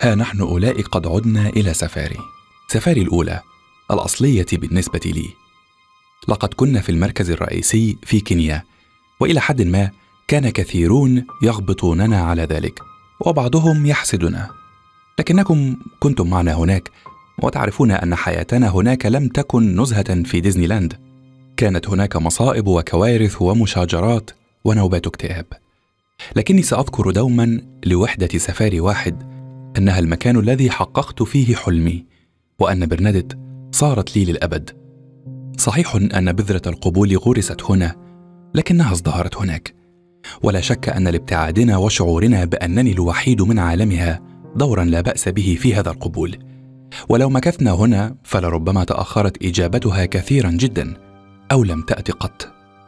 ها نحن أولئك قد عدنا إلى سفاري الأولى الأصلية بالنسبة لي. لقد كنا في المركز الرئيسي في كينيا، وإلى حد ما كان كثيرون يغبطوننا على ذلك وبعضهم يحسدنا، لكنكم كنتم معنا هناك وتعرفون أن حياتنا هناك لم تكن نزهة في ديزني لاند. كانت هناك مصائب وكوارث ومشاجرات ونوبات اكتئاب، لكني سأذكر دوما لوحدة سفاري واحد أنها المكان الذي حققت فيه حلمي، وأن برناديت صارت لي للأبد. صحيح أن بذرة القبول غرست هنا، لكنها ازدهرت هناك، ولا شك أن لابتعادنا وشعورنا بأنني الوحيد من عالمها دورا لا بأس به في هذا القبول. ولو مكثنا هنا فلربما تأخرت إجابتها كثيرا جدا، أو لم تأت قط.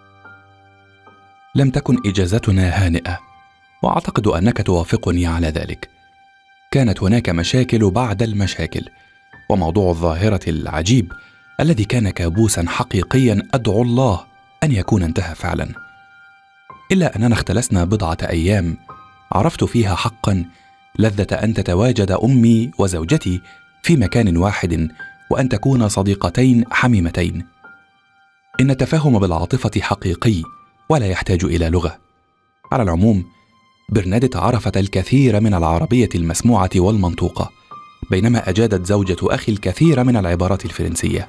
لم تكن إجازتنا هانئة، وأعتقد أنك توافقني على ذلك. كانت هناك مشاكل بعد المشاكل، وموضوع الظاهرة العجيب الذي كان كابوسا حقيقيا أدعو الله أن يكون انتهى فعلا. إلا أننا اختلسنا بضعة أيام عرفت فيها حقا لذة أن تتواجد أمي وزوجتي في مكان واحد، وأن تكون صديقتين حميمتين. إن التفاهم بالعاطفة حقيقي ولا يحتاج إلى لغة. على العموم، برناديت عرفت الكثير من العربية المسموعة والمنطوقة، بينما أجادت زوجة أخي الكثير من العبارات الفرنسية.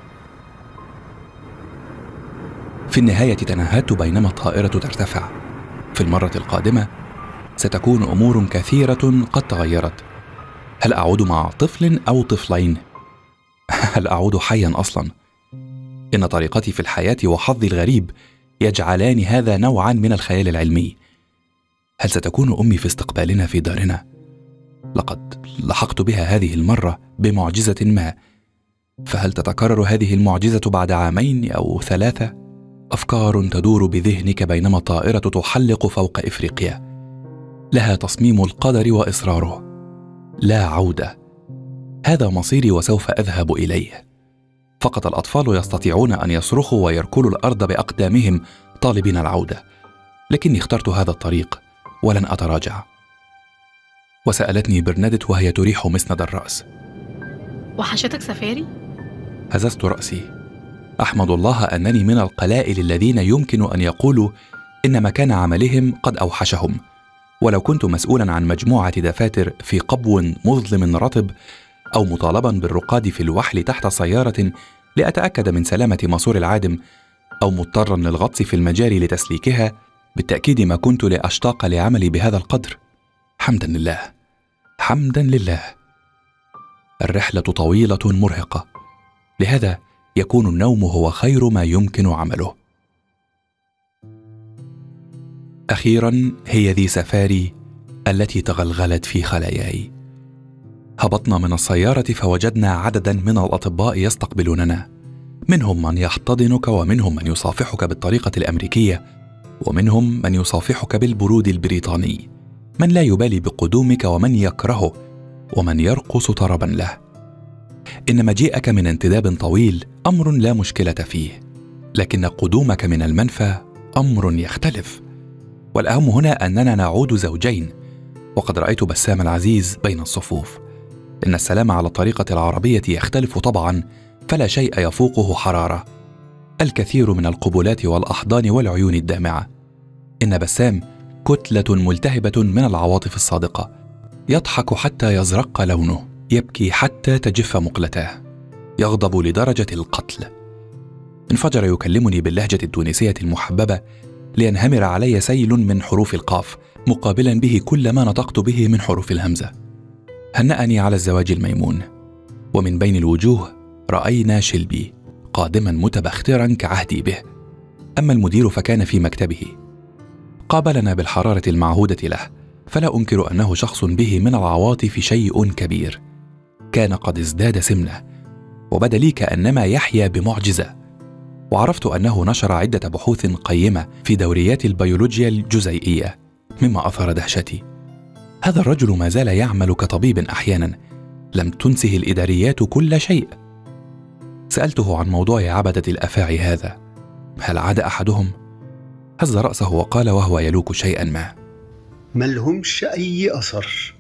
في النهاية تنهدت بينما الطائرة ترتفع. في المرة القادمة ستكون أمور كثيرة قد تغيرت. هل أعود مع طفل أو طفلين؟ هل أعود حيا أصلا؟ إن طريقتي في الحياة وحظي الغريب يجعلان هذا نوعا من الخيال العلمي. هل ستكون أمي في استقبالنا في دارنا؟ لقد لحقت بها هذه المرة بمعجزة ما، فهل تتكرر هذه المعجزة بعد 2 أو 3؟ أفكار تدور بذهنك بينما الطائرة تحلق فوق إفريقيا، لها تصميم القدر وإصراره. لا عودة، هذا مصيري وسوف أذهب إليه. فقط الأطفال يستطيعون أن يصرخوا ويركلوا الأرض بأقدامهم طالبين العودة، لكني اخترت هذا الطريق ولن أتراجع. وسألتني برناديت وهي تريح مسند الرأس: وحشتك سفاري؟ هززت رأسي. أحمد الله أنني من القلائل الذين يمكن أن يقولوا إن مكان عملهم قد أوحشهم. ولو كنت مسؤولا عن مجموعة دفاتر في قبو مظلم رطب، أو مطالبا بالرقاد في الوحل تحت سيارة لأتأكد من سلامة ماسور العادم، أو مضطرا للغطس في المجاري لتسليكها، بالتأكيد ما كنت لأشتاق لعملي بهذا القدر. حمدا لله، حمدا لله. الرحلة طويلة مرهقة، لهذا يكون النوم هو خير ما يمكن عمله. أخيرا هي ذي سفاري التي تغلغلت في خلاياي. هبطنا من السيارة فوجدنا عددا من الأطباء يستقبلوننا، منهم من يحتضنك، ومنهم من يصافحك بالطريقة الأمريكية، ومنهم من يصافحك بالبرود البريطاني، من لا يبالي بقدومك ومن يكرهه، ومن يرقص طربا له. إن مجيئك من انتداب طويل أمر لا مشكلة فيه، لكن قدومك من المنفى أمر يختلف. والأهم هنا أننا نعود زوجين، وقد رأيت بسام العزيز بين الصفوف. إن السلام على الطريقة العربية يختلف طبعا، فلا شيء يفوقه حرارة. الكثير من القبلات والأحضان والعيون الدامعة. إن بسام كتلة ملتهبة من العواطف الصادقة، يضحك حتى يزرق لونه، يبكي حتى تجف مقلتاه، يغضب لدرجة القتل. انفجر يكلمني باللهجة التونسية المحببة لينهمر علي سيل من حروف القاف، مقابلا به كل ما نطقت به من حروف الهمزة. هنأني على الزواج الميمون، ومن بين الوجوه رأينا شلبي قادما متبخترا كعهدي به. أما المدير فكان في مكتبه، قابلنا بالحرارة المعهودة له، فلا أنكر أنه شخص به من العواطف شيء كبير. كان قد ازداد سمنة، وبدا لي كأنما يحيا بمعجزة. وعرفت أنه نشر عدة بحوث قيمة في دوريات البيولوجيا الجزيئية، مما أثار دهشتي. هذا الرجل ما زال يعمل كطبيب أحيانا، لم تنسه الإداريات كل شيء. سألته عن موضوع عبدة الأفاعي هذا، هل عاد أحدهم؟ هز رأسه وقال وهو يلوك شيئا ما: ملهمش أي أثر.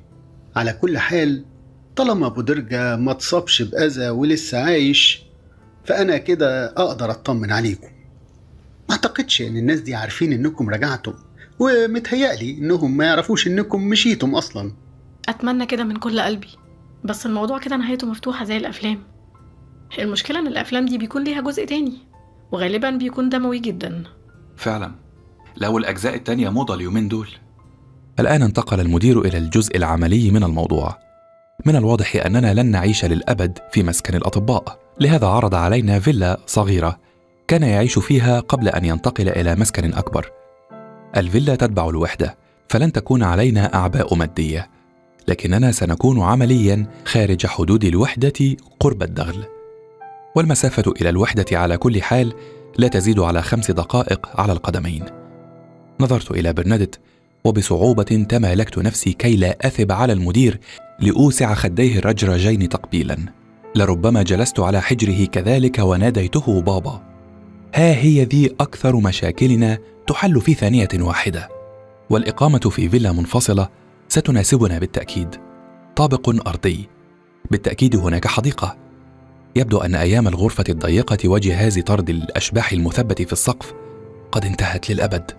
على كل حال، طالما أبو درجة ما اتصابش بأذى ولسه عايش، فأنا كده أقدر أطمن عليكم. ما أعتقدش إن الناس دي عارفين إنكم رجعتم، ومتهيألي إنهم ما يعرفوش إنكم مشيتم أصلا. أتمنى كده من كل قلبي، بس الموضوع كده نهايته مفتوحة زي الأفلام. المشكلة إن الأفلام دي بيكون ليها جزء تاني، وغالبا بيكون دموي جدا. فعلا، لو الأجزاء التانية موضة اليومين دول. الآن انتقل المدير إلى الجزء العملي من الموضوع. من الواضح أننا لن نعيش للأبد في مسكن الأطباء، لهذا عرض علينا فيلا صغيرة كان يعيش فيها قبل أن ينتقل إلى مسكن أكبر. الفيلا تتبع الوحدة، فلن تكون علينا أعباء مادية، لكننا سنكون عمليا خارج حدود الوحدة قرب الدغل. والمسافة إلى الوحدة على كل حال لا تزيد على 5 دقائق على القدمين. نظرت إلى برنادت وبصعوبة تمالكت نفسي كي لا أثب على المدير لأوسع خديه الرجرجين تقبيلا. لربما جلست على حجره كذلك وناديته بابا. ها هي ذي أكثر مشاكلنا تحل في ثانية واحدة. والإقامة في فيلا منفصلة ستناسبنا بالتأكيد. طابق أرضي، بالتأكيد هناك حديقة. يبدو أن أيام الغرفة الضيقة وجهاز طرد الأشباح المثبت في السقف قد انتهت للأبد.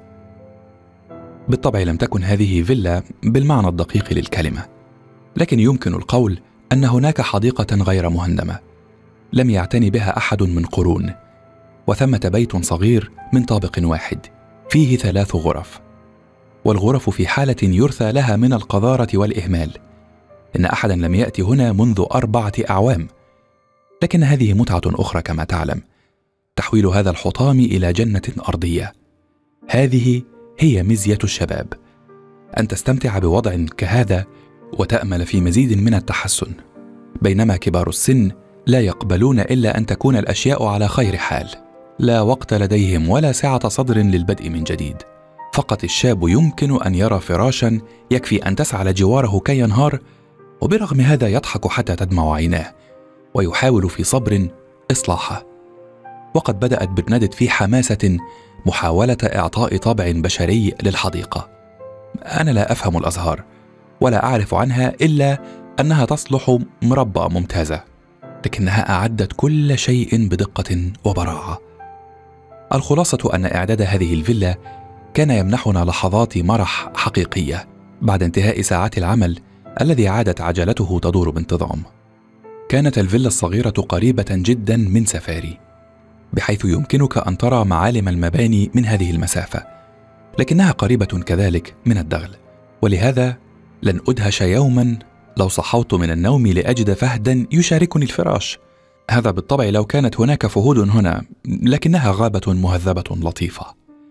بالطبع لم تكن هذه فيلا بالمعنى الدقيق للكلمة، لكن يمكن القول أن هناك حديقة غير مهندمة لم يعتني بها أحد من قرون، وثمة بيت صغير من طابق واحد فيه 3 غرف، والغرف في حالة يرثى لها من القذارة والإهمال. إن أحدا لم يأتي هنا منذ 4 أعوام، لكن هذه متعة أخرى كما تعلم، تحويل هذا الحطام إلى جنة أرضية. هذه هي مزية الشباب، أن تستمتع بوضع كهذا وتأمل في مزيد من التحسن، بينما كبار السن لا يقبلون إلا أن تكون الأشياء على خير حال. لا وقت لديهم ولا سعة صدر للبدء من جديد. فقط الشاب يمكن أن يرى فراشا يكفي أن تسعى لجواره كي ينهار، وبرغم هذا يضحك حتى تدمع عيناه ويحاول في صبر إصلاحه. وقد بدأت برنادت في حماسة محاولة إعطاء طابع بشري للحديقة. أنا لا أفهم الأزهار ولا أعرف عنها إلا أنها تصلح مربى ممتازة، لكنها أعدت كل شيء بدقة وبراعة. الخلاصة أن إعداد هذه الفيلا كان يمنحنا لحظات مرح حقيقية بعد انتهاء ساعات العمل الذي عادت عجلته تدور بانتظام. كانت الفيلا الصغيرة قريبة جدا من سفاري، بحيث يمكنك أن ترى معالم المباني من هذه المسافة، لكنها قريبة كذلك من الدغل، ولهذا لن أدهش يوما لو صحوت من النوم لأجد فهدا يشاركني الفراش. هذا بالطبع لو كانت هناك فهود هنا، لكنها غابة مهذبة لطيفة.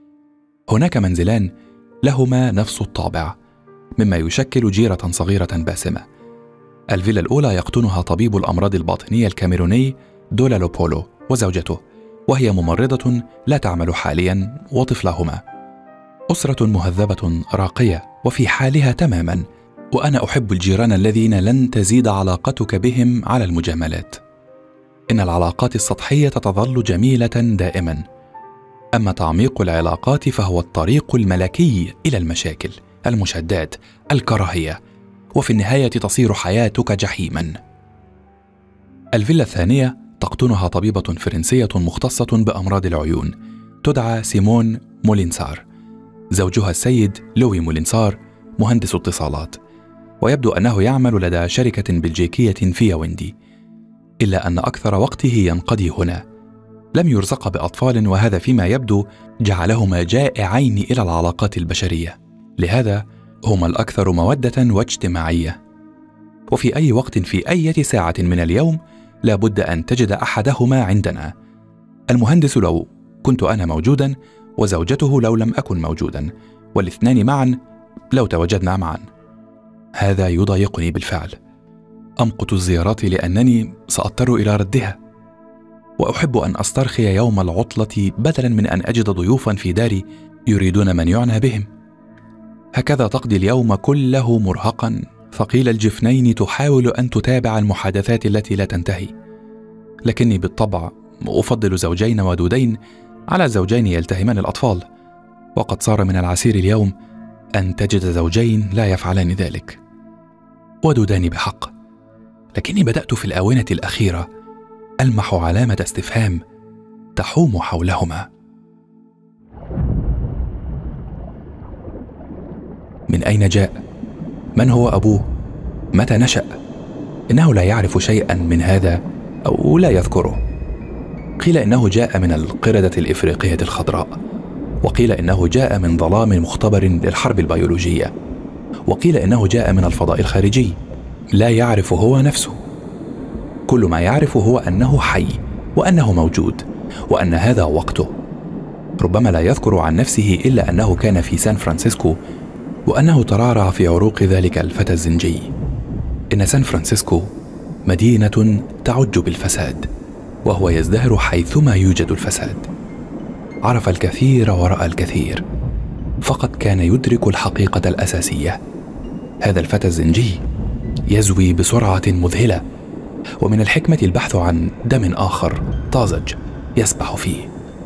هناك منزلان لهما نفس الطابع، مما يشكل جيرة صغيرة باسمة. الفيلا الأولى يقطنها طبيب الأمراض الباطنية الكاميروني دولا لوبولو وزوجته، وهي ممرضة لا تعمل حاليا، وطفلهما. أسرة مهذبة راقية وفي حالها تماما، وأنا أحب الجيران الذين لن تزيد علاقتك بهم على المجاملات. إن العلاقات السطحية تظل جميلة دائما، أما تعميق العلاقات فهو الطريق الملكي إلى المشاكل، المشادات، الكراهية، وفي النهاية تصير حياتك جحيما. الفيلا الثانية تقطنها طبيبة فرنسية مختصة بأمراض العيون تدعى سيمون مولينسار. زوجها السيد لوي مولينسار مهندس اتصالات، ويبدو أنه يعمل لدى شركة بلجيكية في ياوندي، إلا أن أكثر وقته ينقضي هنا. لم يرزق بأطفال، وهذا فيما يبدو جعلهما جائعين إلى العلاقات البشرية، لهذا هما الأكثر مودة واجتماعية. وفي أي وقت في أي ساعة من اليوم لا بد أن تجد أحدهما عندنا، المهندس لو كنت أنا موجودا، وزوجته لو لم أكن موجودا، والاثنان معا لو تواجدنا معا. هذا يضايقني بالفعل. أمقت الزيارات لأنني سأضطر إلى ردها، وأحب أن أسترخي يوم العطلة بدلا من أن أجد ضيوفا في داري يريدون من يعنى بهم. هكذا تقضي اليوم كله مرهقا ثقيل الجفنين، تحاول أن تتابع المحادثات التي لا تنتهي. لكني بالطبع أفضل زوجين ودودين على زوجين يلتهمان الأطفال، وقد صار من العسير اليوم أن تجد زوجين لا يفعلان ذلك. ودودان بحق، لكني بدأت في الآونة الأخيرة ألمح علامة استفهام تحوم حولهما. من أين جاء؟ من هو أبوه؟ متى نشأ؟ إنه لا يعرف شيئا من هذا أو لا يذكره. قيل إنه جاء من القردة الإفريقية الخضراء، وقيل إنه جاء من ظلام مختبر للحرب البيولوجية، وقيل إنه جاء من الفضاء الخارجي. لا يعرف هو نفسه. كل ما يعرف هو أنه حي، وأنه موجود، وأن هذا وقته. ربما لا يذكر عن نفسه إلا أنه كان في سان فرانسيسكو، وأنه ترعرع في عروق ذلك الفتى الزنجي. إن سان فرانسيسكو مدينة تعج بالفساد، وهو يزدهر حيثما يوجد الفساد. عرف الكثير ورأى الكثير، فقط كان يدرك الحقيقة الأساسية. هذا الفتى الزنجي يزوي بسرعة مذهلة، ومن الحكمة البحث عن دم آخر طازج يسبح فيه.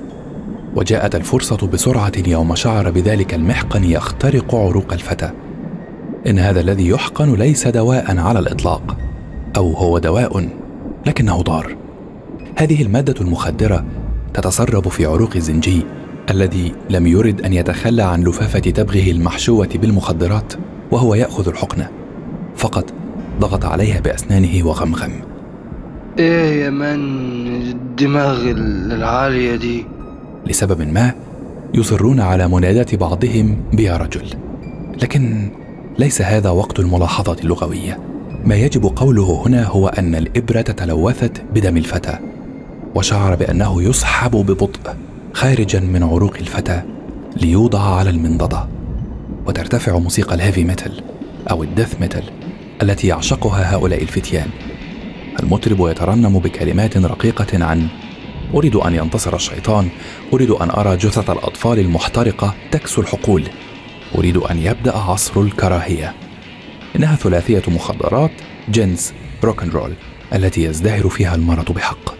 وجاءت الفرصة بسرعة يوم شعر بذلك المحقن يخترق عروق الفتى. إن هذا الذي يحقن ليس دواء على الإطلاق، أو هو دواء لكنه ضار. هذه المادة المخدرة تتسرب في عروق الزنجي الذي لم يرد أن يتخلى عن لفافة تبغه المحشوة بالمخدرات وهو يأخذ الحقنة، فقط ضغط عليها بأسنانه وغمغم: إيه يا من الدماغ العالية دي؟ لسبب ما يصرون على مناداة بعضهم بيا رجل، لكن ليس هذا وقت الملاحظة اللغوية. ما يجب قوله هنا هو أن الإبرة تلوثت بدم الفتى، وشعر بأنه يسحب ببطء خارجا من عروق الفتى ليوضع على المنضدة. وترتفع موسيقى الهيفي ميتال أو الديث ميتال التي يعشقها هؤلاء الفتيان. المطرب يترنم بكلمات رقيقة عن: أريد أن ينتصر الشيطان، أريد أن أرى جثث الأطفال المحترقة تكسو الحقول، أريد أن يبدأ عصر الكراهية. إنها ثلاثية مخدرات جنس روكنرول التي يزدهر فيها المرض بحق.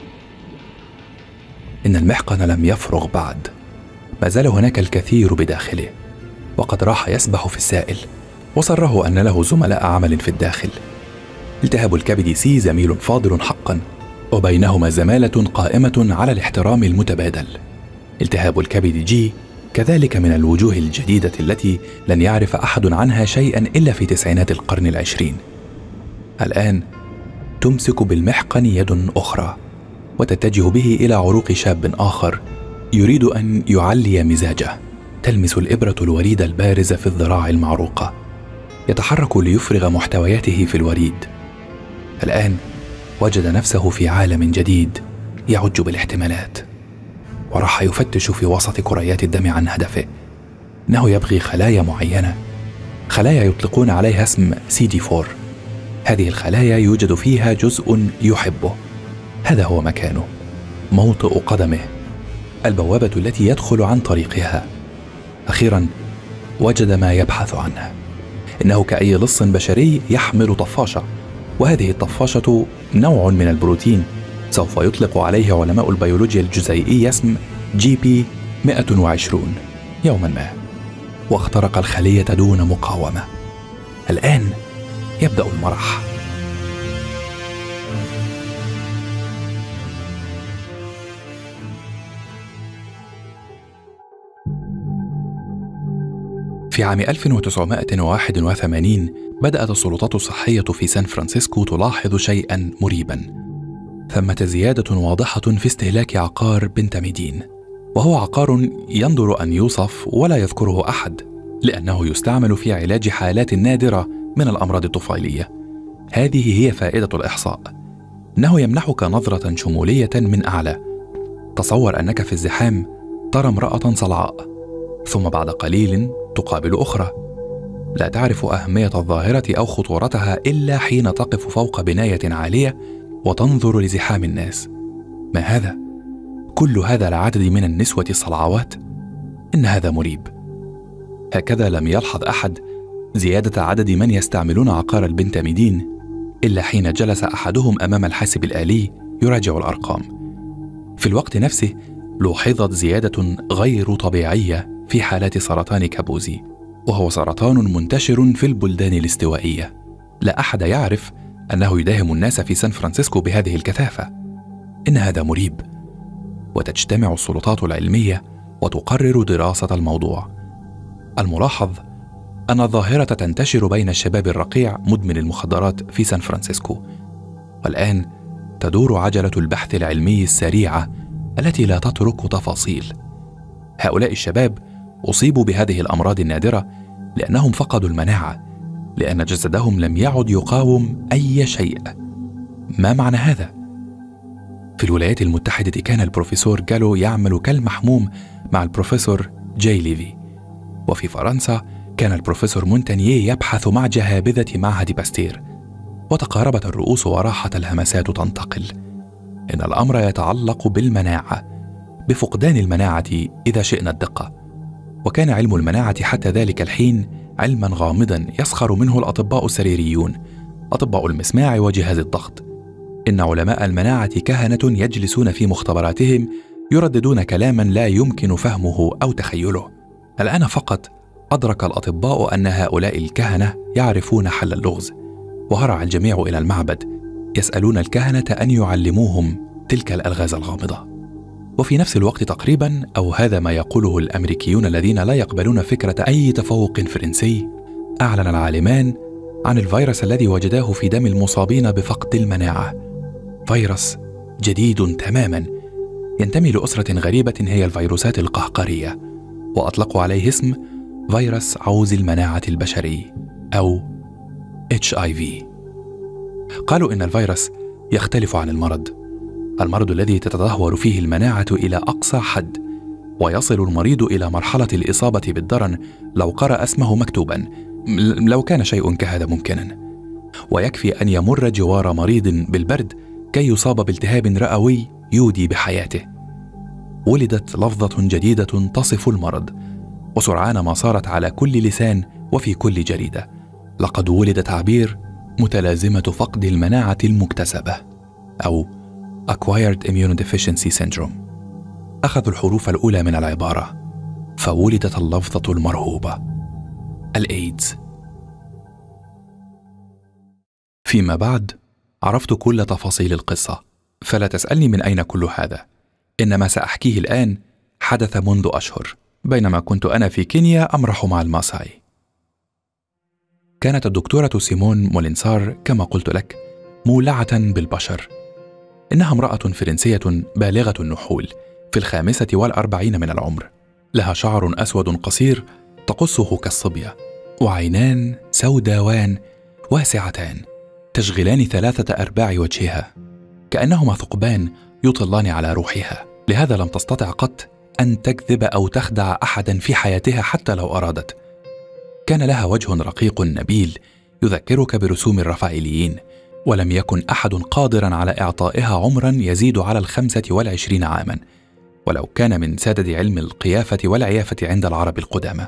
إن المحقن لم يفرغ بعد، ما زال هناك الكثير بداخله، وقد راح يسبح في السائل، وسره أن له زملاء عمل في الداخل. التهاب الكبد سي زميل فاضل حقا، وبينهما زمالة قائمة على الاحترام المتبادل. التهاب الكبد جي كذلك من الوجوه الجديدة التي لن يعرف أحد عنها شيئا إلا في تسعينات القرن العشرين. الآن تمسك بالمحقن يد أخرى وتتجه به إلى عروق شاب آخر يريد أن يعلي مزاجه. تلمس الإبرة الوريد البارز في الذراع المعروقة، يتحرك ليفرغ محتوياته في الوريد. الآن وجد نفسه في عالم جديد يعج بالاحتمالات، وراح يفتش في وسط كريات الدم عن هدفه. إنه يبغي خلايا معينة، خلايا يطلقون عليها اسم CD4. هذه الخلايا يوجد فيها جزء يحبه، هذا هو مكانه، موطئ قدمه، البوابة التي يدخل عن طريقها. أخيرا وجد ما يبحث عنه. إنه كأي لص بشري يحمل طفاشة، وهذه الطفاشة نوع من البروتين سوف يطلق عليه علماء البيولوجيا الجزيئية اسم GP120 يوما ما. واخترق الخلية دون مقاومة. الآن يبدأ المرح. في عام 1981 بدأت السلطات الصحية في سان فرانسيسكو تلاحظ شيئا مريبا. ثمة زيادة واضحة في استهلاك عقار بنتاميدين، وهو عقار يندر أن يوصف ولا يذكره أحد، لأنه يستعمل في علاج حالات نادرة من الأمراض الطفيلية. هذه هي فائدة الإحصاء، إنه يمنحك نظرة شمولية من أعلى. تصور أنك في الزحام ترى امرأة صلعاء، ثم بعد قليل تقابل أخرى. لا تعرف أهمية الظاهرة أو خطورتها إلا حين تقف فوق بناية عالية وتنظر لزحام الناس. ما هذا؟ كل هذا العدد من النسوة الصلعوات؟ إن هذا مريب. هكذا لم يلحظ أحد زيادة عدد من يستعملون عقار البنتاميدين إلا حين جلس أحدهم أمام الحاسب الآلي يراجع الأرقام. في الوقت نفسه لوحظت زيادة غير طبيعية في حالات سرطان كابوزي، وهو سرطان منتشر في البلدان الاستوائية. لا أحد يعرف أنه يداهم الناس في سان فرانسيسكو بهذه الكثافة. إن هذا مريب. وتجتمع السلطات العلمية وتقرر دراسة الموضوع. الملاحظ أن الظاهرة تنتشر بين الشباب الرقيع مدمن المخدرات في سان فرانسيسكو، والآن تدور عجلة البحث العلمي السريعة التي لا تترك تفاصيل. هؤلاء الشباب أصيبوا بهذه الأمراض النادرة لأنهم فقدوا المناعة، لأن جسدهم لم يعد يقاوم أي شيء. ما معنى هذا؟ في الولايات المتحدة كان البروفيسور جالو يعمل كالمحموم مع البروفيسور جاي ليفي، وفي فرنسا كان البروفيسور مونتانييه يبحث مع جهابذة معهد باستير، وتقاربت الرؤوس وراحت الهمسات تنتقل. إن الأمر يتعلق بالمناعة، بفقدان المناعة إذا شئنا الدقة. وكان علم المناعة حتى ذلك الحين علما غامضا يسخر منه الأطباء السريريون، أطباء المسماع وجهاز الضغط. إن علماء المناعة كهنة يجلسون في مختبراتهم يرددون كلاما لا يمكن فهمه أو تخيله. الآن فقط أدرك الأطباء أن هؤلاء الكهنة يعرفون حل اللغز، وهرع الجميع إلى المعبد يسألون الكهنة أن يعلموهم تلك الألغاز الغامضة. وفي نفس الوقت تقريبا، أو هذا ما يقوله الأمريكيون الذين لا يقبلون فكرة أي تفوق فرنسي، أعلن العالمان عن الفيروس الذي وجداه في دم المصابين بفقد المناعة. فيروس جديد تماما ينتمي لأسرة غريبة هي الفيروسات القهقرية، وأطلقوا عليه اسم فيروس عوز المناعة البشري أو HIV. قالوا إن الفيروس يختلف عن المرض الذي تتدهور فيه المناعة إلى أقصى حد، ويصل المريض إلى مرحلة الإصابة بالدرن لو قرأ اسمه مكتوبا، لو كان شيء كهذا ممكنا. ويكفي أن يمر جوار مريض بالبرد كي يصاب بالتهاب رئوي يودي بحياته. ولدت لفظة جديدة تصف المرض، وسرعان ما صارت على كل لسان وفي كل جريدة. لقد ولد تعبير متلازمة فقد المناعة المكتسبة أو Acquired Immunodeficiency Syndrome. أخذوا الحروف الأولى من العبارة، فولدت اللفظة المرهوبة، الإيدز. فيما بعد عرفت كل تفاصيل القصة، فلا تسألني من أين كل هذا. إن ما سأحكيه الآن حدث منذ أشهر بينما كنت أنا في كينيا أمرح مع الماساي. كانت الدكتورة سيمون مولينسار كما قلت لك مولعة بالبشر. إنها امرأة فرنسية بالغة النحول في 45 من العمر، لها شعر أسود قصير تقصه كالصبية، وعينان سوداوان واسعتان تشغلان 3/4 وجهها، كأنهما ثقبان يطلان على روحها. لهذا لم تستطع قط أن تكذب أو تخدع أحدا في حياتها حتى لو أرادت. كان لها وجه رقيق نبيل يذكرك برسوم الرافائيليين، ولم يكن أحد قادرا على إعطائها عمرا يزيد على 25 عاما، ولو كان من سادد علم القيافة والعيافة عند العرب القدامى.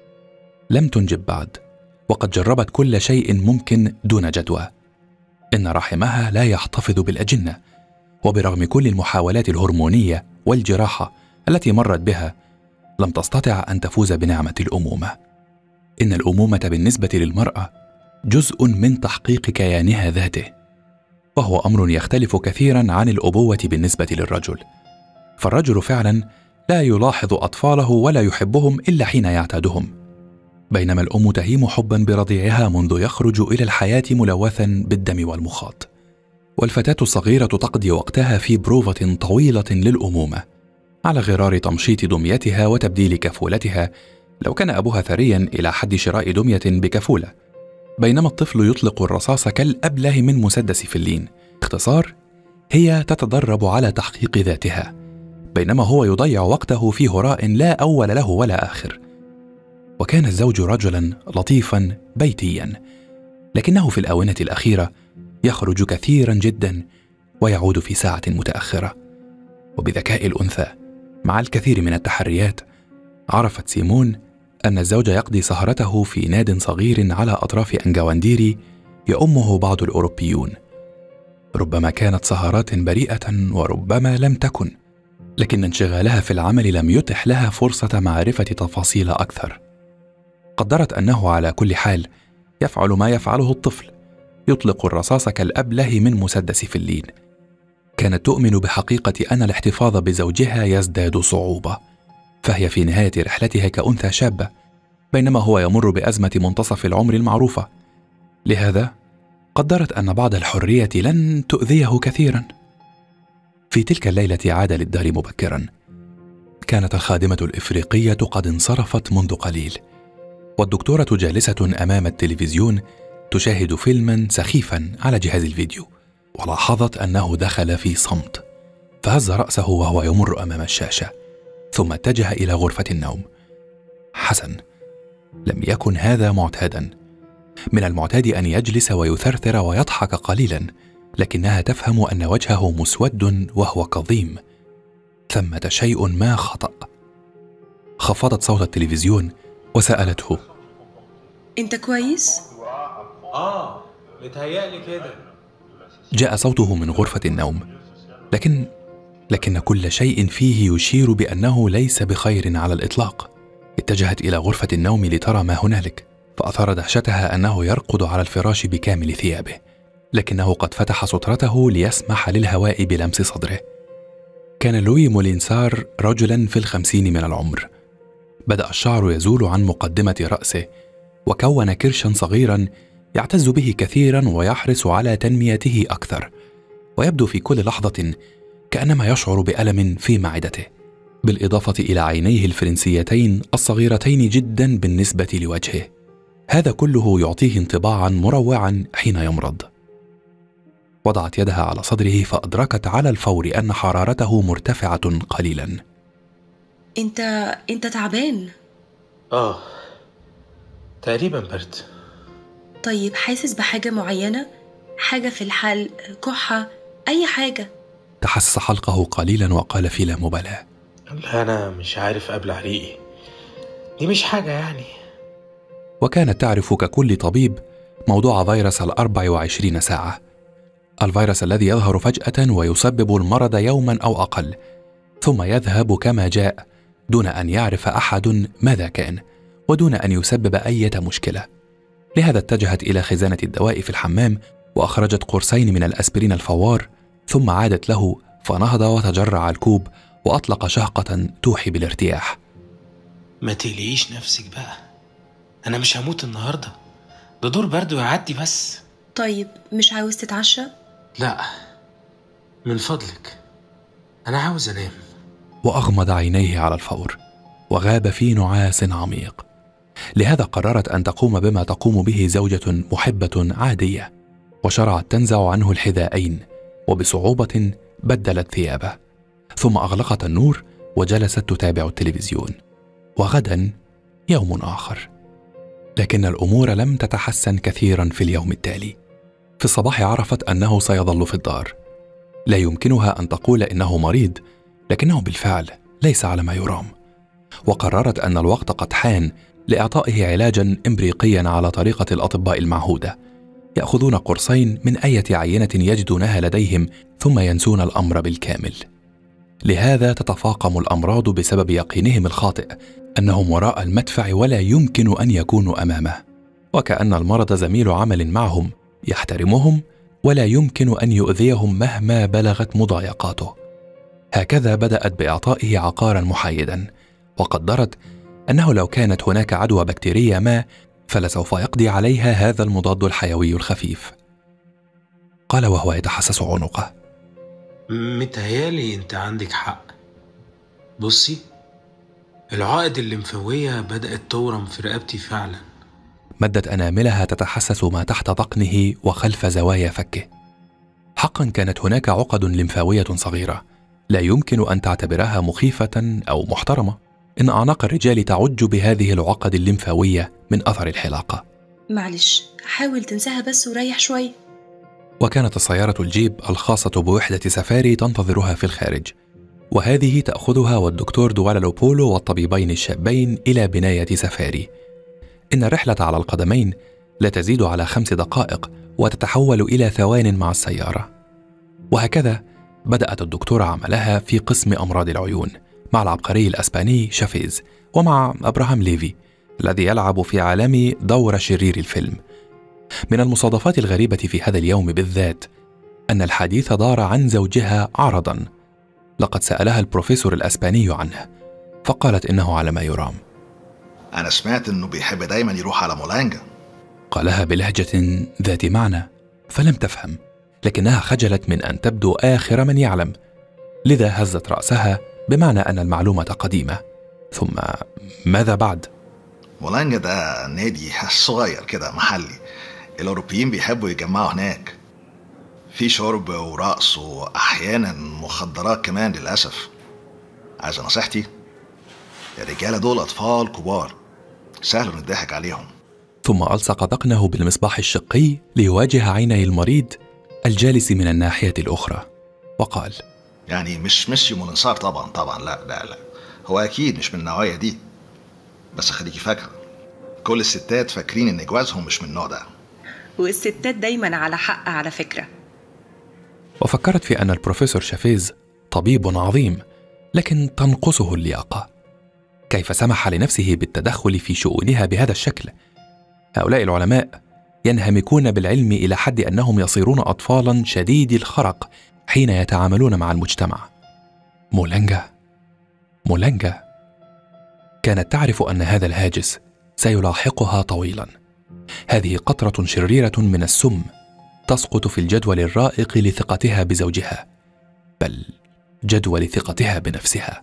لم تنجب بعد، وقد جربت كل شيء ممكن دون جدوى. إن رحمها لا يحتفظ بالأجنة، وبرغم كل المحاولات الهرمونية والجراحة التي مرت بها لم تستطع أن تفوز بنعمة الأمومة. إن الأمومة بالنسبة للمرأة جزء من تحقيق كيانها ذاته، وهو أمر يختلف كثيرا عن الأبوة بالنسبة للرجل. فالرجل فعلا لا يلاحظ أطفاله ولا يحبهم إلا حين يعتادهم، بينما الأم تهيم حبا برضيعها منذ يخرج إلى الحياة ملوثا بالدم والمخاط. والفتاة الصغيرة تقضي وقتها في بروفة طويلة للأمومة على غرار تمشيط دميتها وتبديل كفولتها لو كان أبوها ثريا إلى حد شراء دمية بكفولة، بينما الطفل يطلق الرصاص كالأبله من مسدس فلين. باختصار، هي تتدرب على تحقيق ذاتها، بينما هو يضيع وقته في هراء لا أول له ولا آخر. وكان الزوج رجلا لطيفا بيتيا، لكنه في الآونة الأخيرة يخرج كثيرا جدا ويعود في ساعة متأخرة. وبذكاء الأنثى مع الكثير من التحريات عرفت سيمون أن الزوج يقضي سهرته في ناد صغير على أطراف أنجوانديري يؤمه بعض الأوروبيون. ربما كانت سهرات بريئة وربما لم تكن، لكن انشغالها في العمل لم يتح لها فرصة معرفة تفاصيل أكثر. قدرت أنه على كل حال يفعل ما يفعله الطفل، يطلق الرصاص كالأبله من مسدس فلين. كانت تؤمن بحقيقة أن الاحتفاظ بزوجها يزداد صعوبة، فهي في نهاية رحلتها كأنثى شابة، بينما هو يمر بأزمة منتصف العمر المعروفة. لهذا قدرت أن بعض الحرية لن تؤذيه كثيرا. في تلك الليلة عاد للدار مبكرا. كانت الخادمة الإفريقية قد انصرفت منذ قليل، والدكتورة جالسة أمام التلفزيون تشاهد فيلما سخيفا على جهاز الفيديو، ولاحظت أنه دخل في صمت، فهز رأسه وهو يمر أمام الشاشة، ثم اتجه إلى غرفة النوم. حسن، لم يكن هذا معتادا. من المعتاد أن يجلس ويثرثر ويضحك قليلا، لكنها تفهم أن وجهه مسود وهو كظيم. ثمة شيء ما خطأ. خفضت صوت التلفزيون وسألته: انت كويس؟ متهيألي كده. جاء صوته من غرفة النوم، لكن كل شيء فيه يشير بأنه ليس بخير على الإطلاق. اتجهت إلى غرفة النوم لترى ما هنالك، فأثار دهشتها أنه يرقد على الفراش بكامل ثيابه، لكنه قد فتح سترته ليسمح للهواء بلمس صدره. كان لوي مولينسار رجلا في 50 من العمر. بدأ الشعر يزول عن مقدمة رأسه، وكون كرشا صغيرا يعتز به كثيرا ويحرص على تنميته أكثر، ويبدو في كل لحظة كأنما يشعر بألم في معدته، بالإضافة إلى عينيه الفرنسيتين الصغيرتين جدا بالنسبة لوجهه. هذا كله يعطيه انطباعا مروعا حين يمرض. وضعت يدها على صدره فأدركت على الفور أن حرارته مرتفعة قليلا. انت تعبان؟ تقريبا برد. طيب حاسس بحاجة معينة؟ حاجة في الحلق، كحة، أي حاجة؟ تحسس حلقه قليلا وقال في لا مبالاة: لا، أنا مش عارف أبلع ريقي، دي مش حاجة يعني. وكانت تعرف ككل طبيب موضوع فيروس 24 ساعة، الفيروس الذي يظهر فجأة ويسبب المرض يوما أو أقل، ثم يذهب كما جاء دون أن يعرف أحد ماذا كان، ودون أن يسبب أي مشكلة. لهذا اتجهت إلى خزانة الدواء في الحمام وأخرجت قرصين من الأسبرين الفوار، ثم عادت له فنهض وتجرع الكوب وأطلق شهقة توحي بالارتياح. ما تقلقيش نفسك بقى، أنا مش هموت النهاردة، ده دور برد ويعدي بس. طيب مش عاوز تتعشى؟ لا من فضلك، أنا عاوز أنام. وأغمض عينيه على الفور وغاب في نعاس عميق. لهذا قررت أن تقوم بما تقوم به زوجة محبة عادية، وشرعت تنزع عنه الحذاءين، وبصعوبة بدلت ثيابه، ثم أغلقت النور وجلست تتابع التلفزيون. وغدا يوم آخر، لكن الأمور لم تتحسن كثيرا في اليوم التالي. في الصباح عرفت أنه سيظل في الدار. لا يمكنها أن تقول إنه مريض، لكنه بالفعل ليس على ما يرام، وقررت أن الوقت قد حان لإعطائه علاجا إمبريقيا على طريقة الأطباء المعهودة. يأخذون قرصين من أي عينة يجدونها لديهم، ثم ينسون الأمر بالكامل. لهذا تتفاقم الأمراض بسبب يقينهم الخاطئ أنهم وراء المدفع ولا يمكن أن يكونوا أمامه، وكأن المرض زميل عمل معهم يحترمهم ولا يمكن أن يؤذيهم مهما بلغت مضايقاته. هكذا بدأت بإعطائه عقارا محايدا، وقدرت أنه لو كانت هناك عدوى بكتيرية ما فلسوف يقضي عليها هذا المضاد الحيوي الخفيف. قال وهو يتحسس عنقه: متهيالي انت عندك حق. بصي، العقد الليمفاوية بدأت تورم في رقبتي فعلا. مدت أناملها تتحسس ما تحت ذقنه وخلف زوايا فكه. حقا كانت هناك عقد لمفاوية صغيرة لا يمكن أن تعتبرها مخيفة أو محترمة. إن أعناق الرجال تعج بهذه العقد الليمفاوية من أثر الحلاقة. معلش، حاول تنساها بس وريح شوي. وكانت السيارة الجيب الخاصة بوحدة سفاري تنتظرها في الخارج، وهذه تأخذها والدكتور دوالالو بولو والطبيبين الشابين إلى بناية سفاري. إن الرحلة على القدمين لا تزيد على 5 دقائق وتتحول إلى ثوان مع السيارة. وهكذا بدأت الدكتورة عملها في قسم أمراض العيون مع العبقري الأسباني شافيز، ومع أبراهام ليفي الذي يلعب في عالم دور شرير الفيلم. من المصادفات الغريبة في هذا اليوم بالذات أن الحديث دار عن زوجها عرضا لقد سألها البروفيسور الأسباني عنه، فقالت إنه على ما يرام. أنا سمعت إنه بيحب دايما يروح على مولانجا. قالها بلهجة ذات معنى، فلم تفهم، لكنها خجلت من أن تبدو آخر من يعلم، لذا هزت رأسها بمعنى أن المعلومة قديمة. ثم ماذا بعد؟ مولانجا ده نادي صغير كده محلي، الأوروبيين بيحبوا يجمعوا هناك، في شرب ورقص وأحيانا مخدرات كمان للأسف. عايز نصيحتي؟ الرجالة دول أطفال كبار، سهل نضحك عليهم. ثم ألصق ذقنه بالمصباح الشقي ليواجه عيني المريض الجالس من الناحية الأخرى، وقال: يعني مش ميسيو موننسار طبعا، لا، هو أكيد مش من النوعية دي، بس خليكي فاكرة كل الستات فاكرين إن جوازهم مش من النوع ده، والستات دايما على حق على فكرة. وفكرت في أن البروفيسور شافيز طبيب عظيم، لكن تنقصه اللياقة. كيف سمح لنفسه بالتدخل في شؤونها بهذا الشكل؟ هؤلاء العلماء ينهمكون بالعلم إلى حد أنهم يصيرون أطفالا شديدي الخرق حين يتعاملون مع المجتمع. مولانجا كانت تعرف أن هذا الهاجس سيلاحقها طويلا. هذه قطرة شريرة من السم تسقط في الجدول الرائق لثقتها بزوجها، بل جدول ثقتها بنفسها.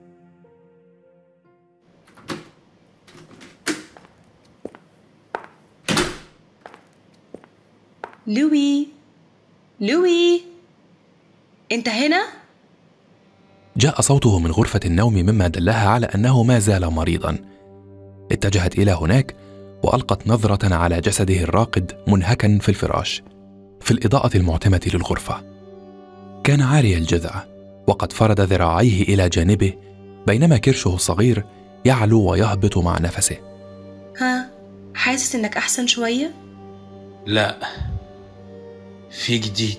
لوي، أنت هنا؟ جاء صوته من غرفة النوم، مما دلها على أنه ما زال مريضا. اتجهت إلى هناك وألقت نظرة على جسده الراقد منهكا في الفراش في الإضاءة المعتمة للغرفة. كان عاري الجذع، وقد فرد ذراعيه إلى جانبه، بينما كرشه الصغير يعلو ويهبط مع نفسه. ها، حاسس إنك أحسن شوية؟ لا، في جديد.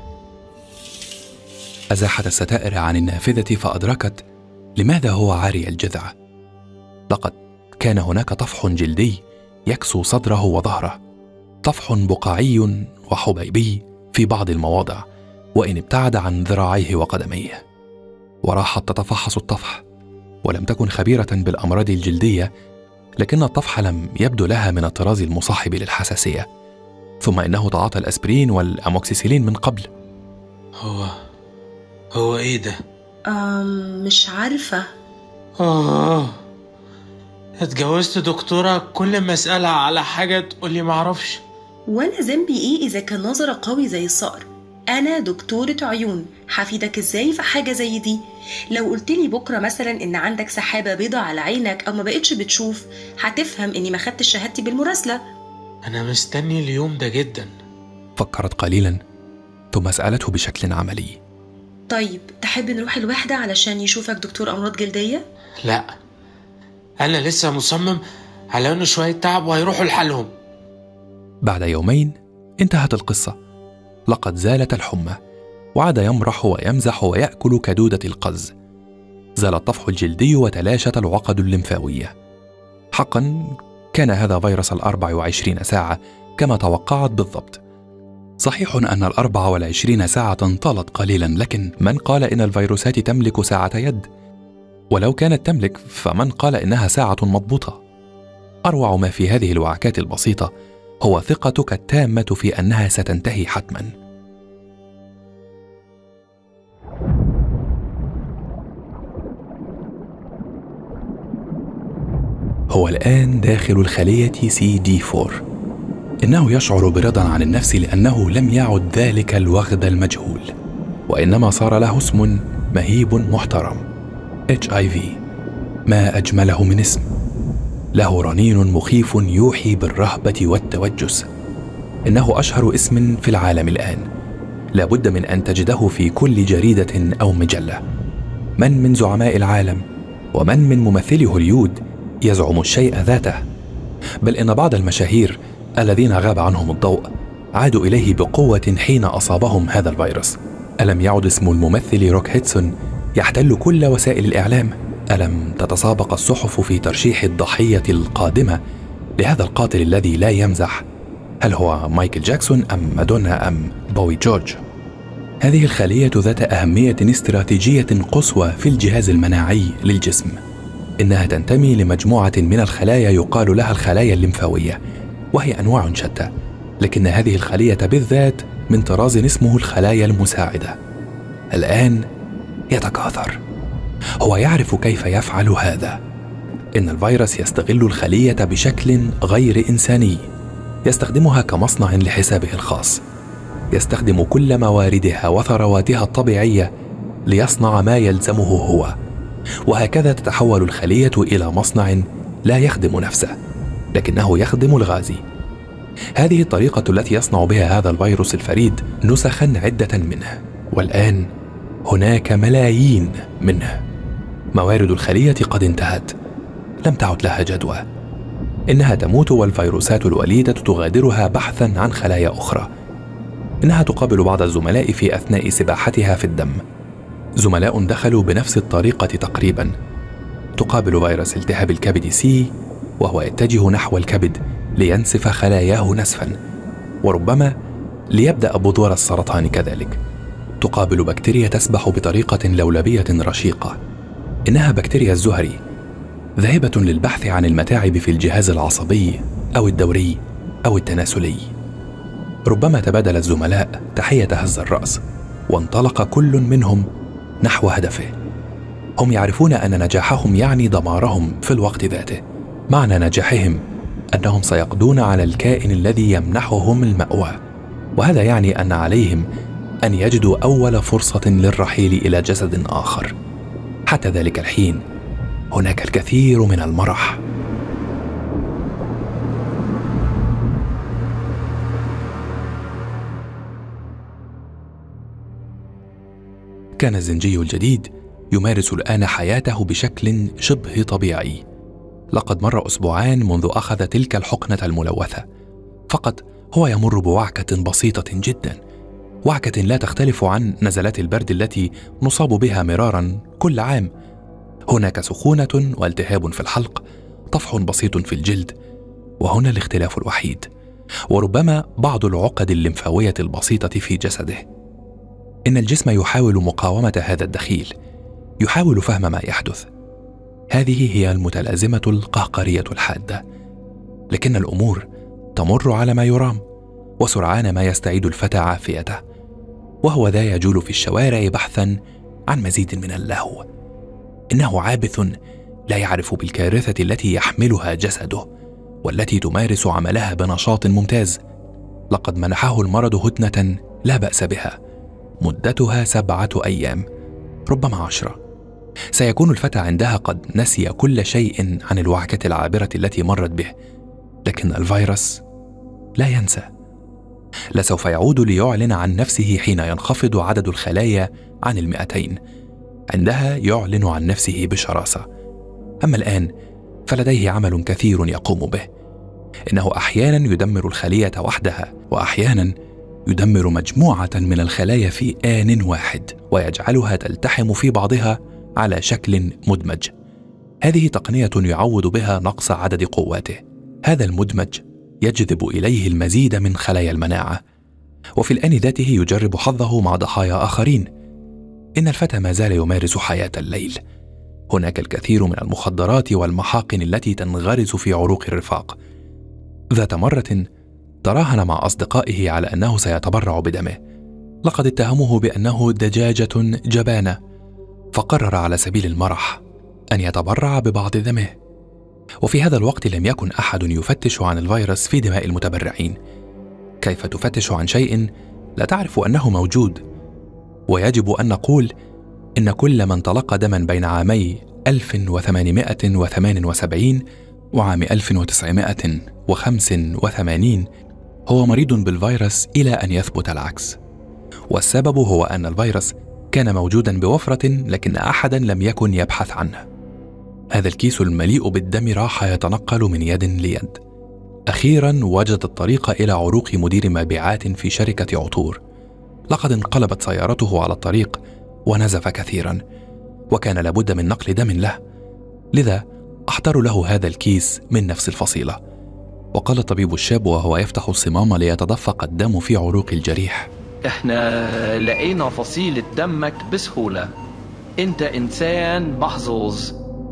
أزاحت الستائر عن النافذة فأدركت لماذا هو عاري الجذع. لقد كان هناك طفح جلدي يكسو صدره وظهره، طفح بقعي وحبيبي في بعض المواضع، وإن ابتعد عن ذراعيه وقدميه. وراحت تتفحص الطفح، ولم تكن خبيرة بالأمراض الجلدية، لكن الطفح لم يبدو لها من الطراز المصاحب للحساسية. ثم إنه تعاطى الأسبرين والأموكسيسيلين من قبل. هو إيه ده؟ مش عارفة. اتجوزت دكتورة، كل ما أسألها على حاجة تقولي معرفش. وأنا ذنبي إيه إذا كان نظرة قوي زي الصقر؟ أنا دكتورة عيون، هفيدك إزاي في حاجة زي دي؟ لو قلتلي بكرة مثلا إن عندك سحابة بيضة على عينك أو ما بقتش بتشوف، هتفهم إني ما خدتش شهادتي بالمراسلة. أنا مستني اليوم ده جدا. فكرت قليلا ثم سألته بشكل عملي: طيب تحب نروح الوحدة علشان يشوفك دكتور أمراض جلدية؟ لا، أنا لسه مصمم على أنه شوية تعب وهيروحوا لحالهم. بعد يومين انتهت القصة. لقد زالت الحمى، وعاد يمرح ويمزح ويأكل كدودة القز. زال الطفح الجلدي وتلاشت العقد الليمفاوية. حقا كان هذا فيروس 24 ساعة كما توقعت بالضبط. صحيح أن 24 ساعة طالت قليلا، لكن من قال إن الفيروسات تملك ساعة يد؟ ولو كانت تملك، فمن قال إنها ساعة مضبوطة؟ أروع ما في هذه الوعكات البسيطة هو ثقتك التامة في أنها ستنتهي حتما. هو الآن داخل الخلية CD4. إنه يشعر برضا عن النفس لأنه لم يعد ذلك الوغد المجهول، وإنما صار له اسم مهيب محترم: HIV. ما أجمله من اسم، له رنين مخيف يوحي بالرهبة والتوجس. إنه أشهر اسم في العالم الآن، لا بد من أن تجده في كل جريدة أو مجلة. من زعماء العالم ومن من ممثلي هوليود يزعم الشيء ذاته، بل إن بعض المشاهير الذين غاب عنهم الضوء عادوا إليه بقوة حين أصابهم هذا الفيروس. ألم يعد اسم الممثل روك هيدسون يحتل كل وسائل الإعلام؟ ألم تتسابق الصحف في ترشيح الضحية القادمة لهذا القاتل الذي لا يمزح هل هو مايكل جاكسون أم مادونا أم بوي جورج؟ هذه الخلية ذات أهمية استراتيجية قصوى في الجهاز المناعي للجسم. إنها تنتمي لمجموعة من الخلايا يقال لها الخلايا الليمفاوية، وهي أنواع شتى، لكن هذه الخلية بالذات من طراز اسمه الخلايا المساعدة. الآن يتكاثر. هو يعرف كيف يفعل هذا. إن الفيروس يستغل الخلية بشكل غير إنساني، يستخدمها كمصنع لحسابه الخاص، يستخدم كل مواردها وثرواتها الطبيعية ليصنع ما يلزمه هو، وهكذا تتحول الخلية إلى مصنع لا يخدم نفسه لكنه يخدم الغازي. هذه الطريقة التي يصنع بها هذا الفيروس الفريد نسخا عدة منه، والآن هناك ملايين منه. موارد الخلية قد انتهت، لم تعد لها جدوى. إنها تموت والفيروسات الوليدة تغادرها بحثا عن خلايا أخرى. إنها تقابل بعض الزملاء في أثناء سباحتها في الدم، زملاء دخلوا بنفس الطريقة تقريبا. تقابل فيروس التهاب الكبد سي وهو يتجه نحو الكبد لينسف خلاياه نسفا، وربما ليبدأ بذور السرطان كذلك. تقابل بكتيريا تسبح بطريقة لولبية رشيقة. إنها بكتيريا الزهري، ذاهبة للبحث عن المتاعب في الجهاز العصبي أو الدوري أو التناسلي. ربما تبادل الزملاء تحية هز الرأس، وانطلق كل منهم نحو هدفه. هم يعرفون أن نجاحهم يعني دمارهم في الوقت ذاته. معنى نجاحهم أنهم سيقضون على الكائن الذي يمنحهم المأوى، وهذا يعني أن عليهم أن يجدوا أول فرصة للرحيل إلى جسد آخر. حتى ذلك الحين هناك الكثير من المرح. كان الزنجي الجديد يمارس الآن حياته بشكل شبه طبيعي. لقد مر أسبوعان منذ أخذ تلك الحقنة الملوثة. فقط هو يمر بوعكة بسيطة جدا، وعكة لا تختلف عن نزلات البرد التي نصاب بها مرارا كل عام. هناك سخونة والتهاب في الحلق، طفح بسيط في الجلد، وهنا الاختلاف الوحيد، وربما بعض العقد الليمفاوية البسيطة في جسده. إن الجسم يحاول مقاومة هذا الدخيل، يحاول فهم ما يحدث. هذه هي المتلازمة القهقرية الحادة، لكن الأمور تمر على ما يرام، وسرعان ما يستعيد الفتى عافيته، وهو ذا يجول في الشوارع بحثا عن مزيد من اللهو. إنه عابث لا يعرف بالكارثة التي يحملها جسده، والتي تمارس عملها بنشاط ممتاز. لقد منحه المرض هدنة لا بأس بها، مدتها 7 أيام، ربما 10. سيكون الفتى عندها قد نسي كل شيء عن الوعكة العابرة التي مرت به، لكن الفيروس لا ينسى. لسوف يعود ليعلن عن نفسه حين ينخفض عدد الخلايا عن 200. عندها يعلن عن نفسه بشراسة. أما الآن فلديه عمل كثير يقوم به. إنه أحيانا يدمر الخلية وحدها، وأحيانا يدمر مجموعة من الخلايا في آن واحد، ويجعلها تلتحم في بعضها على شكل مدمج. هذه تقنية يعوض بها نقص عدد قواته. هذا المدمج يجذب إليه المزيد من خلايا المناعة، وفي الآن ذاته يجرب حظه مع ضحايا آخرين. إن الفتى ما زال يمارس حياة الليل. هناك الكثير من المخدرات والمحاقن التي تنغرز في عروق الرفاق. ذات مرة تراهن مع أصدقائه على أنه سيتبرع بدمه. لقد اتهموه بأنه دجاجة جبانة، فقرر على سبيل المرح أن يتبرع ببعض دمه. وفي هذا الوقت لم يكن أحد يفتش عن الفيروس في دماء المتبرعين. كيف تفتش عن شيء لا تعرف أنه موجود؟ ويجب أن نقول إن كل من تلقى دما بين عامي 1878 وعام 1985 هو مريض بالفيروس إلى أن يثبت العكس. والسبب هو أن الفيروس كان موجودا بوفرة، لكن أحدا لم يكن يبحث عنه. هذا الكيس المليء بالدم راح يتنقل من يد ليد. أخيرا وجد الطريق إلى عروق مدير مبيعات في شركة عطور. لقد انقلبت سيارته على الطريق ونزف كثيرا، وكان لابد من نقل دم له، لذا أحضروا له هذا الكيس من نفس الفصيلة. وقال الطبيب الشاب وهو يفتح الصمام ليتدفق الدم في عروق الجريح: احنا لقينا فصيلة دمك بسهولة، انت انسان محظوظ.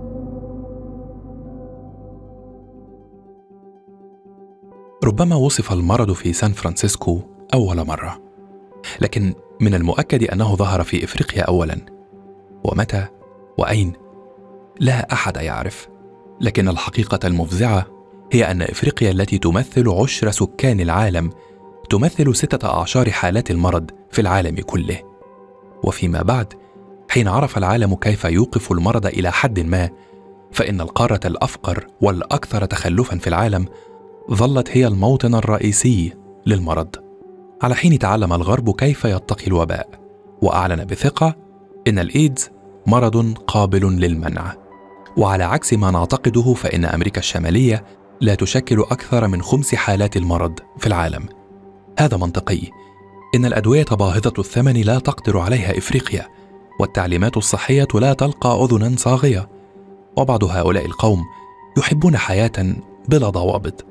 ربما وصف المرض في سان فرانسيسكو أول مرة، لكن من المؤكد أنه ظهر في إفريقيا أولا. ومتى وأين لا أحد يعرف، لكن الحقيقة المفزعة هي أن إفريقيا التي تمثل 10 سكان العالم تمثل 16 حالات المرض في العالم كله. وفيما بعد، حين عرف العالم كيف يوقف المرض إلى حد ما، فإن القارة الأفقر والأكثر تخلفا في العالم ظلت هي الموطن الرئيسي للمرض، على حين تعلم الغرب كيف يتقي الوباء، وأعلن بثقة إن الإيدز مرض قابل للمنع. وعلى عكس ما نعتقده، فإن أمريكا الشمالية لا تشكل أكثر من 5 حالات المرض في العالم. هذا منطقي. إن الأدوية باهظة الثمن لا تقدر عليها إفريقيا، والتعليمات الصحية لا تلقى أذنا صاغية، وبعض هؤلاء القوم يحبون حياة بلا ضوابط.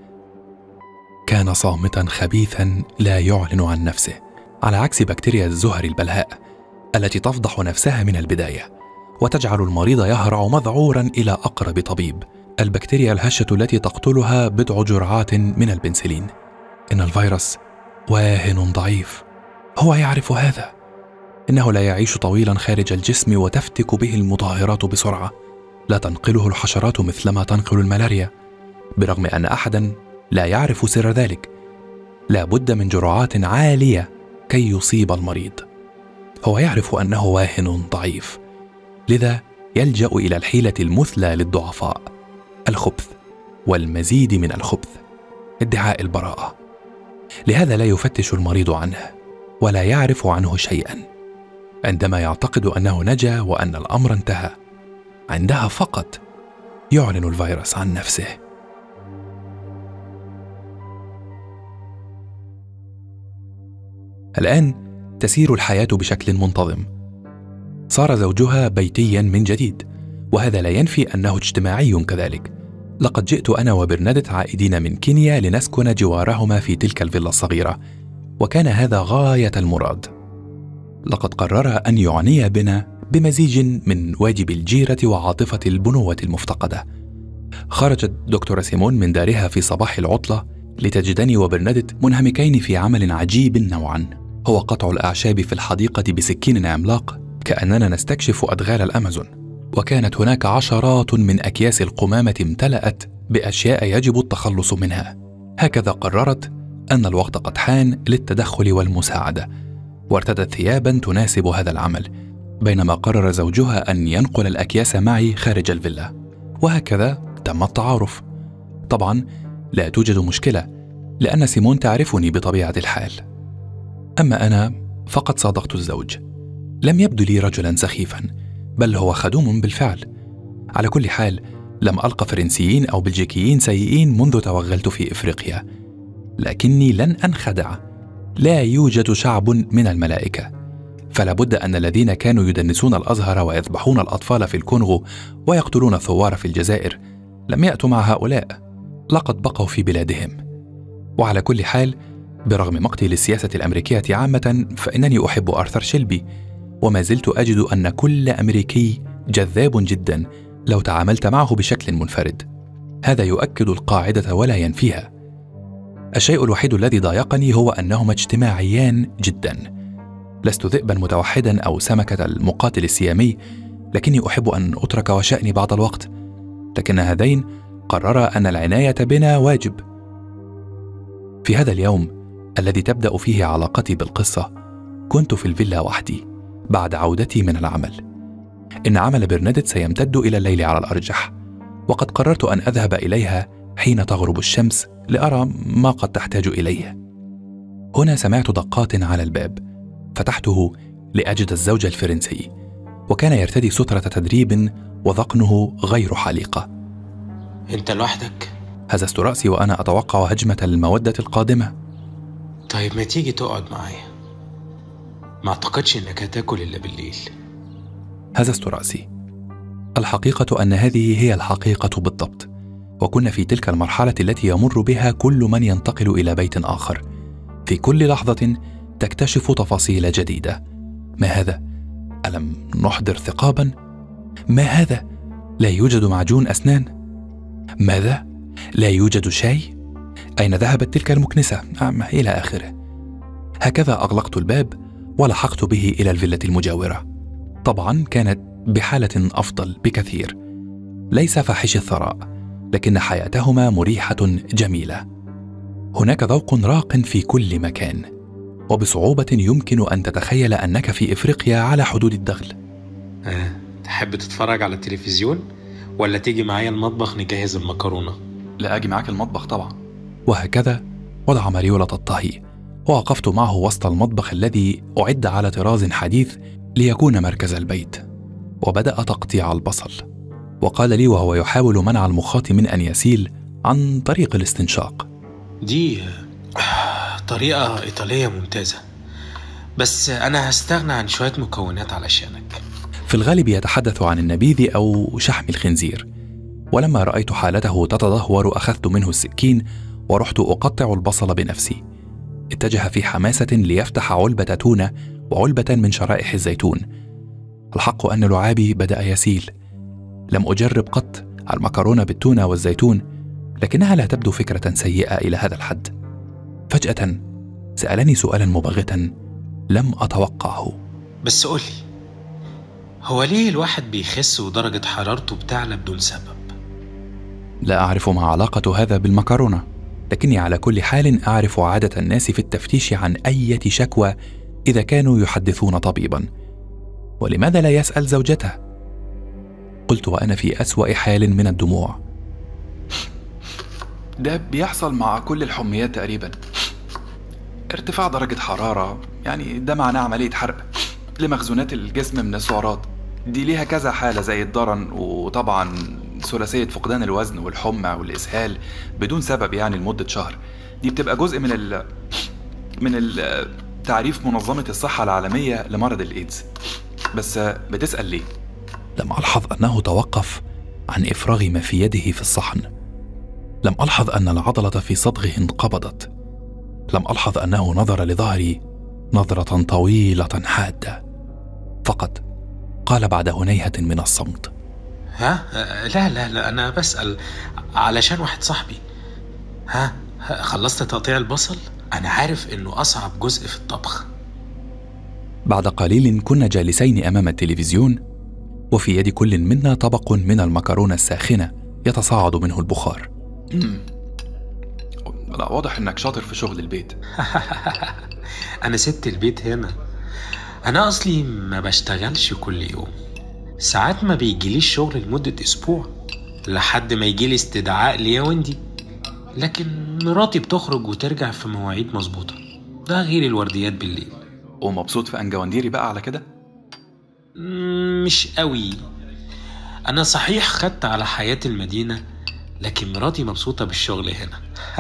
كان صامتا خبيثا لا يعلن عن نفسه، على عكس بكتيريا الزهر البلهاء التي تفضح نفسها من البداية وتجعل المريض يهرع مذعورا إلى أقرب طبيب. البكتيريا الهشة التي تقتلها بضع جرعات من البنسلين. إن الفيروس واهن ضعيف، هو يعرف هذا. إنه لا يعيش طويلا خارج الجسم وتفتك به المطهرات بسرعة، لا تنقله الحشرات مثلما تنقل الملاريا، برغم أن أحدا لا يعرف سر ذلك. لا بد من جرعات عالية كي يصيب المريض. هو يعرف أنه واهن ضعيف، لذا يلجأ إلى الحيلة المثلى للضعفاء: الخبث والمزيد من الخبث، ادعاء البراءة. لهذا لا يفتش المريض عنه ولا يعرف عنه شيئا. عندما يعتقد أنه نجا وأن الأمر انتهى، عندها فقط يعلن الفيروس عن نفسه. الآن تسير الحياة بشكل منتظم. صار زوجها بيتيا من جديد، وهذا لا ينفي أنه اجتماعي كذلك. لقد جئت أنا وبرنادت عائدين من كينيا لنسكن جوارهما في تلك الفيلا الصغيرة، وكان هذا غاية المراد. لقد قرر أن يعنيا بنا بمزيج من واجب الجيرة وعاطفة البنوة المفتقدة. خرجت دكتورة سيمون من دارها في صباح العطلة لتجدني وبرنادت منهمكين في عمل عجيب نوعا، هو قطع الأعشاب في الحديقة بسكين عملاق كأننا نستكشف أدغال الأمازون. وكانت هناك عشرات من أكياس القمامة امتلأت بأشياء يجب التخلص منها. هكذا قررت أن الوقت قد حان للتدخل والمساعدة، وارتدت ثيابا تناسب هذا العمل، بينما قرر زوجها أن ينقل الأكياس معي خارج الفيلا. وهكذا تم التعارف. طبعا لا توجد مشكلة، لأن سيمون تعرفني بطبيعة الحال. أما أنا فقد صادقت الزوج. لم يبدو لي رجلا سخيفا، بل هو خدوم بالفعل. على كل حال، لم ألقى فرنسيين أو بلجيكيين سيئين منذ توغلت في إفريقيا، لكني لن أنخدع. لا يوجد شعب من الملائكة، فلا بد أن الذين كانوا يدنسون الأزهر ويذبحون الأطفال في الكونغو ويقتلون الثوار في الجزائر لم يأتوا مع هؤلاء، لقد بقوا في بلادهم. وعلى كل حال، برغم مقتي للسياسة الأمريكية عامة، فإنني أحب آرثر شيلبي، وما زلت أجد أن كل أمريكي جذاب جدا لو تعاملت معه بشكل منفرد. هذا يؤكد القاعدة ولا ينفيها. الشيء الوحيد الذي ضايقني هو أنهما اجتماعيان جدا. لست ذئبا متوحدا أو سمكة المقاتل السيامي، لكني أحب أن أترك وشأني بعض الوقت. لكن هذين قررا أن العناية بنا واجب. في هذا اليوم الذي تبدأ فيه علاقتي بالقصة، كنت في الفيلا وحدي بعد عودتي من العمل. إن عمل برنادت سيمتد إلى الليل على الأرجح، وقد قررت أن أذهب إليها حين تغرب الشمس لأرى ما قد تحتاج إليه. هنا سمعت دقات على الباب، فتحته لأجد الزوج الفرنسي، وكان يرتدي سترة تدريب وذقنه غير حليقة. انت لوحدك؟ هززت رأسي وأنا أتوقع هجمة المودة القادمة. طيب ما تيجي تقعد معايا؟ ما أعتقدش إنك هتاكل إلا بالليل. هززت رأسي. الحقيقة أن هذه هي الحقيقة بالضبط. وكنا في تلك المرحلة التي يمر بها كل من ينتقل إلى بيت آخر. في كل لحظة تكتشف تفاصيل جديدة. ما هذا؟ ألم نحضر ثقابا؟ ما هذا؟ لا يوجد معجون أسنان؟ ماذا؟ لا يوجد شاي؟ أين ذهبت تلك المكنسة؟ إلى آخره. هكذا أغلقت الباب ولحقت به إلى الفيلا المجاورة. طبعا كانت بحالة أفضل بكثير، ليس فاحش الثراء، لكن حياتهما مريحة جميلة. هناك ذوق راق في كل مكان، وبصعوبة يمكن أن تتخيل أنك في إفريقيا على حدود الدغل. تحب تتفرج على التلفزيون ولا تيجي معايا المطبخ نجهز المكرونة؟ لا، أجي معاك المطبخ طبعا. وهكذا وضع مريولة الطهي، ووقفت معه وسط المطبخ الذي أعد على طراز حديث ليكون مركز البيت، وبدأ تقطيع البصل. وقال لي وهو يحاول منع المخاط من أن يسيل عن طريق الاستنشاق: دي طريقة إيطالية ممتازة، بس أنا هستغنى عن شوية مكونات علشانك. في الغالب يتحدث عن النبيذ أو شحم الخنزير، ولما رأيت حالته تتدهور أخذت منه السكين ورحت أقطع البصل بنفسي. اتجه في حماسة ليفتح علبة تونة وعلبة من شرائح الزيتون. الحق أن لعابي بدأ يسيل. لم أجرب قط المكرونة بالتونة والزيتون، لكنها لا تبدو فكرة سيئة إلى هذا الحد. فجأة سألني سؤالا مبغتا لم أتوقعه: بس قولي، هو ليه الواحد بيخس ودرجة حرارته بتعلى بدون سبب؟ لا أعرف ما علاقة هذا بالمكرونة، لكني على كل حال أعرف عادة الناس في التفتيش عن أي شكوى إذا كانوا يحدثون طبيبا. ولماذا لا يسأل زوجته؟ قلت وأنا في أسوأ حال من الدموع: ده بيحصل مع كل الحميات تقريبا، ارتفاع درجة حرارة، يعني ده معناه عملية حرق لمخزونات الجسم من السعرات. دي ليها كذا حالة زي الضرن، وطبعا ثلاثية فقدان الوزن والحمى والإسهال بدون سبب يعني لمدة شهر. دي بتبقى جزء من تعريف منظمة الصحة العالمية لمرض الإيدز. بس بتسأل ليه؟ لم ألحظ أنه توقف عن إفراغ ما في يده في الصحن. لم ألحظ أن العضلة في صدغه انقبضت. لم ألحظ أنه نظر لظهري نظرة طويلة حادة. فقط قال بعد هنيهة من الصمت: لا أنا بسأل علشان واحد صاحبي. خلصت تقطيع البصل؟ أنا عارف إنه أصعب جزء في الطبخ. بعد قليل كنا جالسين أمام التلفزيون، وفي يد كل منا طبق من المكرونة الساخنة يتصاعد منه البخار. لا، واضح إنك شاطر في شغل البيت. أنا سبت البيت هنا. أنا أصلي ما بشتغلش كل يوم، ساعات ما بيجيليش شغل لمدة أسبوع لحد ما يجيلي استدعاء لياوندي، لكن مراتي بتخرج وترجع في مواعيد مظبوطة، ده غير الورديات بالليل. ومبسوط في أنجوانديري بقى على كده؟ مش قوي. أنا صحيح خدت على حياة المدينة، لكن مراتي مبسوطة بالشغل هنا.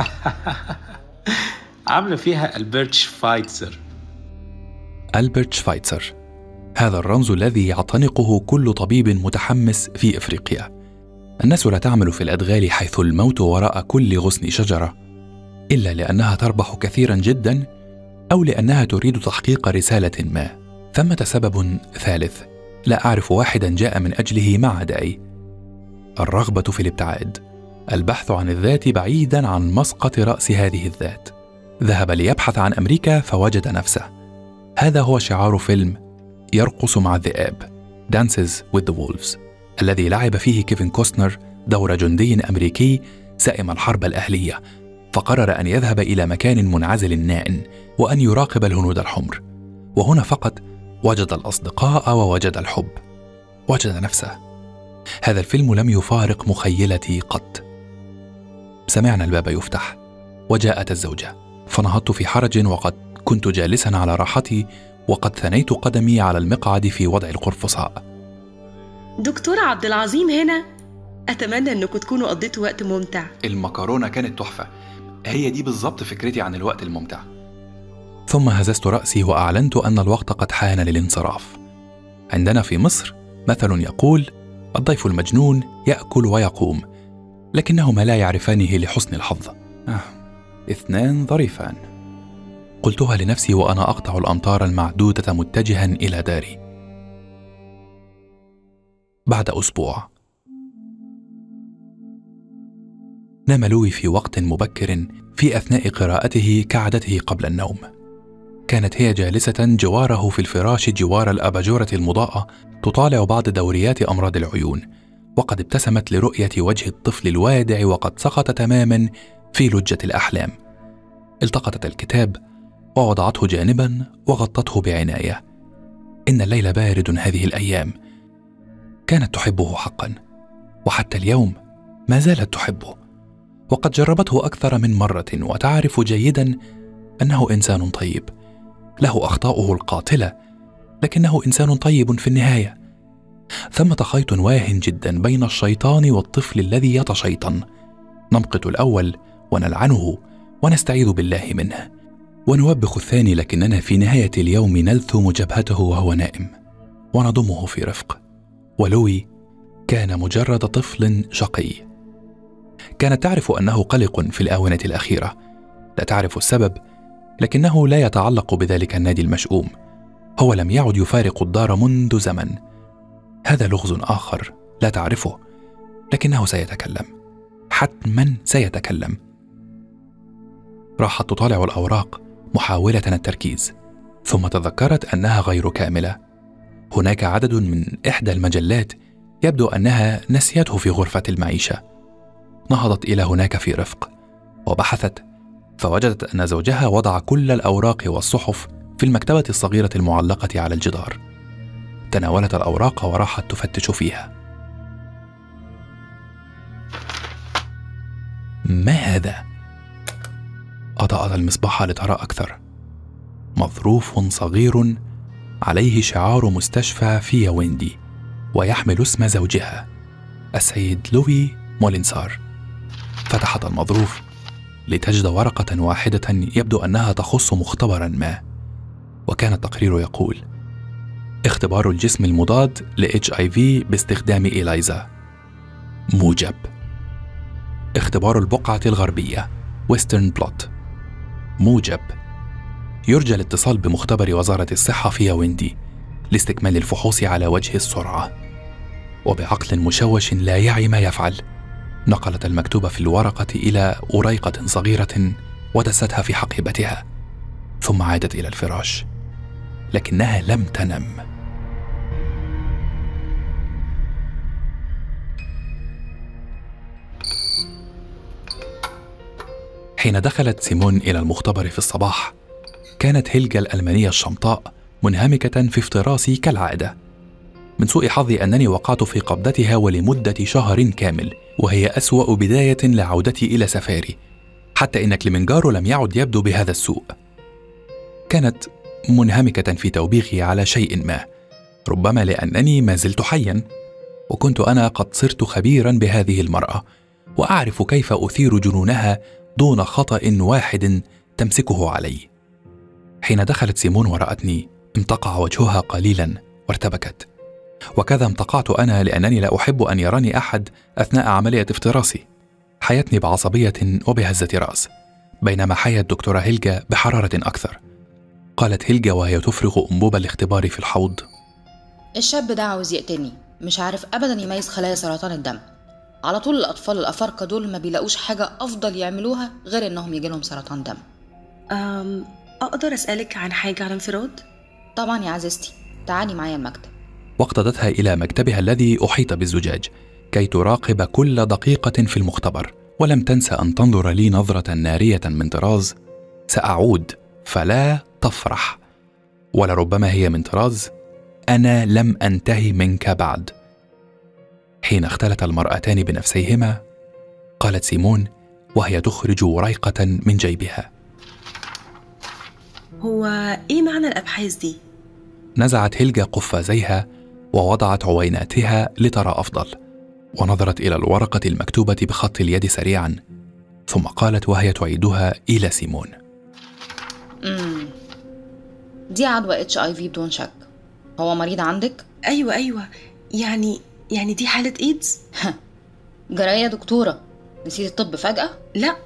عاملة فيها ألبرت شفايتزر. ألبرت شفايتزر، هذا الرمز الذي يعتنقه كل طبيب متحمس في إفريقيا. الناس لا تعمل في الأدغال حيث الموت وراء كل غصن شجرة، إلا لأنها تربح كثيرا جدا أو لأنها تريد تحقيق رسالة ما. ثمة سبب ثالث لا أعرف واحدا جاء من أجله ما عدائي: الرغبة في الابتعاد، البحث عن الذات بعيدا عن مسقط رأس هذه الذات. ذهب ليبحث عن أمريكا فوجد نفسه. هذا هو شعار فيلم يرقص مع الذئاب Dances with the Wolves، الذي لعب فيه كيفن كوستنر دور جندي أمريكي سائم الحرب الأهلية، فقرر أن يذهب إلى مكان منعزل نائٍ وأن يراقب الهنود الحمر. وهنا فقط وجد الأصدقاء ووجد الحب، وجد نفسه. هذا الفيلم لم يفارق مخيلتي قط. سمعنا الباب يفتح وجاءت الزوجة، فنهضت في حرج وقد كنت جالسا على راحتي وقد ثنيت قدمي على المقعد في وضع القرفصاء. دكتور عبد العظيم هنا، أتمنى أنكم تكونوا قضيتوا وقت ممتع. المكرونة كانت تحفة، هي دي بالضبط فكرتي عن الوقت الممتع. ثم هززت رأسي وأعلنت أن الوقت قد حان للانصراف. عندنا في مصر مثل يقول: الضيف المجنون يأكل ويقوم. لكنهما لا يعرفانه لحسن الحظ. 2 ظريفان، قلتها لنفسي وأنا أقطع الأمتار المعدودة متجها إلى داري. بعد أسبوع نام لوي في وقت مبكر في أثناء قراءته كعادته قبل النوم. كانت هي جالسة جواره في الفراش جوار الأباجورة المضاءة تطالع بعض دوريات أمراض العيون، وقد ابتسمت لرؤية وجه الطفل الوادع وقد سقط تماما في لجة الأحلام. التقطت الكتاب ووضعته جانبا وغطته بعناية. إن الليل بارد هذه الأيام. كانت تحبه حقا، وحتى اليوم ما زالت تحبه، وقد جربته أكثر من مرة وتعرف جيدا أنه إنسان طيب. له أخطاؤه القاتلة، لكنه إنسان طيب في النهاية. ثمة خيط واهن جدا بين الشيطان والطفل الذي يتشيطن. نمقت الأول ونلعنه ونستعيذ بالله منه، ونوبخ الثاني، لكننا في نهاية اليوم نلثم جبهته وهو نائم ونضمه في رفق. ولوي كان مجرد طفل شقي. كانت تعرف أنه قلق في الآونة الأخيرة، لا تعرف السبب، لكنه لا يتعلق بذلك النادي المشؤوم. هو لم يعد يفارق الدار منذ زمن. هذا لغز آخر لا تعرفه، لكنه سيتكلم، حتما سيتكلم. راحت تطالع الأوراق محاولة التركيز، ثم تذكرت أنها غير كاملة. هناك عدد من إحدى المجلات يبدو أنها نسيته في غرفة المعيشة. نهضت إلى هناك في رفق وبحثت، فوجدت أن زوجها وضع كل الأوراق والصحف في المكتبة الصغيرة المعلقة على الجدار. تناولت الأوراق وراحت تفتش فيها. ما هذا؟ أضاءت المصباح لترى أكثر. مظروف صغير عليه شعار مستشفى في ياوندي، ويحمل اسم زوجها السيد لوي مولينسار. فتحت المظروف لتجد ورقة واحدة يبدو أنها تخص مختبرا ما، وكان التقرير يقول: اختبار الجسم المضاد ل HIV باستخدام إيلايزا. موجب. اختبار البقعة الغربية ويسترن بلوت. موجب. يرجى الاتصال بمختبر وزارة الصحة في ياوندي لاستكمال الفحوص على وجه السرعة. وبعقل مشوش لا يعي ما يفعل، نقلت المكتوب في الورقة إلى أريقة صغيرة ودستها في حقيبتها، ثم عادت إلى الفراش، لكنها لم تنم. حين دخلت سيمون إلى المختبر في الصباح، كانت هيلجا الألمانية الشمطاء منهمكة في افتراسي كالعادة. من سوء حظي أنني وقعت في قبضتها ولمدة شهر كامل، وهي أسوأ بداية لعودتي إلى سفاري، حتى إن كليمنجارو لم يعد يبدو بهذا السوء. كانت منهمكة في توبيخي على شيء ما، ربما لأنني ما زلت حيا، وكنت أنا قد صرت خبيرا بهذه المرأة، وأعرف كيف أثير جنونها دون خطأ واحد تمسكه علي. حين دخلت سيمون ورأتني امتقع وجهها قليلا وارتبكت، وكذا امتقعت أنا لأنني لا أحب أن يراني أحد أثناء عملية افتراسي. حيتني بعصبية وبهزة رأس، بينما حيت الدكتورة هيلجا بحرارة أكثر. قالت هيلجا وهي تفرغ أنبوب الاختبار في الحوض: الشاب ده عاوز يقتلني، مش عارف أبدا يميز خلايا سرطان الدم. على طول الأطفال الأفارقة دول ما بيلاقوش حاجة أفضل يعملوها غير إنهم يجيلهم سرطان دم. أقدر أسألك عن حاجة على انفراد؟ طبعا يا عزيزتي، تعالي معايا المكتب. واقتضتها إلى مكتبها الذي أحيط بالزجاج كي تراقب كل دقيقة في المختبر، ولم تنسى أن تنظر لي نظرة نارية من طراز: سأعود فلا تفرح. ولربما هي من طراز: أنا لم أنتهي منك بعد. حين اختلت المرأتان بنفسيهما، قالت سيمون وهي تخرج وريقة من جيبها: هو إيه معنى الأبحاث دي؟ نزعت هيلجا قفازيها ووضعت عويناتها لترى أفضل، ونظرت إلى الورقة المكتوبة بخط اليد سريعا، ثم قالت وهي تعيدها إلى سيمون: دي عدوى HIV بدون شك. هو مريض عندك؟ أيوة، يعني دي حالة إيدز؟ جراية دكتورة، نسيت الطب فجأة؟ لا،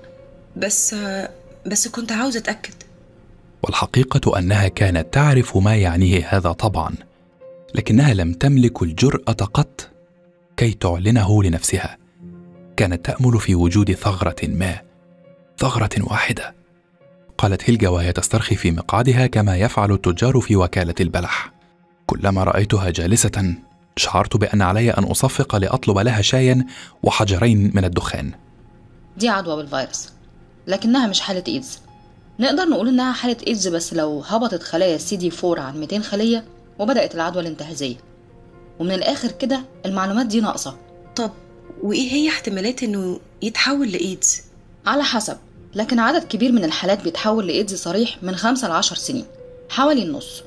بس كنت عاوزة أتأكد. والحقيقة أنها كانت تعرف ما يعنيه هذا طبعا، لكنها لم تملك الجرأة قط كي تعلنه لنفسها. كانت تأمل في وجود ثغرة ما، ثغرة واحدة. قالت هيلجا وهي تسترخي في مقعدها كما يفعل التجار في وكالة البلح. كلما رأيتها جالسة شعرت بأن علي أن أصفق لأطلب لها شايا وحجرين من الدخان. دي عدوى بالفيروس، لكنها مش حالة إيدز. نقدر نقول إنها حالة إيدز بس لو هبطت خلايا CD4 عن 200 خلية وبدأت العدوى الانتهازية. ومن الآخر كده المعلومات دي ناقصة. طب وإيه هي احتمالات إنه يتحول لإيدز؟ على حسب، لكن عدد كبير من الحالات بيتحول لإيدز صريح من 5 ل10 سنين، حوالي النص.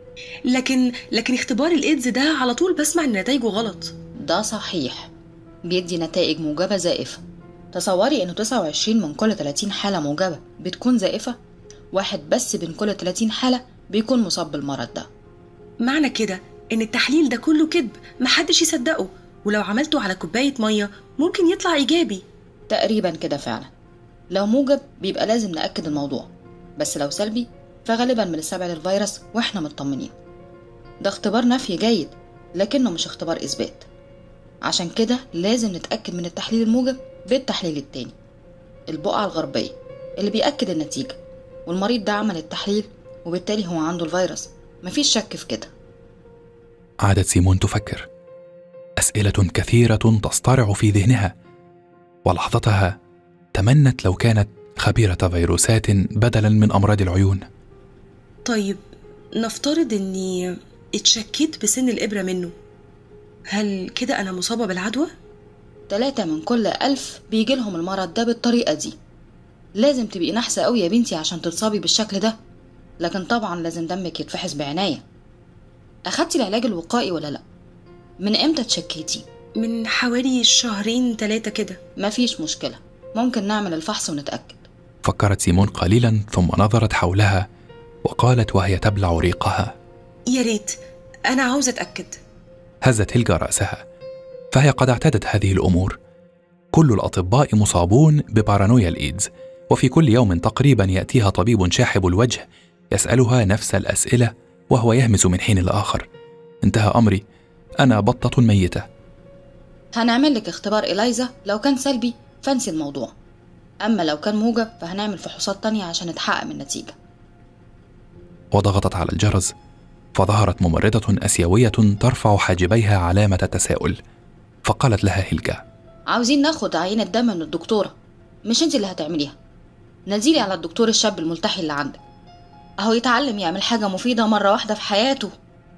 لكن اختبار الإيدز ده على طول بسمع إن نتائجه غلط. ده صحيح، بيدي نتائج موجبة زائفة. تصوري إنه 29 من كل 30 حالة موجبة بتكون زائفة، واحد بس بين كل 30 حالة بيكون مصاب بالمرض ده. معنى كده إن التحليل ده كله كذب، محدش يصدقه، ولو عملته على كوباية مية ممكن يطلع إيجابي. تقريبا كده فعلا. لو موجب بيبقى لازم نأكد الموضوع، بس لو سلبي فغالبا بنستبعد الفيروس واحنا مطمنين. ده اختبار نفي جيد لكنه مش اختبار إثبات، عشان كده لازم نتأكد من التحليل الموجب بالتحليل التاني، البقعة الغربية، اللي بيأكد النتيجة، والمريض ده عمل التحليل وبالتالي هو عنده الفيروس، مفيش شك في كده. عادت سيمون تفكر، أسئلة كثيرة تصطرع في ذهنها، ولحظتها تمنت لو كانت خبيرة فيروسات بدلا من أمراض العيون. طيب نفترض إني اتشكيت بسن الإبرة منه، هل كده أنا مصابة بالعدوى؟ 3 من كل 1000 بيجيلهم المرض ده بالطريقة دي. لازم تبقي نحسة قوي يا بنتي عشان تتصابي بالشكل ده، لكن طبعا لازم دمك يتفحص بعناية. أخدتي العلاج الوقائي ولا لأ؟ من إمتى تشكيتي؟ من حوالي 2-3 كده. مفيش مشكلة، ممكن نعمل الفحص ونتأكد. فكرت سيمون قليلا ثم نظرت حولها وقالت وهي تبلع ريقها: يا ريت، أنا عاوزة أتأكد. هزت هيلجا رأسها، فهي قد اعتادت هذه الأمور. كل الأطباء مصابون ببارانويا الإيدز، وفي كل يوم تقريبا يأتيها طبيب شاحب الوجه يسألها نفس الأسئلة وهو يهمس من حين لآخر: انتهى أمري، أنا بطة ميتة. هنعمل لك اختبار إلايزا، لو كان سلبي فانسي الموضوع، أما لو كان موجب فهنعمل فحوصات تانية عشان نتحقق من النتيجة. وضغطت على الجرس، فظهرت ممرضة آسيوية ترفع حاجبيها علامة تساؤل، فقالت لها هيلجا: عاوزين ناخد عينة دم من الدكتورة، مش انت اللي هتعمليها. نزيلي على الدكتور الشاب الملتحي اللي عندك، اهو يتعلم يعمل حاجة مفيدة مرة واحدة في حياته.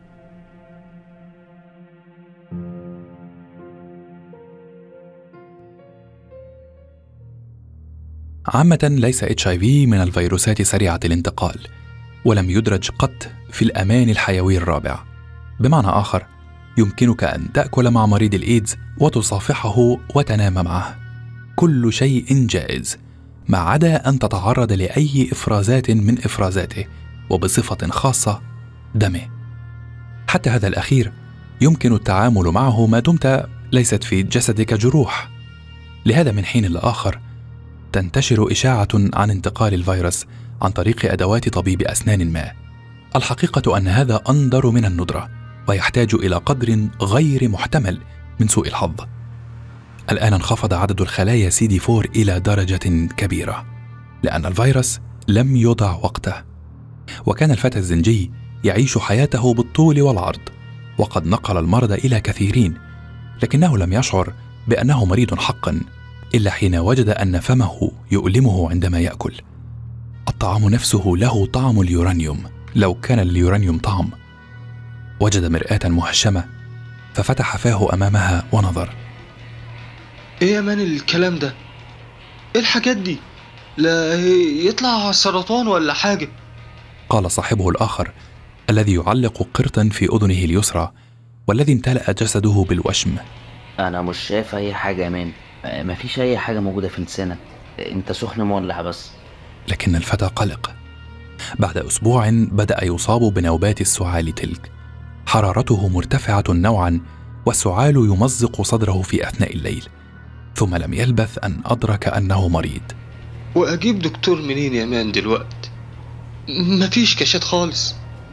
عامة ليس HIV من الفيروسات سريعة الانتقال، ولم يدرج قط في الأمان الحيوي الرابع. بمعنى آخر، يمكنك أن تأكل مع مريض الإيدز وتصافحه وتنام معه، كل شيء جائز ما عدا أن تتعرض لأي إفرازات من إفرازاته، وبصفة خاصة دمه. حتى هذا الأخير يمكن التعامل معه ما دمت ليست في جسدك جروح. لهذا من حين لآخر تنتشر إشاعة عن انتقال الفيروس عن طريق أدوات طبيب أسنان ما. الحقيقة أن هذا أندر من الندرة، ويحتاج إلى قدر غير محتمل من سوء الحظ. الآن انخفض عدد الخلايا CD4 إلى درجة كبيرة، لأن الفيروس لم يضع وقته، وكان الفتى الزنجي يعيش حياته بالطول والعرض، وقد نقل المرض إلى كثيرين، لكنه لم يشعر بأنه مريض حقا إلا حين وجد أن فمه يؤلمه عندما يأكل. الطعام نفسه له طعم اليورانيوم، لو كان اليورانيوم طعم. وجد مرآة مهشمة ففتح فاه أمامها ونظر. ايه يا مان الكلام ده؟ ايه الحاجات دي؟ لا يطلع سرطان ولا حاجة؟ قال صاحبه الآخر الذي يعلق قرطا في أذنه اليسرى والذي امتلأ جسده بالوشم. أنا مش شايف أي حاجة يا مان، مفيش أي حاجة موجودة في لسانك، أنت سخن مولع بس. لكن الفتى قلق. بعد أسبوع بدأ يصاب بنوبات السعال تلك، حرارته مرتفعة نوعا، والسعال يمزق صدره في أثناء الليل. ثم لم يلبث أن أدرك أنه مريض. وأجيب دكتور منين يا مان دلوقت؟ مفيش كشات خالص.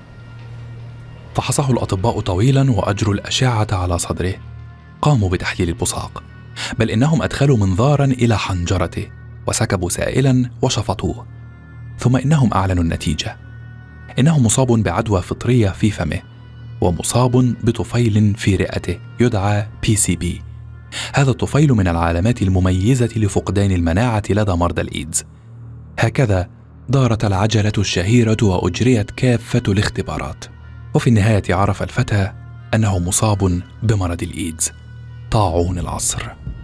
فحصه الأطباء طويلا وأجروا الأشعة على صدره. قاموا بتحليل البصاق، بل إنهم أدخلوا منظارا إلى حنجرته وسكبوا سائلا وشفطوه. ثم إنهم أعلنوا النتيجة: إنه مصاب بعدوى فطرية في فمه، ومصاب بطفيل في رئته يدعى PCB. هذا الطفيل من العلامات المميزة لفقدان المناعة لدى مرضى الإيدز. هكذا دارت العجلة الشهيرة وأجريت كافة الاختبارات، وفي النهاية عرف الفتى أنه مصاب بمرض الإيدز، طاعون العصر.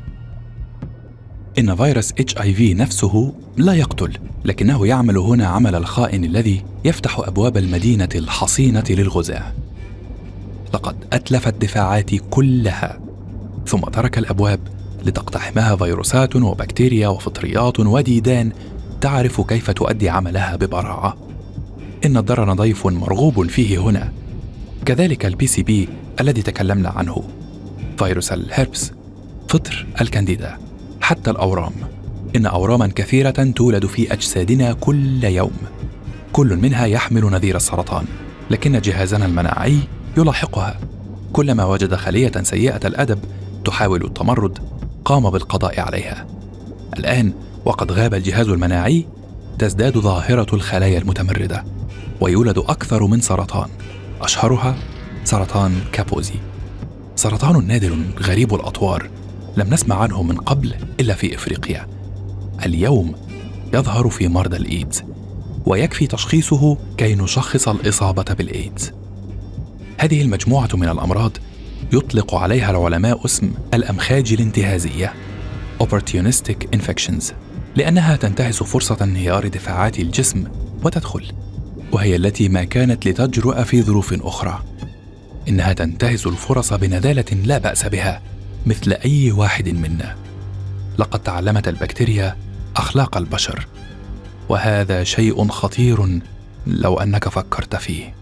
إن فيروس HIV نفسه لا يقتل، لكنه يعمل هنا عمل الخائن الذي يفتح أبواب المدينة الحصينة للغزاة. لقد أتلف الدفاعات كلها، ض ترك الأبواب لتقتحمها فيروسات وبكتيريا وفطريات وديدان تعرف كيف تؤدي عملها ببراعة. إن الضرر ضيف مرغوب فيه هنا، كذلك الPCB الذي تكلمنا عنه، فيروس الهربس، فطر الكانديدا، حتى الأورام. إن أوراما كثيرة تولد في أجسادنا كل يوم، كل منها يحمل نذير السرطان، لكن جهازنا المناعي يلاحقها. كلما وجد خلية سيئة الأدب تحاول التمرد قام بالقضاء عليها. الآن وقد غاب الجهاز المناعي تزداد ظاهرة الخلايا المتمردة، ويولد أكثر من سرطان، أشهرها سرطان كابوزي، سرطان نادر غريب الأطوار لم نسمع عنه من قبل إلا في إفريقيا. اليوم يظهر في مرضى الإيدز، ويكفي تشخيصه كي نشخص الإصابة بالإيدز. هذه المجموعة من الأمراض يطلق عليها العلماء اسم الأمخاج الانتهازية Opportunistic Infections، لأنها تنتهز فرصة انهيار دفاعات الجسم وتدخل، وهي التي ما كانت لتجرؤ في ظروف أخرى. إنها تنتهز الفرص بنذالة لا بأس بها مثل أي واحد منا. لقد تعلمت البكتيريا أخلاق البشر، وهذا شيء خطير لو أنك فكرت فيه.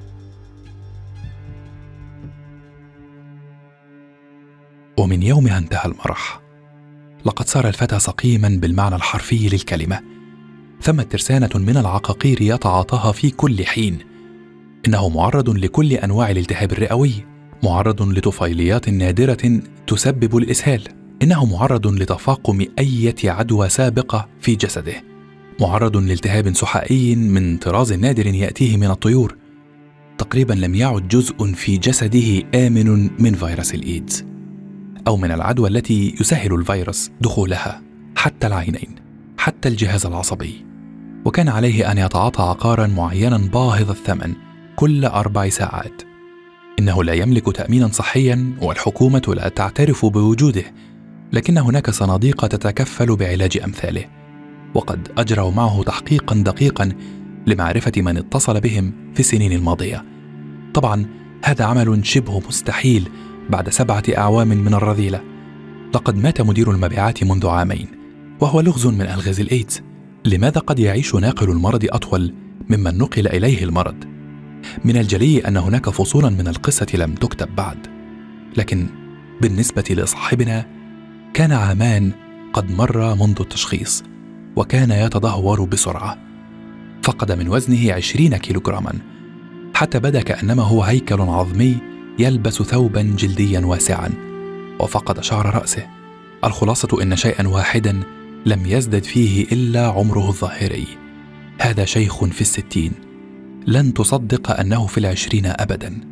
ومن يومها انتهى المرح. لقد صار الفتى سقيما بالمعنى الحرفي للكلمة. ثم ترسانة من العقاقير يتعاطاها في كل حين. إنه معرض لكل أنواع الالتهاب الرئوي، معرض لطفيليات نادرة تسبب الإسهال، إنه معرض لتفاقم أي عدوى سابقة في جسده، معرض لالتهاب سحائي من طراز نادر يأتيه من الطيور. تقريبا لم يعد جزء في جسده آمن من فيروس الإيدز أو من العدوى التي يسهل الفيروس دخولها، حتى العينين، حتى الجهاز العصبي. وكان عليه أن يتعاطى عقارا معينا باهظ الثمن كل 4 ساعات. إنه لا يملك تأمينا صحيا، والحكومة لا تعترف بوجوده، لكن هناك صناديق تتكفل بعلاج أمثاله، وقد أجروا معه تحقيقا دقيقا لمعرفة من اتصل بهم في السنين الماضية. طبعا هذا عمل شبه مستحيل بعد 7 أعوام من الرذيلة. لقد مات مدير المبيعات منذ 2 عام، وهو لغز من ألغاز الإيدز. لماذا قد يعيش ناقل المرض أطول ممن نقل إليه المرض؟ من الجلي أن هناك فصولا من القصة لم تكتب بعد، لكن بالنسبة لصاحبنا كان 2 عام قد مر منذ التشخيص، وكان يتدهور بسرعة. فقد من وزنه 20 كيلوغراما، حتى بدا كأنما هو هيكل عظمي يلبس ثوبا جلديا واسعا، وفقد شعر رأسه. الخلاصة إن شيئا واحدا لم يزدد فيه إلا عمره الظاهري. هذا شيخ في 60، لن تصدق أنه في 20 أبدا.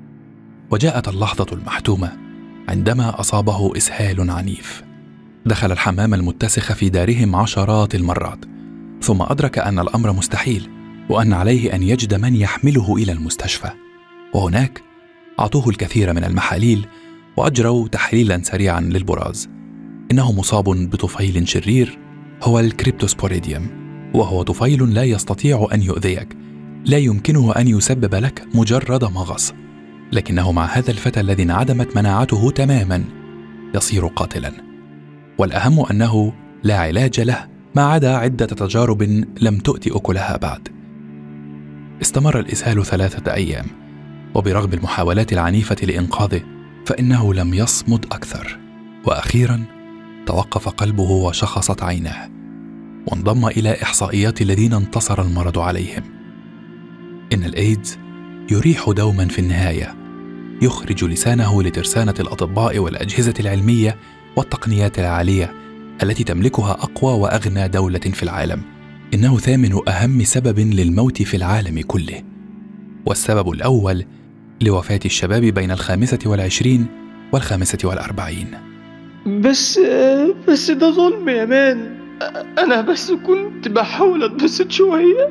وجاءت اللحظة المحتومة عندما أصابه إسهال عنيف. دخل الحمام المتسخ في دارهم 10 المرات، ثم أدرك أن الأمر مستحيل، وأن عليه أن يجد من يحمله إلى المستشفى. وهناك أعطوه الكثير من المحاليل وأجروا تحليلا سريعا للبراز. إنه مصاب بطفيل شرير هو الكريبتوسبوريديوم، وهو طفيل لا يستطيع أن يؤذيك، لا يمكنه أن يسبب لك مجرد مغص، لكنه مع هذا الفتى الذي انعدمت مناعته تماما يصير قاتلا. والأهم أنه لا علاج له، ما عدا عدة تجارب لم تؤت أكلها بعد. استمر الإسهال 3 أيام، وبرغم المحاولات العنيفة لإنقاذه فإنه لم يصمد أكثر. وأخيرا توقف قلبه وشخصت عيناه، وانضم إلى إحصائيات الذين انتصر المرض عليهم. إن الإيدز يريح دوما في النهاية، يخرج لسانه لترسانة الأطباء والأجهزة العلمية والتقنيات العالية التي تملكها أقوى وأغنى دولة في العالم. إنه ثامن أهم سبب للموت في العالم كله، والسبب الأول لوفاة الشباب بين 25 و45. بس ده ظلم يا مان. أنا بس كنت بحاول أتبسط شوية.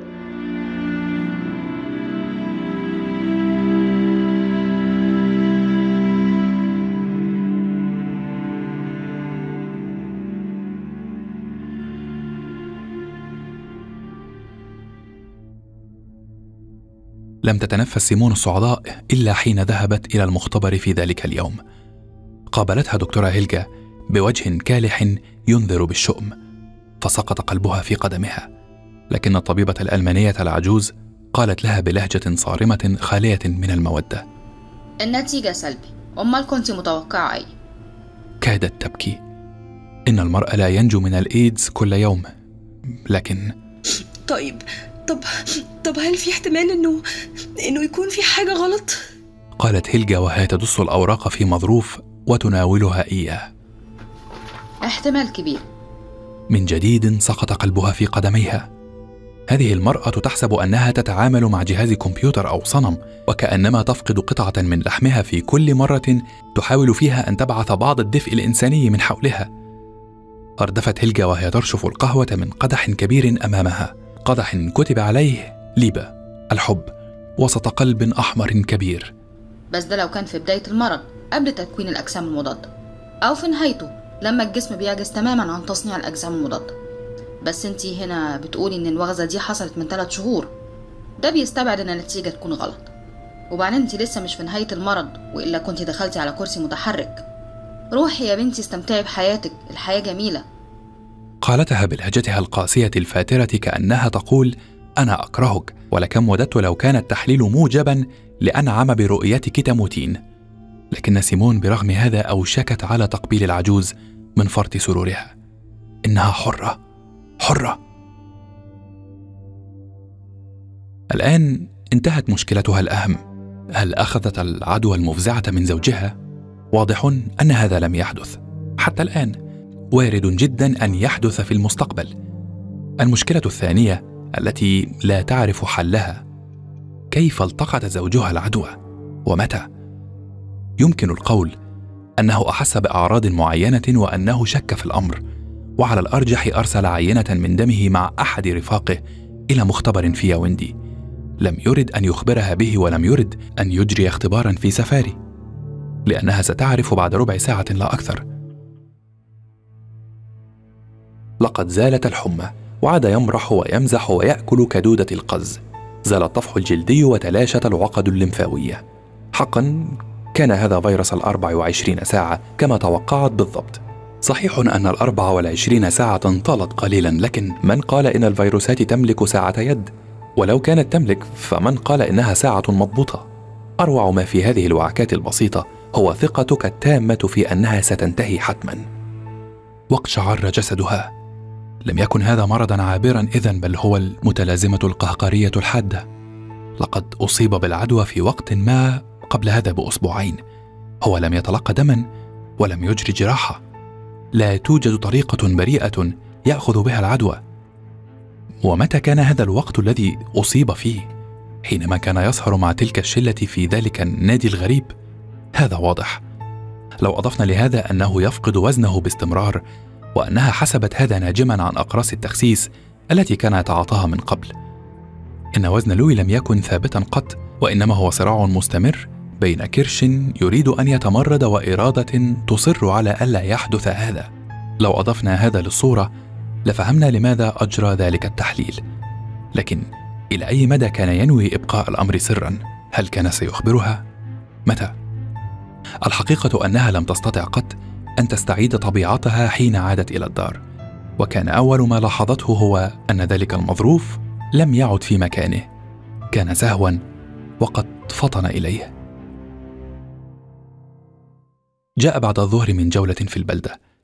لم تتنفس سيمون الصعداء إلا حين ذهبت إلى المختبر في ذلك اليوم. قابلتها دكتورة هيلجا بوجه كالح ينذر بالشؤم، فسقط قلبها في قدمها. لكن الطبيبة الألمانية العجوز قالت لها بلهجة صارمة خالية من المودة: النتيجة سلبي. أمال كنت متوقعة أي؟ كادت تبكي. إن المرء لا ينجو من الإيدز كل يوم، لكن طب هل في احتمال إنه يكون في حاجة غلط؟ قالت هيلجا وهي تدس الأوراق في مظروف وتناولها إياه. احتمال كبير. من جديد سقط قلبها في قدميها. هذه المرأة تحسب أنها تتعامل مع جهاز كمبيوتر أو صنم، وكأنما تفقد قطعة من لحمها في كل مرة تحاول فيها أن تبعث بعض الدفء الإنساني من حولها. أردفت هيلجا وهي ترشف القهوة من قدح كبير أمامها، قدح كتب عليه ليبا الحب وسط قلب أحمر كبير. بس ده لو كان في بداية المرض قبل تكوين الأجسام المضادة، أو في نهايته لما الجسم بيعجز تماما عن تصنيع الأجسام المضادة. بس انتي هنا بتقولي إن الوغزة دي حصلت من 3 شهور. ده بيستبعد إن النتيجة تكون غلط. وبعدين انتي لسه مش في نهاية المرض، وإلا كنتي دخلتي على كرسي متحرك. روحي يا بنتي استمتعي بحياتك، الحياة جميلة. قالتها بلهجتها القاسية الفاترة كأنها تقول: أنا أكرهك، ولكم وددت لو كان التحليل موجبا لأنعم برؤيتك تموتين. لكن سيمون برغم هذا أوشكت على تقبيل العجوز من فرط سرورها. إنها حرة. الآن انتهت مشكلتها الأهم. هل أخذت العدوى المفزعة من زوجها؟ واضح أن هذا لم يحدث حتى الآن. وارد جدا أن يحدث في المستقبل. المشكلة الثانية التي لا تعرف حلها: كيف التقط زوجها العدوى ومتى؟ يمكن القول أنه أحس بأعراض معينة وأنه شك في الأمر، وعلى الأرجح أرسل عينة من دمه مع أحد رفاقه إلى مختبر في ياوندي. لم يرد أن يخبرها به، ولم يرد أن يجري اختبارا في سفاري، لأنها ستعرف بعد ربع ساعة لا أكثر. لقد زالت الحمى، وعاد يمرح ويمزح ويأكل كدودة القز. زال الطفح الجلدي وتلاشت العقد الليمفاوية. حقا كان هذا فيروس 24 ساعة كما توقعت بالضبط. صحيح أن 24 ساعة طالت قليلا، لكن من قال إن الفيروسات تملك ساعة يد؟ ولو كانت تملك فمن قال إنها ساعة مضبوطة؟ أروع ما في هذه الوعكات البسيطة هو ثقتك التامة في أنها ستنتهي حتما. واقشعر جسدها. لم يكن هذا مرضا عابرا إذن، بل هو المتلازمة القهقرية الحادة. لقد أصيب بالعدوى في وقت ما قبل هذا بأسبوعين. هو لم يتلقى دما ولم يجري جراحة. لا توجد طريقة بريئة يأخذ بها العدوى. ومتى كان هذا الوقت الذي أصيب فيه؟ حينما كان يسهر مع تلك الشلة في ذلك النادي الغريب. هذا واضح. لو أضفنا لهذا أنه يفقد وزنه باستمرار، وأنها حسبت هذا ناجما عن أقراص التخسيس التي كان يتعاطاها من قبل. إن وزن لوي لم يكن ثابتا قط، وإنما هو صراع مستمر بين كرش يريد أن يتمرد وإرادة تصر على ألا يحدث هذا. لو أضفنا هذا للصورة لفهمنا لماذا أجرى ذلك التحليل. لكن إلى أي مدى كان ينوي إبقاء الأمر سرا؟ هل كان سيخبرها؟ متى؟ الحقيقة أنها لم تستطع قط أن تستعيد طبيعتها حين عادت إلى الدار، وكان أول ما لاحظته هو أن ذلك المظروف لم يعد في مكانه. كان سهوا وقد فطن إليه. جاء بعد الظهر من جولة في البلدة،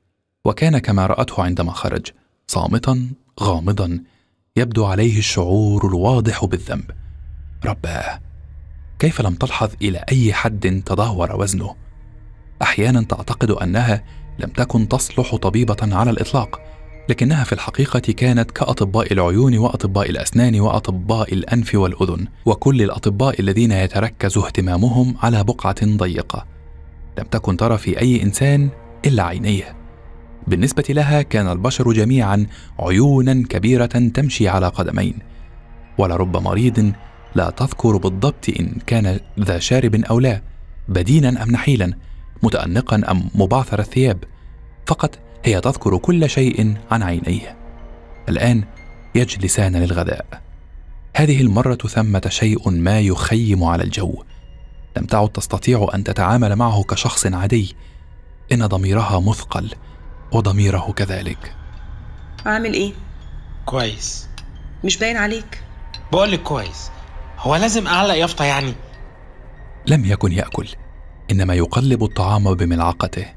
وكان كما رأته عندما خرج، صامتا غامضا، يبدو عليه الشعور الواضح بالذنب. رباه، كيف لم تلحظ إلى أي حد تدهور وزنه؟ أحيانا تعتقد أنها لم تكن تصلح طبيبة على الإطلاق، لكنها في الحقيقة كانت كأطباء العيون وأطباء الأسنان وأطباء الأنف والأذن، وكل الأطباء الذين يتركز اهتمامهم على بقعة ضيقة. لم تكن ترى في أي إنسان إلا عينيه. بالنسبة لها كان البشر جميعا عيونا كبيرة تمشي على قدمين، ولرب مريض لا تذكر بالضبط إن كان ذا شارب أو لا، بدينا أم نحيلا، متأنقا أم مبعثر الثياب، فقط هي تذكر كل شيء عن عينيه. الآن يجلسان للغداء. هذه المرة ثمة شيء ما يخيم على الجو. لم تعد تستطيع أن تتعامل معه كشخص عادي. إن ضميرها مثقل وضميره كذلك. عامل إيه؟ كويس. مش باين عليك. بقولك كويس. هو لازم أعلق يافطة يعني؟ لم يكن يأكل، إنما يقلب الطعام بملعقته.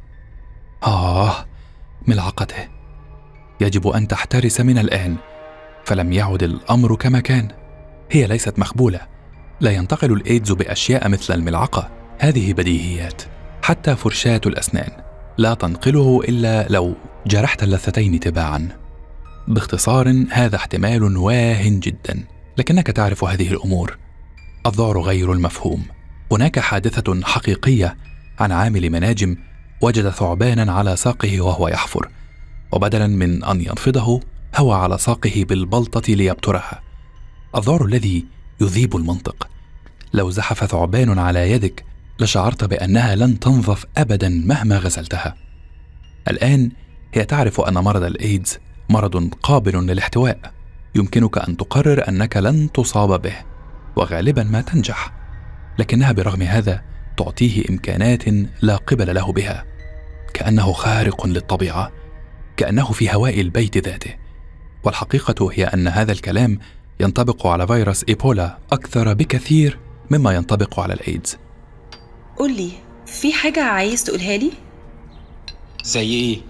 ملعقته. يجب أن تحترس من الآن، فلم يعد الأمر كما كان. هي ليست مخبولة. لا ينتقل الإيدز بأشياء مثل الملعقة. هذه بديهيات. حتى فرشاة الأسنان لا تنقله إلا لو جرحت اللثتين تباعا. باختصار، هذا احتمال واهٍ جدا، لكنك تعرف هذه الأمور. الذعر غير المفهوم. هناك حادثة حقيقية عن عامل مناجم وجد ثعبانا على ساقه وهو يحفر، وبدلا من أن ينفضه هوى على ساقه بالبلطة ليبترها. الذعر الذي يذيب المنطق. لو زحف ثعبان على يدك لشعرت بأنها لن تنظف أبدا مهما غسلتها. الآن هي تعرف أن مرض الإيدز مرض قابل للاحتواء. يمكنك أن تقرر أنك لن تصاب به، وغالبا ما تنجح، لكنها برغم هذا تعطيه إمكانات لا قبل له بها، كأنه خارق للطبيعة، كأنه في هواء البيت ذاته. والحقيقة هي أن هذا الكلام ينطبق على فيروس إيبولا أكثر بكثير مما ينطبق على الإيدز. قل لي، في حاجة عايز تقولها لي؟ زي إيه؟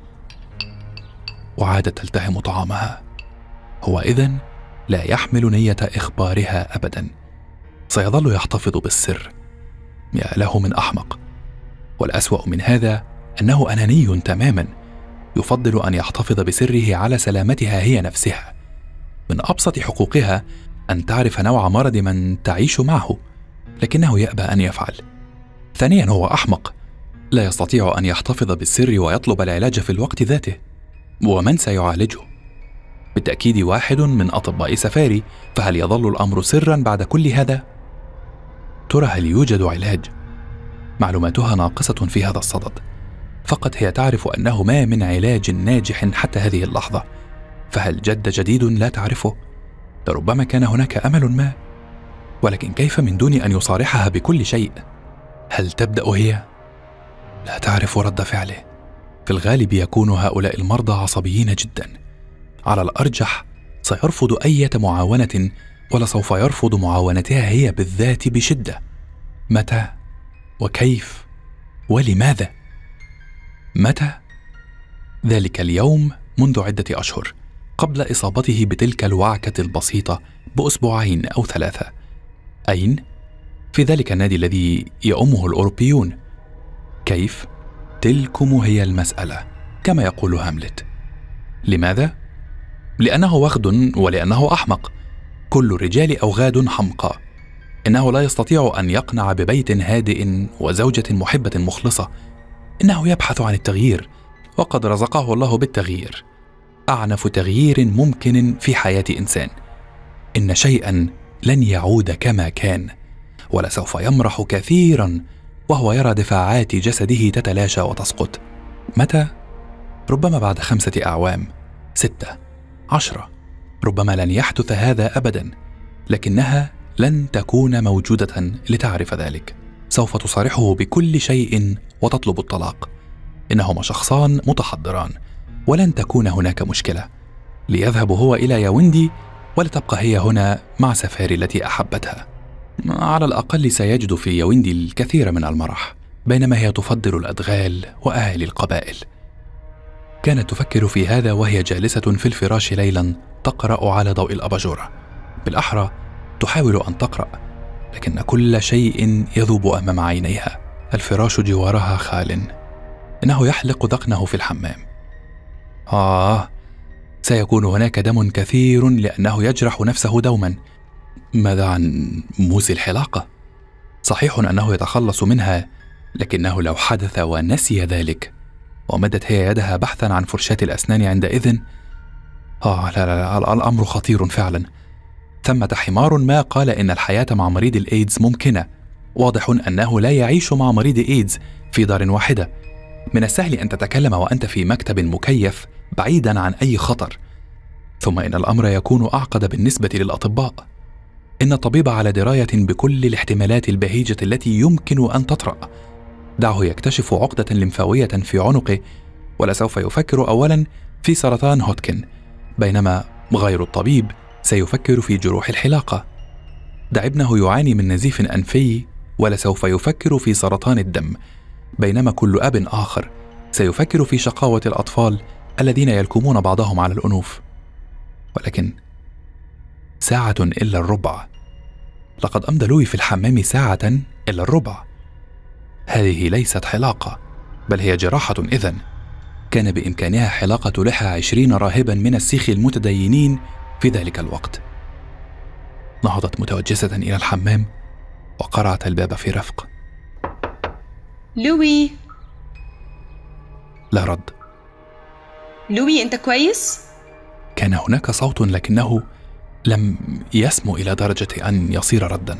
وعادت تلتهم طعامها. هو إذن لا يحمل نية إخبارها أبدا. سيظل يحتفظ بالسر. يا له من أحمق. والأسوأ من هذا أنه أناني تماما. يفضل أن يحتفظ بسره على سلامتها هي نفسها. من أبسط حقوقها أن تعرف نوع مرض من تعيش معه، لكنه يأبى أن يفعل. ثانيا، هو أحمق. لا يستطيع أن يحتفظ بالسر ويطلب العلاج في الوقت ذاته. ومن سيعالجه؟ بالتأكيد واحد من أطباء سفاري. فهل يظل الأمر سرا بعد كل هذا؟ ترى هل يوجد علاج؟ معلوماتها ناقصة في هذا الصدد. فقط هي تعرف أنه ما من علاج ناجح حتى هذه اللحظة. فهل جد جديد لا تعرفه؟ لربما كان هناك أمل ما، ولكن كيف من دون أن يصارحها بكل شيء؟ هل تبدأ هي؟ لا تعرف رد فعله. في الغالب يكون هؤلاء المرضى عصبيين جدا. على الأرجح سيرفض أي معاونة، ولسوف يرفض معاونتها هي بالذات بشدة. متى؟ وكيف؟ ولماذا؟ متى؟ ذلك اليوم منذ عدة أشهر، قبل إصابته بتلك الوعكة البسيطة بأسبوعين أو 3. أين؟ في ذلك النادي الذي يؤمه الأوروبيون. كيف؟ تلكم هي المسألة، كما يقول هاملت. لماذا؟ لأنه وغد ولأنه أحمق. كل الرجال أوغاد حمقى. إنه لا يستطيع أن يقنع ببيت هادئ وزوجة محبة مخلصة. إنه يبحث عن التغيير، وقد رزقه الله بالتغيير، أعنف تغيير ممكن في حياة إنسان. إن شيئا لن يعود كما كان، ولسوف يمرح كثيرا وهو يرى دفاعات جسده تتلاشى وتسقط. متى؟ ربما بعد 5 أعوام، 6، 10. ربما لن يحدث هذا أبدا، لكنها لن تكون موجودة لتعرف ذلك. سوف تصارحه بكل شيء وتطلب الطلاق. إنهما شخصان متحضران، ولن تكون هناك مشكلة. ليذهب هو إلى ياوندي، ولتبقى هي هنا مع سفاري التي أحبتها. على الأقل سيجد في ياوندي الكثير من المرح، بينما هي تفضل الأدغال وأهالي القبائل. كانت تفكر في هذا وهي جالسة في الفراش ليلا تقرأ على ضوء الأباجورة، بالأحرى تحاول أن تقرأ، لكن كل شيء يذوب أمام عينيها. الفراش جوارها خال، إنه يحلق ذقنه في الحمام. سيكون هناك دم كثير لأنه يجرح نفسه دوما. ماذا عن موس الحلاقة؟ صحيح أنه يتخلص منها، لكنه لو حدث ونسي ذلك. ومدت هي يدها بحثا عن فرشاة الأسنان عندئذ. لا، الأمر خطير فعلا. ثمة حمار ما قال إن الحياة مع مريض الإيدز ممكنة. واضح أنه لا يعيش مع مريض إيدز في دار واحدة. من السهل أن تتكلم وأنت في مكتب مكيف بعيدا عن أي خطر. ثم إن الأمر يكون أعقد بالنسبة للأطباء. إن الطبيب على دراية بكل الاحتمالات البهيجة التي يمكن أن تطرأ. دعه يكتشف عقدة لمفاوية في عنقه، ولسوف يفكر أولا في سرطان هوتكن، بينما غير الطبيب سيفكر في جروح الحلاقة. دع ابنه يعاني من نزيف أنفي، ولسوف يفكر في سرطان الدم، بينما كل أب آخر سيفكر في شقاوة الأطفال الذين يلكمون بعضهم على الأنوف. ولكن 1:15 ساعة. لقد أمضى لوي في الحمام 1:15 ساعة. هذه ليست حلاقة، بل هي جراحة. إذن كان بإمكانها حلاقة لحى 20 راهبا من السيخ المتدينين في ذلك الوقت. نهضت متوجسة إلى الحمام وقرعت الباب في رفق. لوي. لا رد. لوي، أنت كويس؟ كان هناك صوت، لكنه لم يسمو إلى درجة أن يصير ردا.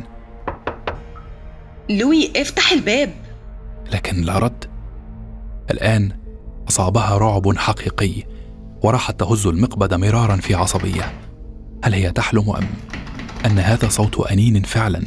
لوي، افتح الباب. لكن لا رد. الآن أصابها رعب حقيقي، وراحت تهز المقبض مرارا في عصبية. هل هي تحلم أم أن هذا صوت أنين فعلا؟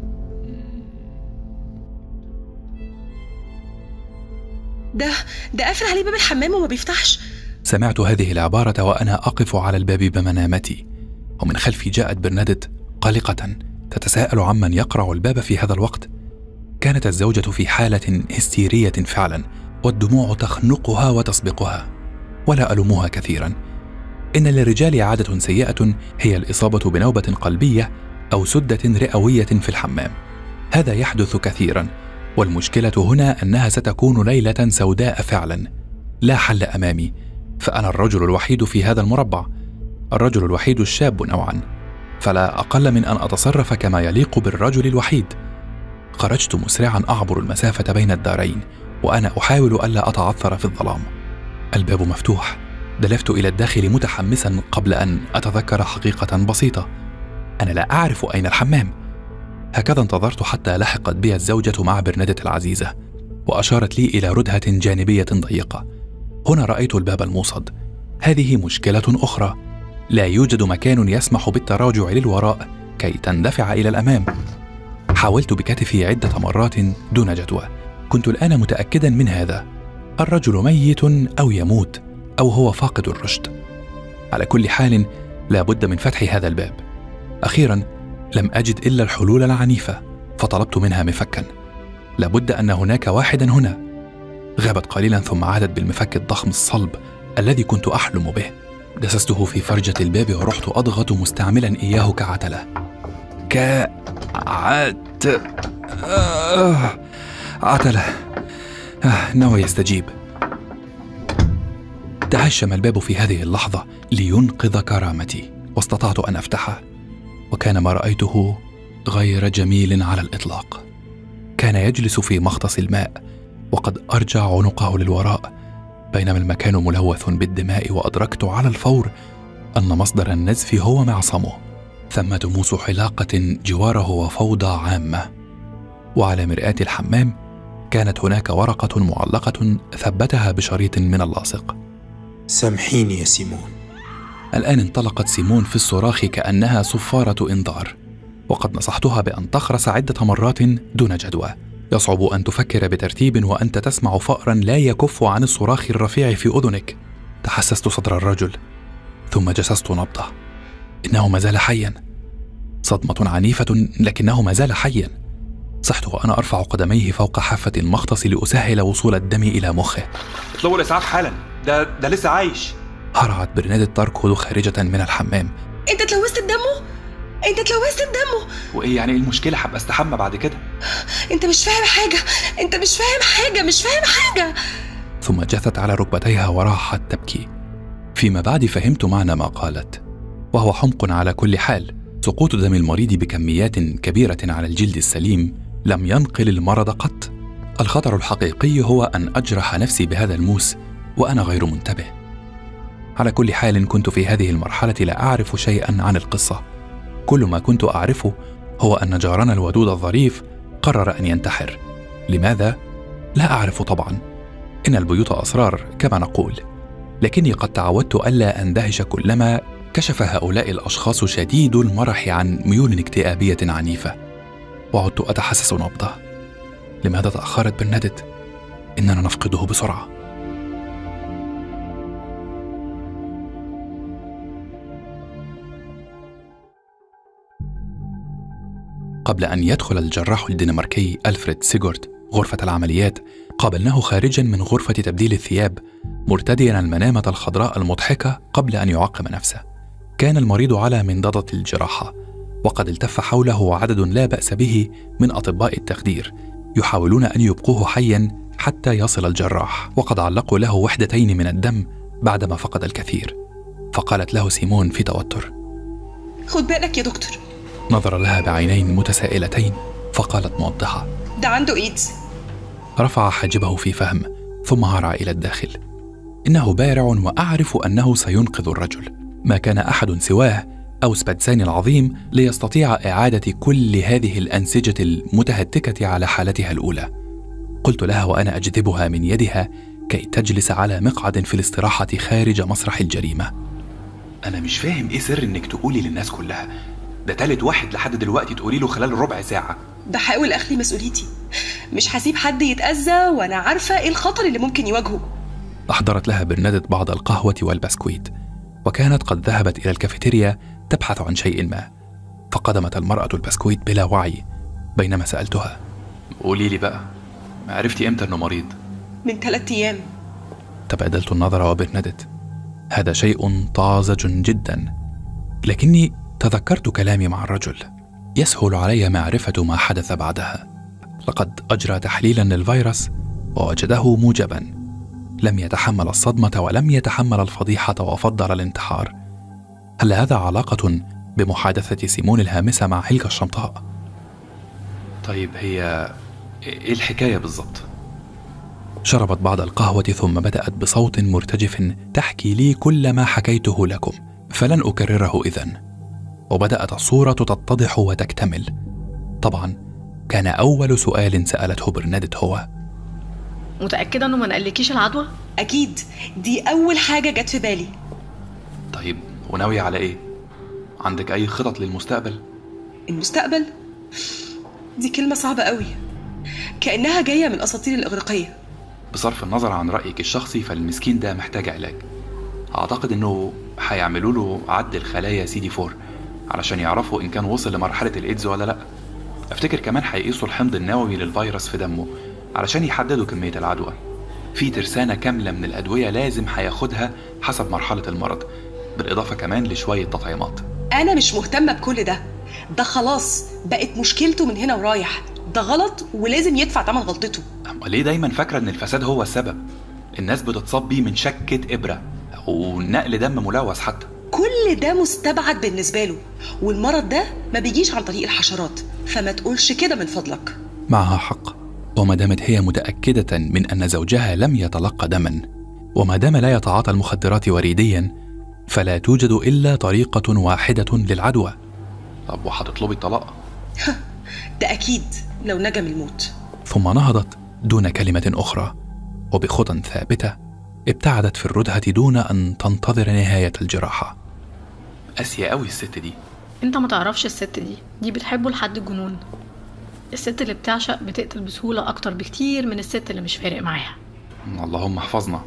ده قافل عليه باب الحمام وما بيفتحش. سمعت هذه العبارة وأنا أقف على الباب بمنامتي، ومن خلفي جاءت برنادت قلقة تتساءل عمن يقرع الباب في هذا الوقت. كانت الزوجة في حالة هستيرية فعلا، والدموع تخنقها وتسبقها، ولا ألومها كثيرا. إن للرجال عادة سيئة هي الإصابة بنوبة قلبية أو سدة رئوية في الحمام. هذا يحدث كثيرا، والمشكلة هنا أنها ستكون ليلة سوداء فعلا. لا حل أمامي، فأنا الرجل الوحيد في هذا المربع، الرجل الوحيد الشاب نوعا، فلا أقل من أن أتصرف كما يليق بالرجل الوحيد. خرجت مسرعا أعبر المسافة بين الدارين، وأنا أحاول ألا أتعثر في الظلام. الباب مفتوح. دلفت إلى الداخل متحمسا قبل أن أتذكر حقيقة بسيطة: أنا لا أعرف أين الحمام. هكذا انتظرت حتى لحقت بي الزوجة مع برنادت العزيزة، وأشارت لي إلى ردهة جانبية ضيقة. هنا رأيت الباب الموصد. هذه مشكلة أخرى، لا يوجد مكان يسمح بالتراجع للوراء كي تندفع إلى الأمام. حاولت بكتفي عدة مرات دون جدوى. كنت الآن متأكدا من هذا: الرجل ميت أو يموت، أو هو فاقد الرشد. على كل حال لا بد من فتح هذا الباب. أخيرا لم أجد إلا الحلول العنيفة، فطلبت منها مفكا. لابد أن هناك واحدا هنا. غابت قليلا ثم عادت بالمفك الضخم الصلب الذي كنت أحلم به. دسسته في فرجة الباب ورحت أضغط مستعملا إياه كعتلة. عتلة. نوى يستجيب. تهشم الباب في هذه اللحظة لينقذ كرامتي، واستطعت أن أفتحه، وكان ما رأيته غير جميل على الإطلاق. كان يجلس في مختص الماء وقد أرجع عنقه للوراء، بينما المكان ملوث بالدماء، وأدركت على الفور أن مصدر النزف هو معصمه. ثم دموس حلاقة جواره وفوضى عامة. وعلى مرآة الحمام كانت هناك ورقة معلقة ثبتها بشريط من اللاصق. سامحيني يا سيمون. الآن انطلقت سيمون في الصراخ كأنها صفارة إنذار، وقد نصحتها بأن تخرس عدة مرات دون جدوى. يصعب أن تفكر بترتيب وأنت تسمع فأرا لا يكف عن الصراخ الرفيع في أذنك. تحسست صدر الرجل، ثم جسست نبضه. إنه ما زال حيا. صدمة عنيفة، لكنه ما زال حيا. صحت وأنا أرفع قدميه فوق حافة المختص لأسهل وصول الدم إلى مخه. اطلبوا الإسعاف حالا. ده لسه عايش. هرعت برنادت تركض خارجة من الحمام. انت اتلوثت بدمه؟ انت اتلوثت بدمه؟ وايه يعني المشكلة؟ هبقى استحمى بعد كده. انت مش فاهم حاجة، انت مش فاهم حاجة. ثم جثت على ركبتيها وراحت تبكي. فيما بعد فهمت معنى ما قالت، وهو حمق على كل حال. سقوط دم المريض بكميات كبيرة على الجلد السليم لم ينقل المرض قط. الخطر الحقيقي هو أن أجرح نفسي بهذا الموس وأنا غير منتبه. على كل حال كنت في هذه المرحلة لا أعرف شيئا عن القصة. كل ما كنت أعرفه هو أن جارنا الودود الظريف قرر أن ينتحر. لماذا؟ لا أعرف طبعا، إن البيوت أسرار كما نقول، لكني قد تعودت ألا أندهش كلما كشف هؤلاء الأشخاص شديد المرح عن ميول اكتئابية عنيفة، وعدت أتحسس نبضه. لماذا تأخرت برنادت؟ إننا نفقده بسرعة. قبل أن يدخل الجراح الدنماركي ألفريد سيغورت غرفة العمليات، قابلناه خارجا من غرفة تبديل الثياب مرتديا المنامة الخضراء المضحكة قبل أن يعقم نفسه. كان المريض على منضدة الجراحة، وقد التف حوله عدد لا بأس به من أطباء التخدير يحاولون أن يبقوه حيا حتى يصل الجراح، وقد علقوا له وحدتين من الدم بعدما فقد الكثير. فقالت له سيمون في توتر: خد بالك يا دكتور. نظر لها بعينين متسائلتين فقالت موضحة: ده عنده إيدز. رفع حاجبه في فهم ثم هرع إلى الداخل. إنه بارع وأعرف أنه سينقذ الرجل. ما كان أحد سواه أو سباتساني العظيم ليستطيع إعادة كل هذه الأنسجة المتهتكة على حالتها الأولى. قلت لها وأنا أجذبها من يدها كي تجلس على مقعد في الاستراحة خارج مسرح الجريمة: أنا مش فاهم إيه سر إنك تقولي للناس كلها، ده تالت واحد لحد دلوقتي تقولي له خلال ربع ساعة. بحاول أخلي مسؤوليتي، مش هسيب حد يتأذى وأنا عارفة إيه الخطر اللي ممكن يواجهه. أحضرت لها برنادت بعض القهوة والبسكويت، وكانت قد ذهبت إلى الكافيتيريا تبحث عن شيء ما، فقدمت المرأة البسكويت بلا وعي بينما سألتها: قولي لي بقى، عرفتي إمتى إنه مريض؟ من 3 أيام. تبادلت النظر وبرنادت: هذا شيء طازج جدا، لكني تذكرت كلامي مع الرجل. يسهل علي معرفة ما حدث بعدها. لقد أجرى تحليلا للفيروس ووجده موجبا. لم يتحمل الصدمة ولم يتحمل الفضيحة وفضل الانتحار. هل هذا علاقة بمحادثة سيمون الهامسة مع هيلغا الشمطاء؟ طيب هي إيه الحكاية بالضبط؟ شربت بعض القهوة ثم بدأت بصوت مرتجف تحكي لي كل ما حكيته لكم، فلن أكرره إذن. وبدأت الصورة تتضح وتكتمل. طبعا كان أول سؤال سألته برنادت هو: متأكدة إنه ما نقلكيش العدوى؟ أكيد، دي أول حاجة جت في بالي. طيب وناوية على إيه؟ عندك أي خطط للمستقبل؟ المستقبل؟ دي كلمة صعبة قوي، كأنها جاية من أساطير الإغريقية. بصرف النظر عن رأيك الشخصي فالمسكين ده محتاج علاج. أعتقد إنه هيعملوا له عد الخلايا CD4 علشان يعرفوا إن كان وصل لمرحلة الإيدز ولا لأ. أفتكر كمان هيقيسوا الحمض النووي للفيروس في دمه علشان يحددوا كمية العدوى. في ترسانة كاملة من الأدوية لازم هياخدها حسب مرحلة المرض، بالإضافة كمان لشوية تطعيمات. أنا مش مهتمة بكل ده، ده خلاص بقت مشكلته من هنا ورايح. ده غلط ولازم يدفع ثمن غلطته. أما ليه دايما فاكرة إن الفساد هو السبب؟ الناس بتتصاب بيه من شكة إبرة أو نقل دم ملوث حتى. كل ده مستبعد بالنسبة له، والمرض ده ما بيجيش عن طريق الحشرات، فما تقولش كده من فضلك. معها حق، وما دامت هي متأكدة من أن زوجها لم يتلقى دما، وما دام لا يتعاطى المخدرات وريديا، فلا توجد إلا طريقة واحدة للعدوى. طب وهتطلبي الطلاق؟ ده أكيد لو نجم الموت. ثم نهضت دون كلمة أخرى، وبخطى ثابتة ابتعدت في الردهة دون أن تنتظر نهاية الجراحة. قاسية قوي الست دي. انت ما تعرفش الست دي بتحبه لحد الجنون. الست اللي بتعشق بتقتل بسهولة أكتر بكتير من الست اللي مش فارق معاها. اللهم احفظنا.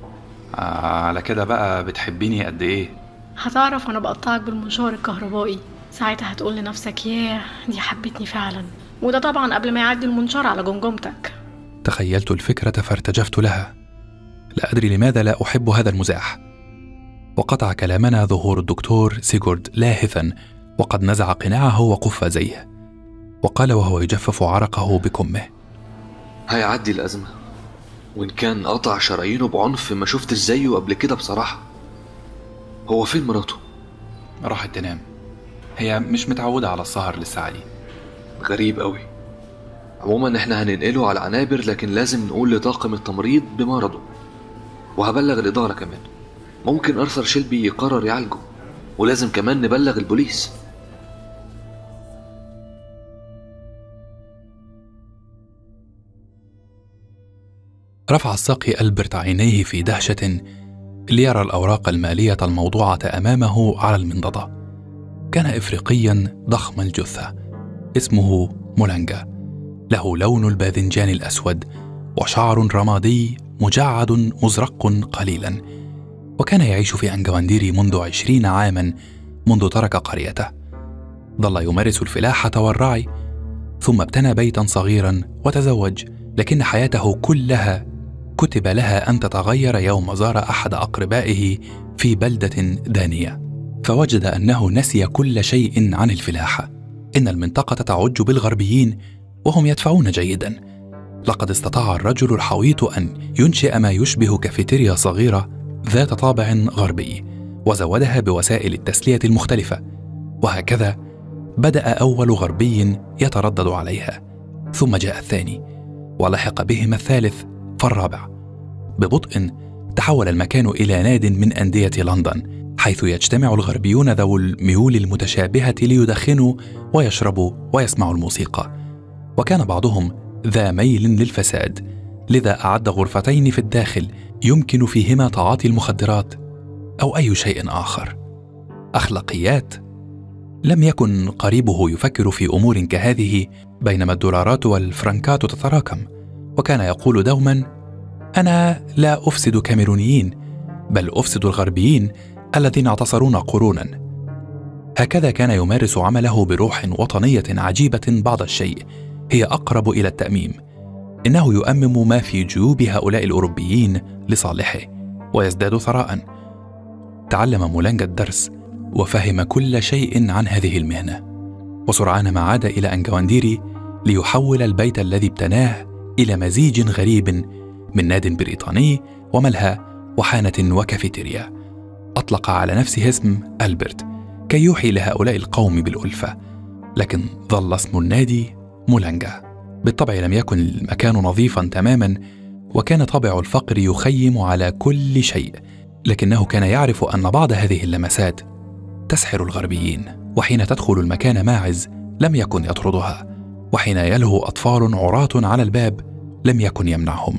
على كده بقى بتحبيني قد ايه؟ هتعرف وانا بقطعك بالمنشار الكهربائي، ساعتها هتقول لنفسك ياه دي حبتني فعلا، وده طبعا قبل ما يعدي المنشار على جمجمتك. تخيلت الفكرة فارتجفت لها. لا أدري لماذا لا أحب هذا المزاح. وقطع كلامنا ظهور الدكتور سيغورد لاهثا وقد نزع قناعه وقفازيه، وقال وهو يجفف عرقه بكمه: هيعدي الأزمة، وإن كان قطع شرايينه بعنف ما شفتش زيه قبل كده بصراحة. هو فين مراته؟ راحت تنام، هي مش متعودة على السهر للساعة دي. غريب قوي. عموما احنا هننقله على عنابر، لكن لازم نقول لطاقم التمريض بمرضه، وهبلغ الإدارة كمان. ممكن أرثر شيلبي يقرر يعالجه، ولازم كمان نبلغ البوليس. رفع الساقي ألبرت عينيه في دهشة ليرى الأوراق المالية الموضوعة أمامه على المنضدة. كان إفريقيا ضخم الجثة، اسمه مولانجا، له لون الباذنجان الأسود وشعر رمادي مجعد مزرق قليلا، وكان يعيش في أنجوانديري منذ 20 عاما منذ ترك قريته. ظل يمارس الفلاحة والرعي، ثم ابتنى بيتا صغيرا وتزوج، لكن حياته كلها كتب لها أن تتغير يوم زار أحد أقربائه في بلدة دانية، فوجد أنه نسي كل شيء عن الفلاحة. إن المنطقة تعج بالغربيين وهم يدفعون جيدا. لقد استطاع الرجل الحويط أن ينشئ ما يشبه كافيتيريا صغيرة ذات طابع غربي، وزودها بوسائل التسلية المختلفة، وهكذا بدأ أول غربي يتردد عليها، ثم جاء الثاني، ولحق بهما الثالث فالرابع. ببطء تحول المكان إلى ناد من أندية لندن، حيث يجتمع الغربيون ذو الميول المتشابهة ليدخنوا ويشربوا ويسمعوا الموسيقى، وكان بعضهم ذا ميل للفساد، لذا أعد غرفتين في الداخل يمكن فيهما تعاطي المخدرات أو أي شيء آخر. أخلاقيات. لم يكن قريبه يفكر في أمور كهذه بينما الدولارات والفرنكات تتراكم، وكان يقول دوما: أنا لا أفسد كاميرونيين، بل أفسد الغربيين الذين اعتصرونا قرونا. هكذا كان يمارس عمله بروح وطنية عجيبة بعض الشيء، هي أقرب إلى التأميم. إنه يؤمم ما في جيوب هؤلاء الأوروبيين لصالحه ويزداد ثراء. تعلم مولانجا الدرس وفهم كل شيء عن هذه المهنة، وسرعان ما عاد إلى أنجوانديري ليحول البيت الذي ابتناه إلى مزيج غريب من ناد بريطاني وملهى وحانة وكافيتيريا. أطلق على نفسه اسم ألبرت كي يوحي لهؤلاء القوم بالألفة، لكن ظل اسم النادي مولانجا. بالطبع لم يكن المكان نظيفا تماما، وكان طابع الفقر يخيم على كل شيء، لكنه كان يعرف أن بعض هذه اللمسات تسحر الغربيين، وحين تدخل المكان ماعز لم يكن يطردها، وحين يلهو أطفال عراة على الباب لم يكن يمنعهم.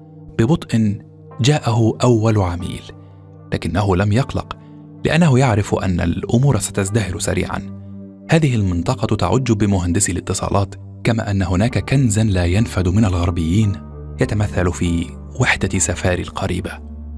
ببطء جاءه أول عميل، لكنه لم يقلق لأنه يعرف أن الأمور ستزدهر سريعا. هذه المنطقة تعج بمهندسي الاتصالات، كما أن هناك كنزا لا ينفد من الغربيين يتمثل في وحدة سفاري القريبة.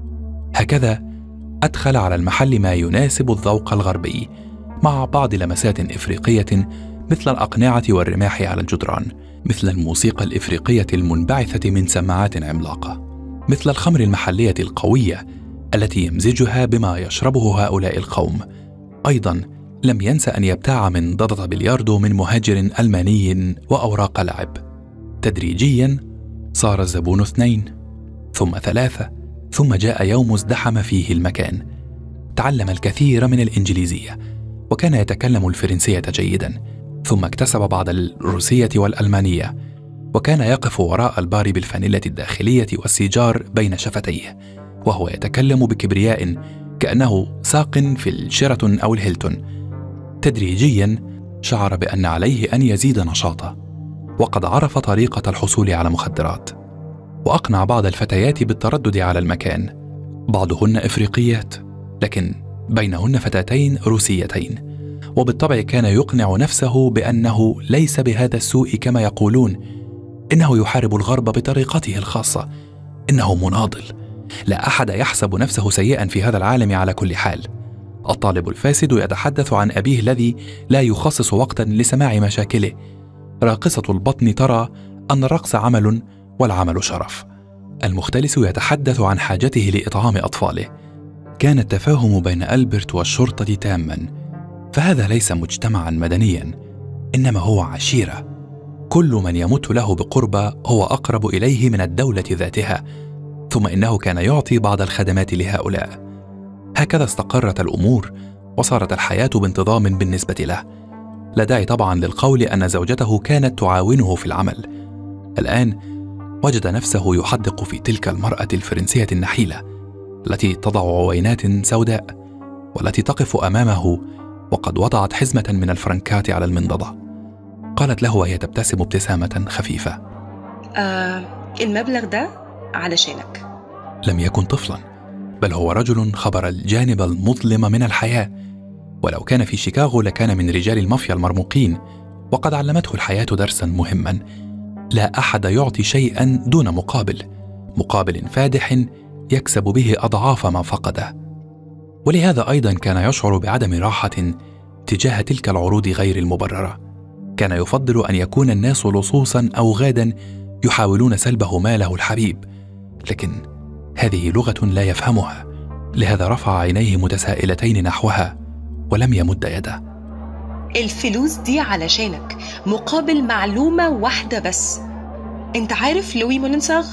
هكذا أدخل على المحل ما يناسب الذوق الغربي مع بعض لمسات إفريقية، مثل الأقنعة والرماح على الجدران، مثل الموسيقى الإفريقية المنبعثة من سماعات عملاقة، مثل الخمر المحلية القوية التي يمزجها بما يشربه هؤلاء القوم. أيضا لم ينسى أن يبتاع من ضدة بلياردو من مهاجر ألماني وأوراق لعب. تدريجيا صار الزبون 2 ثم 3، ثم جاء يوم ازدحم فيه المكان. تعلم الكثير من الإنجليزية، وكان يتكلم الفرنسية جيدا، ثم اكتسب بعض الروسية والألمانية، وكان يقف وراء البار بالفانيلة الداخلية والسيجار بين شفتيه، وهو يتكلم بكبرياء كأنه ساق في الشيراتون أو الهيلتون. تدريجيا شعر بأن عليه أن يزيد نشاطه، وقد عرف طريقة الحصول على مخدرات، وأقنع بعض الفتيات بالتردد على المكان، بعضهن إفريقيات لكن بينهن فتاتين روسيتين. وبالطبع كان يقنع نفسه بأنه ليس بهذا السوء كما يقولون، إنه يحارب الغرب بطريقته الخاصة، إنه مناضل. لا أحد يحسب نفسه سيئا في هذا العالم على كل حال. الطالب الفاسد يتحدث عن أبيه الذي لا يخصص وقتا لسماع مشاكله. راقصة البطن ترى أن الرقص عمل والعمل شرف. المختلس يتحدث عن حاجته لإطعام أطفاله. كان التفاهم بين ألبرت والشرطة تاماً، فهذا ليس مجتمعاً مدنياً، إنما هو عشيرة. كل من يمت له بقربة هو أقرب إليه من الدولة ذاتها، ثم إنه كان يعطي بعض الخدمات لهؤلاء. هكذا استقرت الأمور وصارت الحياة بانتظام بالنسبة له. لا داعي طبعاً للقول أن زوجته كانت تعاونه في العمل. الآن وجد نفسه يحدق في تلك المرأة الفرنسية النحيلة التي تضع عوينات سوداء، والتي تقف أمامه وقد وضعت حزمة من الفرنكات على المنضدة. قالت له وهي تبتسم ابتسامة خفيفة: المبلغ ده علشانك. لم يكن طفلا، بل هو رجل خبر الجانب المظلم من الحياة، ولو كان في شيكاغو لكان من رجال المافيا المرموقين، وقد علمته الحياة درسا مهما: لا أحد يعطي شيئا دون مقابل فادح يكسب به أضعاف ما فقده. ولهذا أيضا كان يشعر بعدم راحة تجاه تلك العروض غير المبررة. كان يفضل أن يكون الناس لصوصا أو غادا يحاولون سلبه ماله الحبيب، لكن هذه لغة لا يفهمها، لهذا رفع عينيه متسائلتين نحوها ولم يمد يده. الفلوس دي علشانك مقابل معلومة واحدة بس. انت عارف لوي مولنساغ؟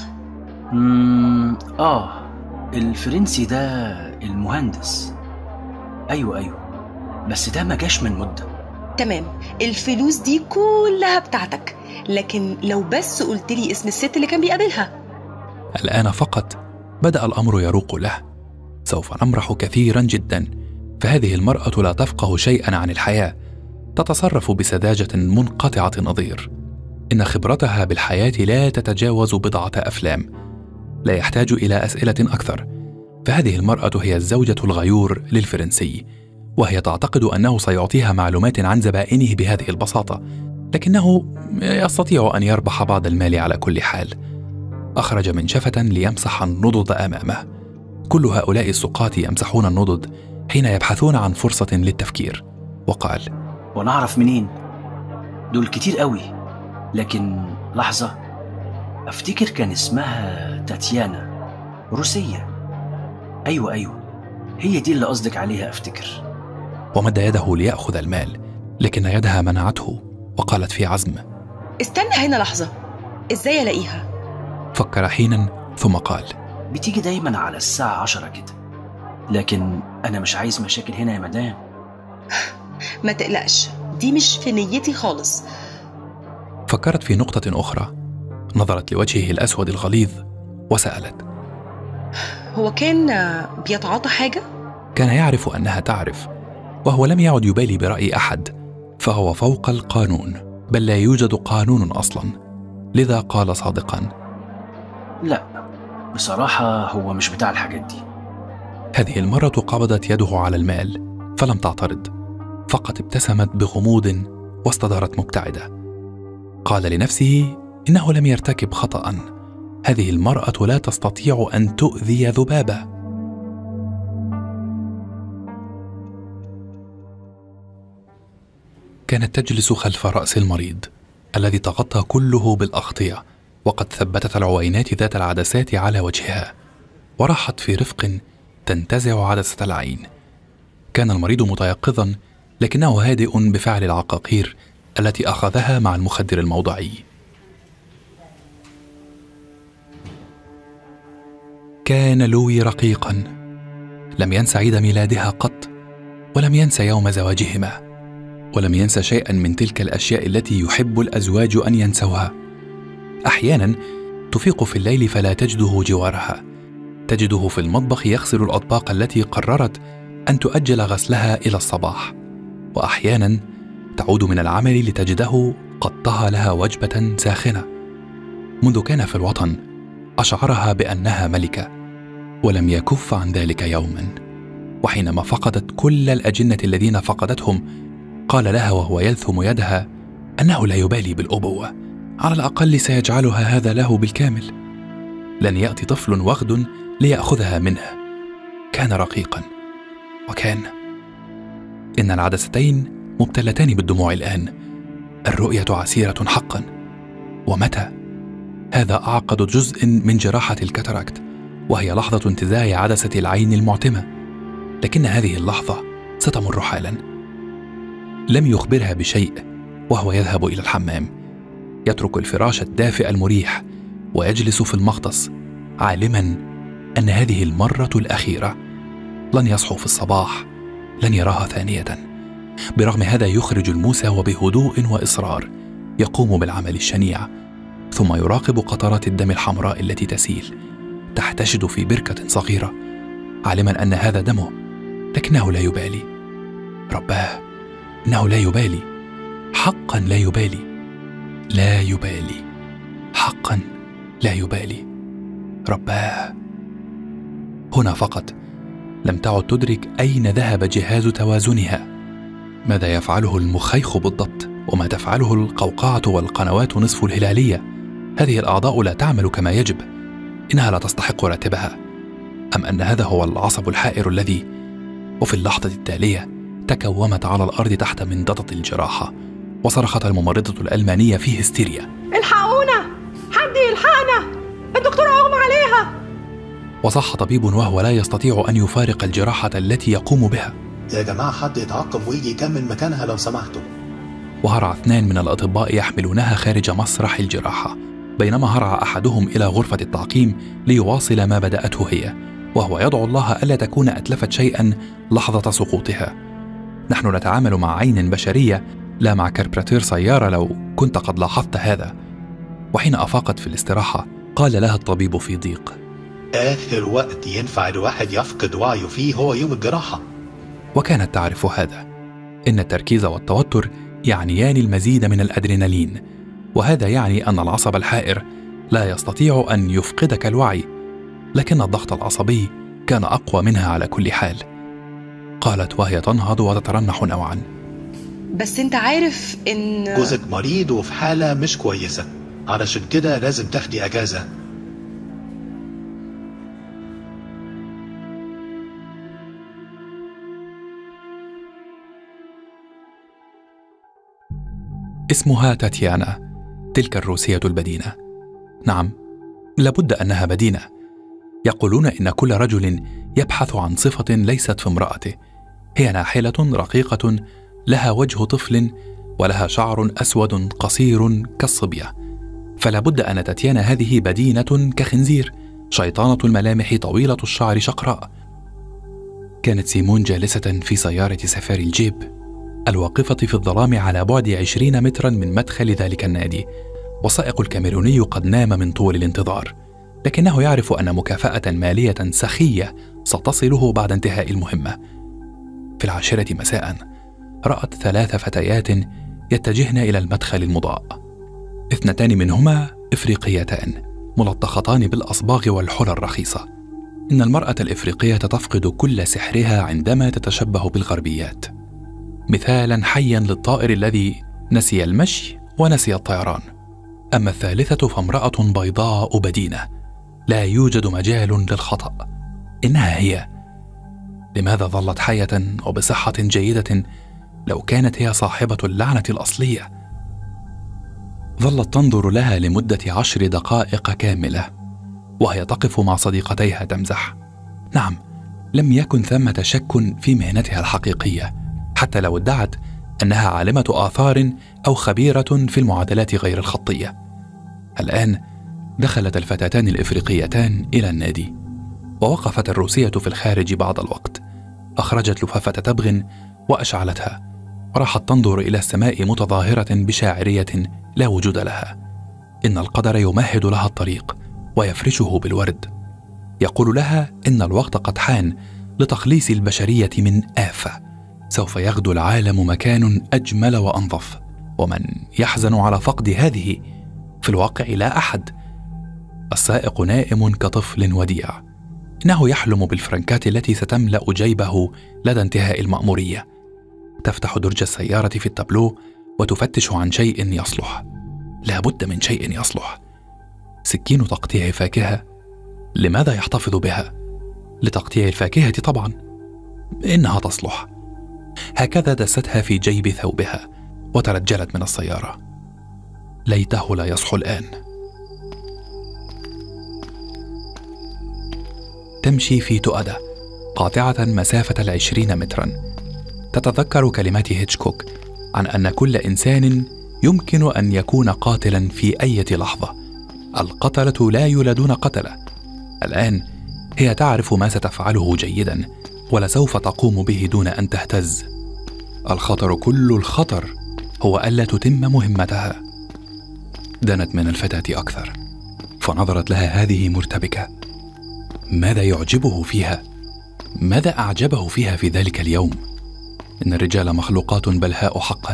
الفرنسي ده المهندس. ايوه بس ده ما جاش من مدة. تمام، الفلوس دي كلها بتاعتك، لكن لو بس قلت لي اسم الست اللي كان بيقابلها. الآن فقط بدأ الأمر يروق له. سوف نمرح كثيرا جدا، فهذه المرأة لا تفقه شيئا عن الحياة، تتصرف بسذاجة منقطعة النظير. إن خبرتها بالحياة لا تتجاوز بضعة أفلام، لا يحتاج إلى أسئلة أكثر. فهذه المرأة هي الزوجة الغيور للفرنسي، وهي تعتقد أنه سيعطيها معلومات عن زبائنه بهذه البساطة، لكنه يستطيع أن يربح بعض المال على كل حال. أخرج منشفة ليمسح النضد أمامه. كل هؤلاء السقاط يمسحون النضد حين يبحثون عن فرصة للتفكير، وقال: وأنا أعرف منين؟ دول كتير قوي، لكن لحظة، أفتكر كان اسمها تاتيانا، روسية. أيوة هي دي اللي قصدك عليها أفتكر. ومد يده ليأخذ المال، لكن يدها منعته وقالت في عزم: استنى هنا لحظة، إزاي ألاقيها؟ فكر حينا ثم قال: بتيجي دايما على الساعة 10 كده، لكن أنا مش عايز مشاكل هنا يا مدام. ما تقلقش، دي مش في نيتي خالص. فكرت في نقطة أخرى، نظرت لوجهه الأسود الغليظ وسألت: هو كان بيتعاطى حاجة؟ كان يعرف أنها تعرف، وهو لم يعد يبالي برأي أحد، فهو فوق القانون، بل لا يوجد قانون أصلا. لذا قال صادقا: لا بصراحة هو مش بتاع الحاجات دي. هذه المرة قبضت يده على المال فلم تعترض، فقط ابتسمت بغموض واستدارت مبتعدة. قال لنفسه إنه لم يرتكب خطأ، هذه المرأة لا تستطيع أن تؤذي ذبابة. كانت تجلس خلف رأس المريض الذي تغطى كله بالأغطية، وقد ثبتت العوينات ذات العدسات على وجهها، وراحت في رفق تنتزع عدسة العين. كان المريض متيقظا، لكنه هادئ بفعل العقاقير التي أخذها مع المخدر الموضعي. كان لوي رقيقا، لم ينس عيد ميلادها قط، ولم ينس يوم زواجهما، ولم ينس شيئا من تلك الأشياء التي يحب الأزواج أن ينسوها. أحيانا تفيق في الليل فلا تجده جوارها، تجده في المطبخ يغسل الأطباق التي قررت أن تؤجل غسلها إلى الصباح، وأحيانا تعود من العمل لتجده قد طهى لها وجبة ساخنة. منذ كان في الوطن أشعرها بأنها ملكة، ولم يكف عن ذلك يوما. وحينما فقدت كل الأجنة الذين فقدتهم، قال لها وهو يلثم يدها أنه لا يبالي بالأبوة، على الأقل سيجعلها هذا له بالكامل، لن يأتي طفل وغد ليأخذها منه. كان رقيقا، وكان إن العدستين مبتلتان بالدموع الآن. الرؤية عسيرة حقا، ومتى؟ هذا أعقد جزء من جراحة الكاتاراكت، وهي لحظة انتزاع عدسة العين المعتمة، لكن هذه اللحظة ستمر حالا. لم يخبرها بشيء وهو يذهب إلى الحمام، يترك الفراش الدافئ المريح ويجلس في المغطس، عالما أن هذه المرة الأخيرة. لن يصحو في الصباح، لن يراها ثانية. برغم هذا يخرج الموسى وبهدوء وإصرار يقوم بالعمل الشنيع، ثم يراقب قطرات الدم الحمراء التي تسيل تحتشد في بركة صغيرة، عالما أن هذا دمه، لكنه لا يبالي. رباه، إنه لا يبالي، حقا لا يبالي، لا يبالي، حقا لا يبالي. رباه. هنا فقط لم تعد تدرك أين ذهب جهاز توازنها، ماذا يفعله المخيخ بالضبط، وما تفعله القوقعة والقنوات نصف الهلالية. هذه الأعضاء لا تعمل كما يجب، إنها لا تستحق راتبها. أم أن هذا هو العصب الحائر الذي، وفي اللحظة التالية تكومت على الأرض تحت منضدة الجراحة، وصرخت الممرضة الألمانية في هستيريا: الحقونا، حد يلحقنا، الدكتورة أغمى عليها. وصح طبيب وهو لا يستطيع أن يفارق الجراحة التي يقوم بها: يا جماعة حد يتعقب ويجي يكمل مكانها لو سمحتوا. وهرع 2 من الأطباء يحملونها خارج مسرح الجراحة، بينما هرع أحدهم إلى غرفة التعقيم ليواصل ما بدأته هي، وهو يدعو الله ألا تكون أتلفت شيئا لحظة سقوطها. نحن نتعامل مع عين بشرية، لا مع كربراتير سيارة، لو كنت قد لاحظت هذا. وحين أفاقت في الاستراحة قال لها الطبيب في ضيق: آخر وقت ينفع الواحد يفقد وعيه فيه هو يوم الجراحة. وكانت تعرف هذا، إن التركيز والتوتر يعنيان المزيد من الأدرينالين، وهذا يعني أن العصب الحائر لا يستطيع أن يفقدك الوعي، لكن الضغط العصبي كان أقوى منها على كل حال. قالت وهي تنهض وتترنح نوعا: بس انت عارف ان جوزك مريض وفي حالة مش كويسة، علشان كده لازم تاخدي أجازة. اسمها تاتيانا، تلك الروسية البدينة. نعم، لابد أنها بدينة. يقولون إن كل رجل يبحث عن صفة ليست في امرأته. هي ناحلة رقيقة، لها وجه طفل، ولها شعر أسود قصير كالصبية. فلا بد أن تاتيانا هذه بدينة كخنزير، شيطانة الملامح طويلة الشعر شقراء. كانت سيمون جالسة في سيارة سفاري الجيب الواقفة في الظلام على بعد 20 مترا من مدخل ذلك النادي، والسائق الكاميروني قد نام من طول الانتظار، لكنه يعرف أن مكافأة مالية سخية ستصله بعد انتهاء المهمة. في 10 مساء رأت 3 فتيات يتجهن إلى المدخل المضاء. 2 منهما إفريقيتان ملطختان بالأصباغ والحلى الرخيصة. إن المرأة الإفريقية تفقد كل سحرها عندما تتشبه بالغربيات، مثالا حيا للطائر الذي نسي المشي ونسي الطيران. أما الثالثة فامرأة بيضاء بدينة، لا يوجد مجال للخطأ. إنها هي. لماذا ظلت حية وبصحة جيدة لو كانت هي صاحبة اللعنة الأصلية؟ ظلت تنظر لها لمدة 10 دقائق كاملة وهي تقف مع صديقتيها تمزح. نعم، لم يكن ثمة شك في مهنتها الحقيقية، حتى لو ادعت أنها عالمة آثار أو خبيرة في المعادلات غير الخطية. الآن دخلت الفتاتان الإفريقيتان إلى النادي، ووقفت الروسية في الخارج بعض الوقت. أخرجت لفافة تبغ وأشعلتها، راحت تنظر إلى السماء متظاهرة بشاعرية لا وجود لها. إن القدر يمهد لها الطريق ويفرشه بالورد، يقول لها إن الوقت قد حان لتخليص البشرية من آفة. سوف يغدو العالم مكان أجمل وأنظف، ومن يحزن على فقد هذه في الواقع لا أحد. السائق نائم كطفل وديع، إنه يحلم بالفرنكات التي ستملأ جيبه لدى انتهاء المأمورية. تفتح درج السيارة في التابلو وتفتش عن شيء يصلح. لا بد من شيء يصلح. سكين تقطيع فاكهة. لماذا يحتفظ بها؟ لتقطيع الفاكهة طبعا. إنها تصلح. هكذا دستها في جيب ثوبها وترجلت من السيارة. ليته لا يصحو الآن. تمشي في تؤدة قاطعة مسافة 20 مترا. تتذكر كلمات هيتشكوك عن أن كل إنسان يمكن أن يكون قاتلا في أي لحظة. القتلة لا يولدون قتلة. الآن هي تعرف ما ستفعله جيدا ولسوف تقوم به دون أن تهتز. الخطر كل الخطر هو ألا تتم مهمتها. دنت من الفتاة أكثر فنظرت لها هذه مرتبكة. ماذا يعجبه فيها؟ ماذا أعجبه فيها في ذلك اليوم؟ إن الرجال مخلوقات بلهاء حقا.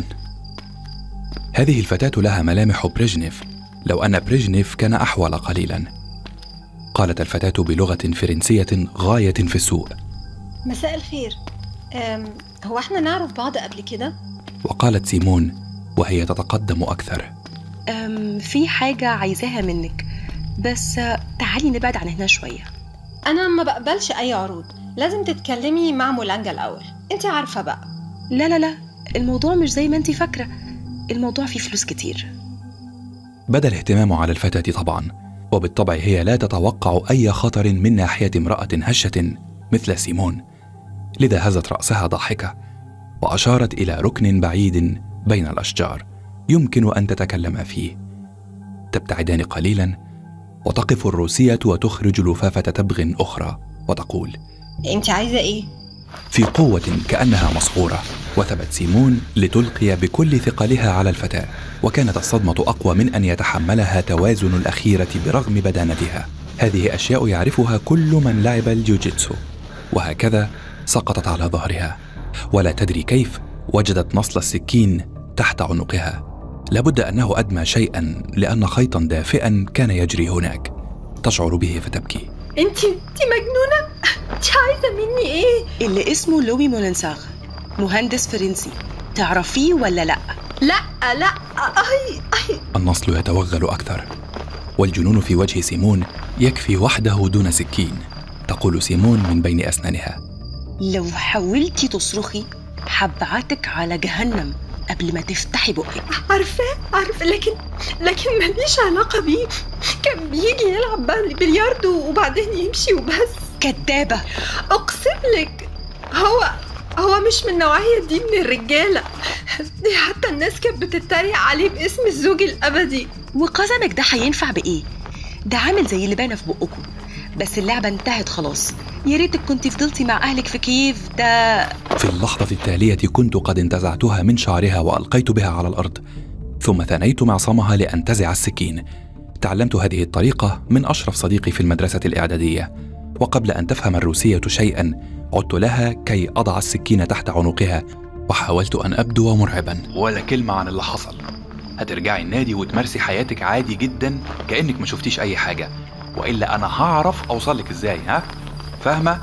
هذه الفتاة لها ملامح بريجنيف، لو أن بريجنيف كان أحول قليلا. قالت الفتاة بلغة فرنسية غاية في السوء: مساء الخير، هو احنا نعرف بعض قبل كده؟ وقالت سيمون وهي تتقدم أكثر: في حاجة عايزاها منك، بس تعالي نبعد عن هنا شوية. أنا ما بقبلش أي عروض، لازم تتكلمي مع مولانجا الأول، انت عارفة بقى. لا، الموضوع مش زي ما انت فاكرة، الموضوع فيه فلوس كتير. بدا الاهتمام على الفتاة طبعا، وبالطبع هي لا تتوقع أي خطر من ناحية امرأة هشة مثل سيمون، لذا هزت رأسها ضاحكة وأشارت إلى ركن بعيد بين الأشجار يمكن أن تتكلم فيه. تبتعدان قليلا وتقف الروسية وتخرج لفافة تبغ أخرى وتقول: انت عايزة ايه؟ في قوة كأنها مصغورة. وثبت سيمون لتلقي بكل ثقلها على الفتاة، وكانت الصدمة أقوى من أن يتحملها توازن الأخيرة برغم بدانتها. هذه أشياء يعرفها كل من لعب الجوجيتسو. وهكذا سقطت على ظهرها، ولا تدري كيف وجدت نصل السكين تحت عنقها. لابد أنه أدمى شيئا، لأن خيطا دافئا كان يجري هناك. تشعر به فتبكي. انت مجنونة؟ انت عايزة مني ايه؟ اللي اسمه لوي مولنساغ، مهندس فرنسي، تعرفيه ولا لا؟ لا. النصل يتوغل أكثر، والجنون في وجه سيمون يكفي وحده دون سكين. تقول سيمون من بين أسنانها: لو حاولتي تصرخي هبعتك على جهنم قبل ما تفتحي بقك. عارفة لكن ماليش علاقة بيه، كان بيجي يلعب بلياردو وبعدين يمشي وبس. كدابة، أقسم لك هو مش من النوعية دي من الرجالة. دي حتى الناس كانت بتتريق عليه باسم الزوج الأبدي. وقسمك ده هينفع بإيه؟ ده عامل زي اللي بانا في بقكم، بس اللعبة انتهت خلاص. يا ريتك كنت فضلتي مع أهلك في كييف. ده في اللحظة التالية كنت قد انتزعتها من شعرها وألقيت بها على الأرض، ثم ثنيت معصمها لأنتزع السكين. تعلمت هذه الطريقة من أشرف صديقي في المدرسة الإعدادية، وقبل أن تفهم الروسية شيئا عدت لها كي أضع السكين تحت عنقها، وحاولت أن أبدو مرعبا. ولا كلمة عن اللي حصل. هترجعي النادي وتمارسي حياتك عادي جدا كأنك ما شفتيش أي حاجة، وإلا أنا هعرف أوصلك إزاي. ها؟ فاهمة؟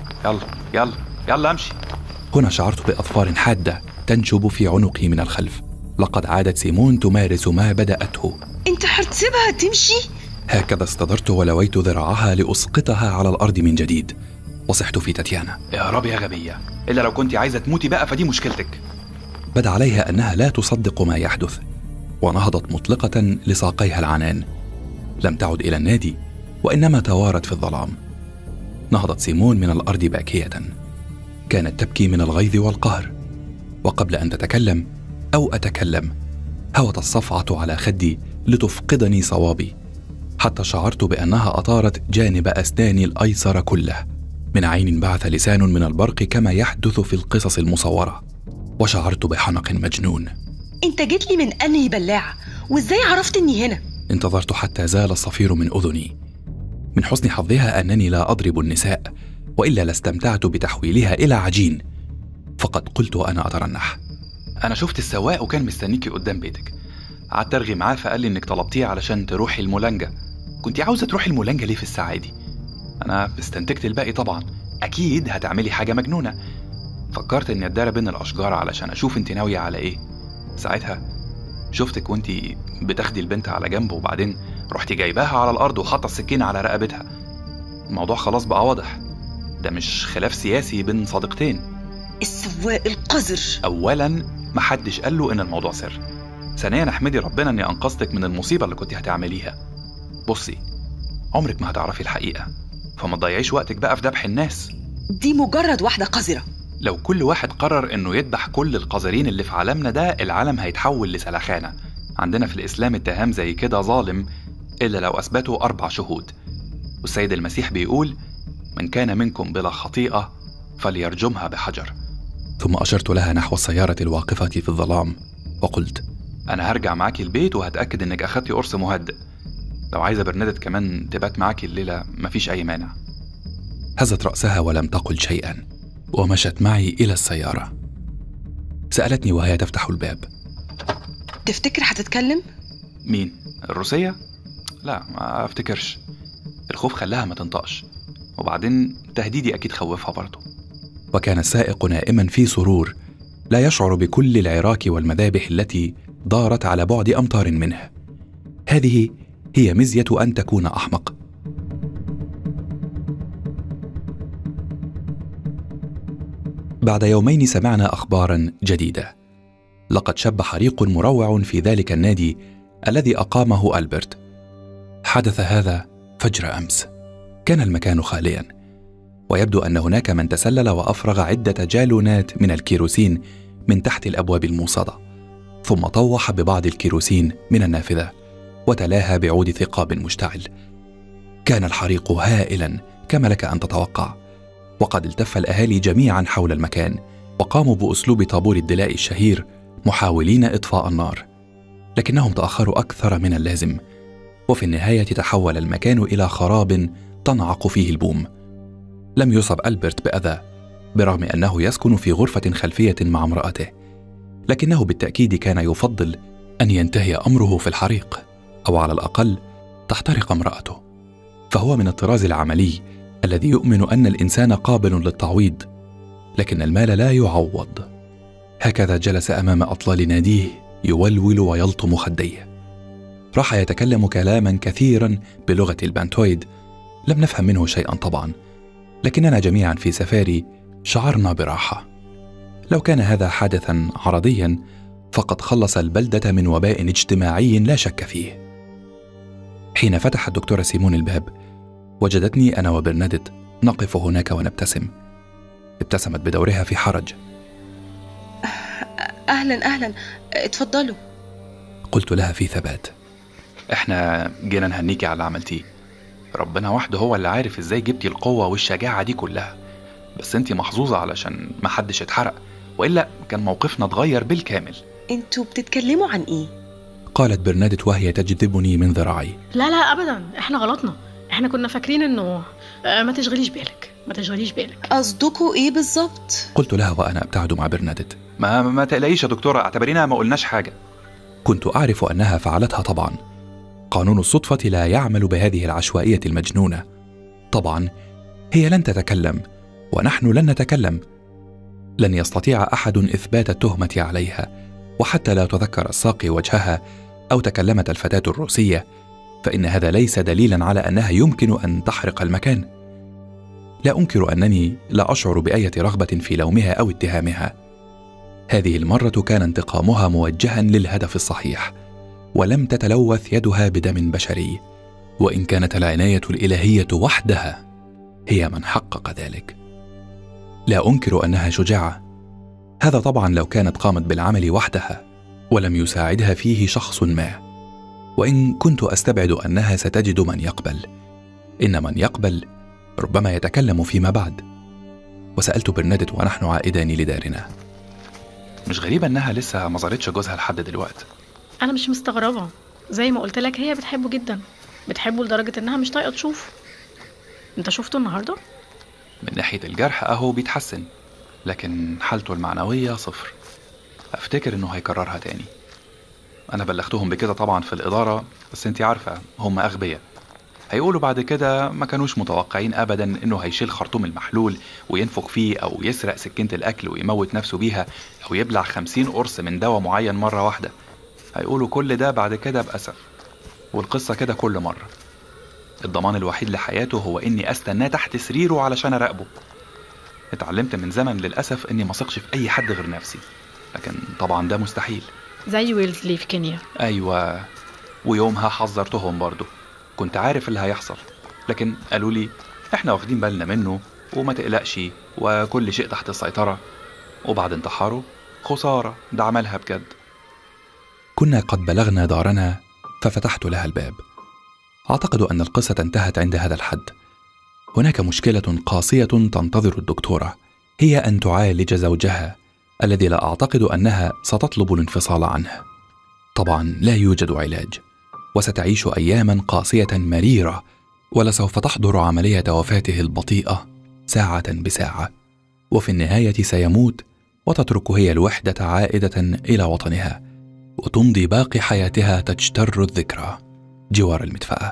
يلا امشي. هنا شعرت بأظفار حادة تنشب في عنقي من الخلف. لقد عادت سيمون تمارس ما بدأته. انت هتسيبها تمشي؟ هكذا استدرت ولويت ذراعها لأسقطها على الأرض من جديد، وصحت في تاتيانا: يا رب يا غبية، إلا لو كنت عايزة تموتي بقى فدي مشكلتك. بدا عليها أنها لا تصدق ما يحدث، ونهضت مطلقة لساقيها العنان. لم تعد إلى النادي، وإنما توارت في الظلام. نهضت سيمون من الأرض باكية، كانت تبكي من الغيظ والقهر، وقبل أن تتكلم أو أتكلم هوت الصفعة على خدي لتفقدني صوابي، حتى شعرت بأنها أطارت جانب أسناني الأيسر كله. من عين بعث لسان من البرق كما يحدث في القصص المصورة، وشعرت بحنق مجنون. انت جيت لي من أنهي بلاعة؟ وإزاي عرفت أني هنا؟ انتظرت حتى زال الصفير من أذني. من حسن حظها أنني لا أضرب النساء، وإلا لاستمتعت بتحويلها إلى عجين. فقد قلت وأنا أترنح: أنا شفت السواق وكان مستنيكي قدام بيتك. قعدت أرغي معاه فقال لي إنك طلبتيه علشان تروحي المولانجا. كنت عاوزة تروحي المولانجا ليه في الساعة دي؟ أنا استنتجت الباقي طبعا، أكيد هتعملي حاجة مجنونة. فكرت إني أتدارى بين الأشجار علشان أشوف أنت ناوية على إيه. ساعتها شفتك وأنت بتاخدي البنت على جنب، وبعدين رحتي جايباها على الأرض وحاطة السكينة على رقبتها. الموضوع خلاص بقى واضح، ده مش خلاف سياسي بين صديقتين. السواق القذر. أولا محدش قال له إن الموضوع سر. ثانيا احمدي ربنا إني أنقذتك من المصيبة اللي كنت هتعمليها. بصي، عمرك ما هتعرفي الحقيقة، فما تضيعيش وقتك بقى في ذبح الناس. دي مجرد واحدة قذرة. لو كل واحد قرر انه يذبح كل القذرين اللي في عالمنا ده، العالم هيتحول لسلخانة. عندنا في الإسلام اتهام زي كده ظالم إلا لو أثبتوا 4 شهود، والسيد المسيح بيقول: من كان منكم بلا خطيئة فليرجمها بحجر. ثم أشرت لها نحو السيارة الواقفة في الظلام وقلت: أنا هرجع معاكي البيت وهتأكد إنك أخدتي قرص مهدئ. لو عايزة برنادت كمان تبات معاكي الليلة مفيش أي مانع. هزت رأسها ولم تقل شيئا ومشت معي إلى السيارة. سألتني وهي تفتح الباب: تفتكر هتتكلم؟ مين؟ الروسية؟ لا، ما أفتكرش. الخوف خلاها ما تنطقش، وبعدين تهديدي أكيد خوفها برضو. وكان السائق نائما في سرور، لا يشعر بكل العراك والمذابح التي دارت على بعد أمتار منه. هذه هي مزية أن تكون أحمق. بعد يومين سمعنا أخبارا جديدة. لقد شب حريق مروع في ذلك النادي الذي أقامه ألبرت. حدث هذا فجر أمس. كان المكان خاليا، ويبدو أن هناك من تسلل وأفرغ عدة جالونات من الكيروسين من تحت الأبواب الموصدة، ثم طوح ببعض الكيروسين من النافذة وتلاها بعود ثقاب مشتعل. كان الحريق هائلا كما لك أن تتوقع، وقد التف الأهالي جميعا حول المكان وقاموا بأسلوب طابور الدلاء الشهير محاولين إطفاء النار، لكنهم تأخروا أكثر من اللازم، وفي النهاية تحول المكان إلى خراب تنعق فيه البوم. لم يصب ألبرت بأذى برغم أنه يسكن في غرفة خلفية مع امرأته، لكنه بالتأكيد كان يفضل أن ينتهي أمره في الحريق، أو على الأقل تحترق امرأته. فهو من الطراز العملي الذي يؤمن أن الإنسان قابل للتعويض، لكن المال لا يعوض. هكذا جلس أمام أطلال ناديه يولول ويلطم خديه. راح يتكلم كلاما كثيرا بلغة البانتويد، لم نفهم منه شيئا طبعا، لكننا جميعا في سفاري شعرنا براحة. لو كان هذا حادثا عرضيا فقد خلص البلدة من وباء اجتماعي لا شك فيه. حين فتح الدكتورة سيمون الباب وجدتني أنا وبرنادت نقف هناك ونبتسم. ابتسمت بدورها في حرج. أهلا اتفضلوا. قلت لها في ثبات: احنا جينا نهنيكي على اللي عملتيه. ربنا وحده هو اللي عارف ازاي جبتي القوة والشجاعة دي كلها، بس انتي محظوظة علشان ما حدش اتحرق، وإلا كان موقفنا اتغير بالكامل. انتوا بتتكلموا عن ايه؟ قالت برنادت وهي تجذبني من ذراعي. لا أبدا، احنا غلطنا. احنا كنا فاكرين انه ما تشغليش بالك. قصدكوا ايه بالظبط؟ قلت لها وأنا أبتعد مع برنادت. ما تقلقيش يا دكتورة، اعتبرينا ما قلناش حاجة. كنت أعرف أنها فعلتها طبعا. قانون الصدفة لا يعمل بهذه العشوائية المجنونة. طبعا هي لن تتكلم ونحن لن نتكلم. لن يستطيع أحد إثبات التهمة عليها، وحتى لا تذكر الساقي وجهها أو تكلمت الفتاة الروسية، فإن هذا ليس دليلا على أنها يمكن أن تحرق المكان. لا أنكر أنني لا أشعر بأية رغبة في لومها أو اتهامها. هذه المرة كان انتقامها موجها للهدف الصحيح، ولم تتلوث يدها بدم بشري، وإن كانت العناية الإلهية وحدها هي من حقق ذلك. لا أنكر أنها شجاعة، هذا طبعا لو كانت قامت بالعمل وحدها ولم يساعدها فيه شخص ما، وإن كنت أستبعد أنها ستجد من يقبل. إن من يقبل ربما يتكلم فيما بعد. وسألت برنادت ونحن عائدان لدارنا: مش غريبة أنها لسه ما زارتش جوزها لحد دلوقتي؟ أنا مش مستغربة، زي ما قلت لك هي بتحبه جدا، بتحبه لدرجة إنها مش طايقة تشوفه. أنت شفته النهاردة؟ من ناحية الجرح أهو بيتحسن، لكن حالته المعنوية صفر. أفتكر إنه هيكررها تاني. أنا بلغتهم بكده طبعا في الإدارة، بس أنتي عارفة هم أغبياء، هيقولوا بعد كده ما كانوش متوقعين أبدا إنه هيشيل خرطوم المحلول وينفخ فيه، أو يسرق سكينة الأكل ويموت نفسه بيها، أو يبلع 50 قرص من دواء معين مرة واحدة. هيقولوا كل ده بعد كده بأسف، والقصة كده كل مرة. الضمان الوحيد لحياته هو إني أستناه تحت سريره علشان أراقبه. اتعلمت من زمن للأسف إني ما ثقش في أي حد غير نفسي، لكن طبعا ده مستحيل. زي ويلزلي في كينيا. أيوة، ويومها حذرتهم برضو، كنت عارف اللي هيحصل، لكن قالوا لي احنا واخدين بالنا منه وما تقلقش وكل شيء تحت السيطرة، وبعد انتحاره خسارة، ده عملها بجد. كنا قد بلغنا دارنا ففتحت لها الباب. أعتقد أن القصة انتهت عند هذا الحد. هناك مشكلة قاسية تنتظر الدكتورة، هي أن تعالج زوجها الذي لا أعتقد أنها ستطلب الانفصال عنه. طبعا لا يوجد علاج، وستعيش أياما قاسية مريرة، ولسوف تحضر عملية وفاته البطيئة ساعة بساعة، وفي النهاية سيموت وتترك هي الوحدة عائدة إلى وطنها، وتمضي باقي حياتها تجتر الذكرى جوار المدفأة.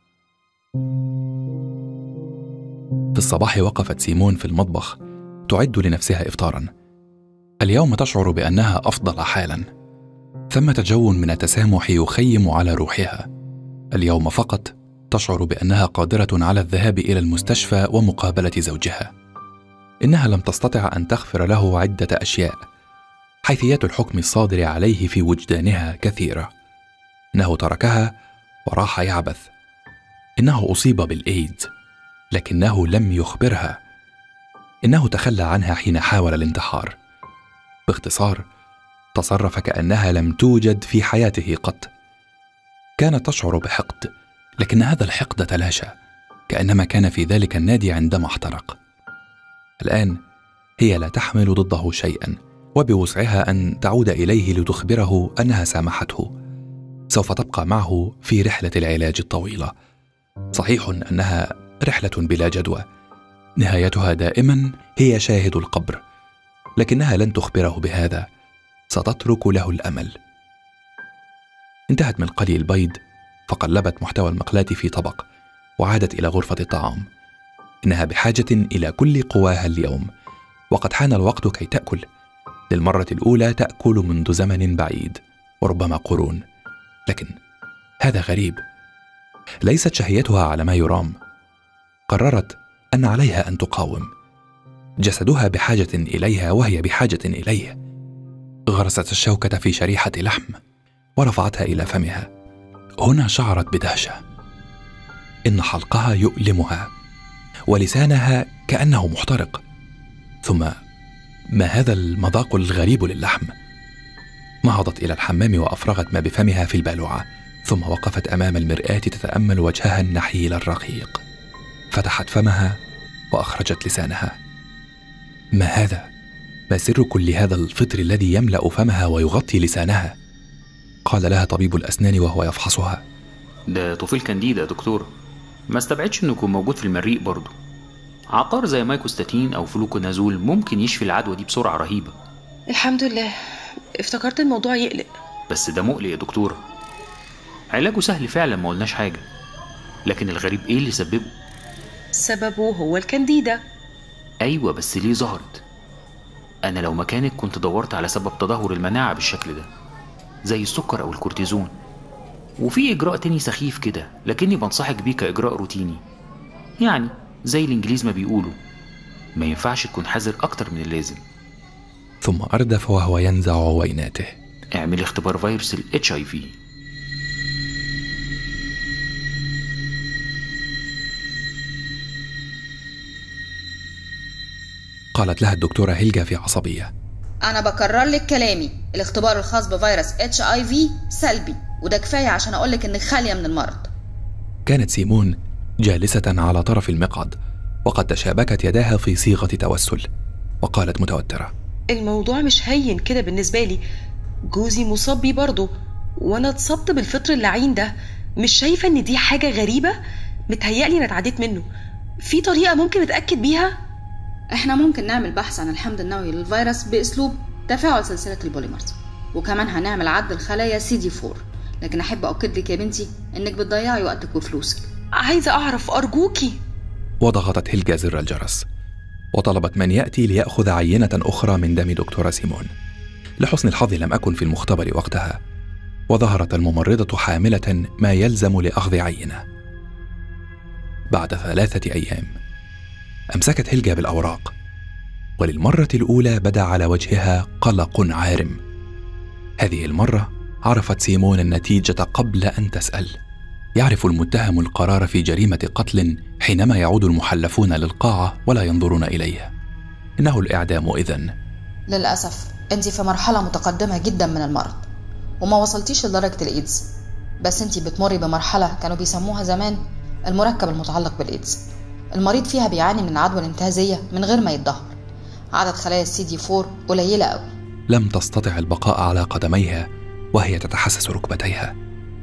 في الصباح وقفت سيمون في المطبخ تعد لنفسها إفطارا. اليوم تشعر بأنها أفضل حالا، ثمة جو من التسامح يخيم على روحها. اليوم فقط تشعر بأنها قادرة على الذهاب إلى المستشفى ومقابلة زوجها. إنها لم تستطع أن تغفر له عدة أشياء. حيثيات الحكم الصادر عليه في وجدانها كثيرة. إنه تركها وراح يعبث. إنه أصيب بالإيدز لكنه لم يخبرها. إنه تخلى عنها حين حاول الانتحار. باختصار، تصرف كأنها لم توجد في حياته قط. كانت تشعر بحقد، لكن هذا الحقد تلاشى كأنما كان في ذلك النادي عندما احترق. الآن هي لا تحمل ضده شيئا، وبوسعها أن تعود إليه لتخبره أنها سامحته. سوف تبقى معه في رحلة العلاج الطويلة. صحيح أنها رحلة بلا جدوى، نهايتها دائما هي شاهد القبر، لكنها لن تخبره بهذا، ستترك له الأمل. انتهت من قلي البيض فقلبت محتوى المقلاة في طبق وعادت إلى غرفة الطعام. إنها بحاجة إلى كل قواها اليوم، وقد حان الوقت كي تأكل. للمرة الأولى تأكل منذ زمن بعيد وربما قرون، لكن هذا غريب. ليست شهيتها على ما يرام. قررت أن عليها أن تقاوم. جسدها بحاجة إليها وهي بحاجة إليه. غرست الشوكة في شريحة لحم ورفعتها إلى فمها. هنا شعرت بدهشة. إن حلقها يؤلمها ولسانها كأنه محترق. ثم ما هذا المذاق الغريب للحم؟ نهضت إلى الحمام وأفرغت ما بفمها في البالوعة، ثم وقفت أمام المرآة تتأمل وجهها النحيل الرقيق. فتحت فمها وأخرجت لسانها. ما هذا؟ ما سر كل هذا الفطر الذي يملأ فمها ويغطي لسانها؟ قال لها طبيب الأسنان وهو يفحصها: ده طفيل كانديدا يا دكتور، ما استبعدش انه يكون موجود في المريء برضه. عقار زي مايكوستاتين او فلوكونازول ممكن يشفي العدوى دي بسرعة رهيبة. الحمد لله، افتكرت الموضوع يقلق. بس ده مقلق يا دكتورة. علاجه سهل فعلا، ما قلناش حاجة، لكن الغريب ايه اللي سببه؟ سببه هو الكانديدا. ايوه، بس ليه ظهرت؟ انا لو مكانك كنت دورت على سبب تدهور المناعة بالشكل ده، زي السكر او الكورتيزون. وفي اجراء تاني سخيف كده، لكني بنصحك بيه كاجراء روتيني، يعني زي الانجليز ما بيقولوا، ما ينفعش تكون حذر اكتر من اللازم. ثم أردف وهو ينزع عويناته: اعملي اختبار فيروس ال HIV. قالت لها الدكتورة هيلجا في عصبية: أنا بكرر لك كلامي، الاختبار الخاص بفيروس HIV سلبي، وده كفاية عشان أقولك إنك خالية من المرض. كانت سيمون جالسة على طرف المقعد، وقد تشابكت يداها في صيغة توسل، وقالت متوترة: الموضوع مش هين كده بالنسبة لي، جوزي مصاب بيه برضه، وأنا اتصبت بالفطر اللعين ده. مش شايفة إن دي حاجة غريبة؟ متهيألي أنا اتعديت منه. في طريقة ممكن أتأكد بيها؟ احنا ممكن نعمل بحث عن الحمض النووي للفيروس بأسلوب تفاعل سلسلة البوليمرز، وكمان هنعمل عد الخلايا CD4. لكن أحب أؤكد لك يا بنتي إنك بتضيعي وقتك وفلوسك. عايزة أعرف أرجوكي. وضغطت هيلجا زر الجرس وطلبت من يأتي ليأخذ عينة أخرى من دم دكتورة سيمون. لحسن الحظ لم أكن في المختبر وقتها، وظهرت الممرضة حاملة ما يلزم لأخذ عينة. بعد 3 أيام أمسكت هيلجا بالأوراق، وللمرة الأولى بدا على وجهها قلق عارم. هذه المرة عرفت سيمون النتيجة قبل أن تسأل. يعرف المتهم القرار في جريمة قتل حينما يعود المحلفون للقاعة ولا ينظرون إليه. إنه الإعدام إذن. للأسف أنت في مرحلة متقدمة جدا من المرض وما وصلتيش لدرجة الإيدز، بس أنت بتمري بمرحلة كانوا بيسموها زمان المركب المتعلق بالإيدز. المريض فيها بيعاني من العدوى الانتهازية من غير ما يتدهور. عدد خلايا CD4 قليلة أوي. لم تستطع البقاء على قدميها وهي تتحسس ركبتيها.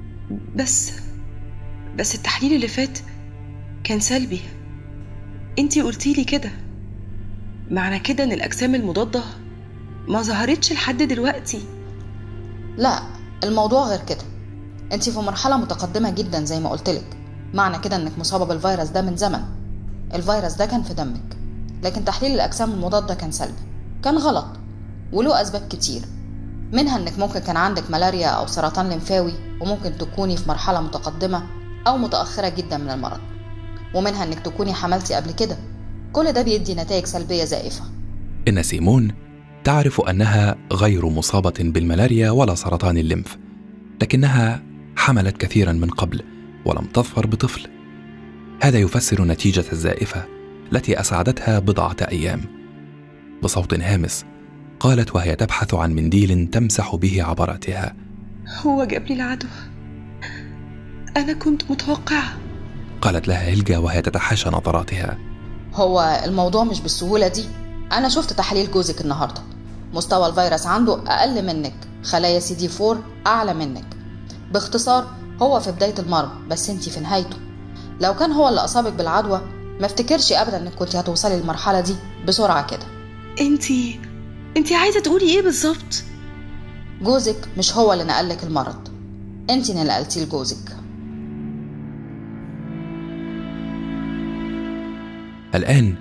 بس التحليل اللي فات كان سلبي. انتي قلتيلي كده، معنى كده ان الأجسام المضادة ما ظهرتش لحد دلوقتي. لا، الموضوع غير كده. انتي في مرحلة متقدمة جدا زي ما قلتلك، معنى كده انك مصابة بالفيروس ده من زمن. الفيروس ده كان في دمك، لكن تحليل الأجسام المضادة كان سلبي. كان غلط وله أسباب كتير، منها انك ممكن كان عندك ملاريا أو سرطان لمفاوي، وممكن تكوني في مرحلة متقدمة أو متأخرة جدا من المرض، ومنها انك تكوني حملتي قبل كده. كل ده بيدي نتائج سلبية زائفة. إن سيمون تعرف أنها غير مصابة بالملاريا ولا سرطان الليمف، لكنها حملت كثيرا من قبل ولم تظفر بطفل. هذا يفسر النتيجة الزائفة التي أسعدتها بضعة أيام. بصوت هامس قالت وهي تبحث عن منديل تمسح به عبراتها: هو جاب لي العدوى، أنا كنت متوقعة. قالت لها هيلجا وهي تتحاشى نظراتها: هو الموضوع مش بالسهولة دي. أنا شفت تحليل جوزك النهاردة، مستوى الفيروس عنده أقل منك، خلايا CD4 أعلى منك. باختصار هو في بداية المرض بس انتي في نهايته. لو كان هو اللي أصابك بالعدوى ما افتكرش أبدا انك كنت هتوصلي للمرحلة دي بسرعة كده. انتي عايزة تقولي ايه بالظبط؟ جوزك مش هو اللي نقلك المرض، انتي اللي نقلتيه لجوزك. الآن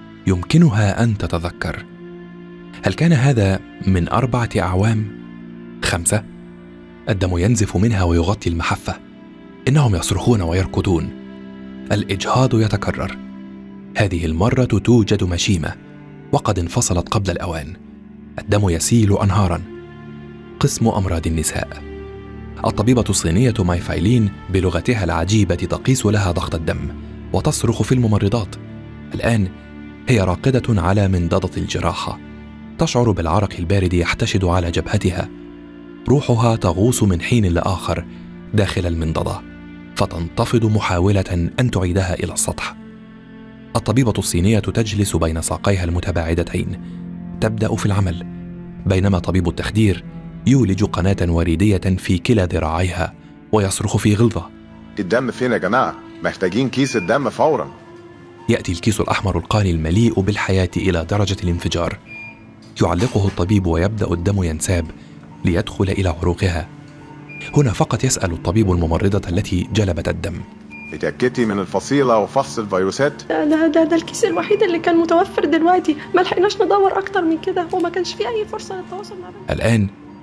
يمكنها أن تتذكر. هل كان هذا من 4 أعوام؟ 5؟ الدم ينزف منها ويغطي المحفة. إنهم يصرخون ويركضون. الإجهاض يتكرر. هذه المرة توجد مشيمة وقد انفصلت قبل الأوان. الدم يسيل أنهارا. قسم أمراض النساء. الطبيبة الصينية مايفايلين بلغتها العجيبة تقيس لها ضغط الدم وتصرخ في الممرضات. الآن هي راقدة على منضدة الجراحة، تشعر بالعرق البارد يحتشد على جبهتها. روحها تغوص من حين لآخر داخل المنضدة فتنتفض محاولة أن تعيدها إلى السطح. الطبيبة الصينية تجلس بين ساقيها المتباعدتين، تبدأ في العمل، بينما طبيب التخدير يولج قناة وريدية في كلا ذراعيها ويصرخ في غلظة: الدم فين يا جماعة؟ محتاجين كيس الدم فورا. يأتي الكيس الأحمر القاني المليء بالحياة إلى درجة الانفجار. يعلقه الطبيب ويبدأ الدم ينساب ليدخل إلى عروقها. هنا فقط يسأل الطبيب الممرضة التي جلبت الدم: اتأكدتي من الفصيلة وفصل الفيروسات؟ ده الكيس الوحيد اللي كان متوفر دلوقتي، ما لحقناش ندور أكتر من كده وما كانش في أي فرصة للتواصل مع بعض. الآن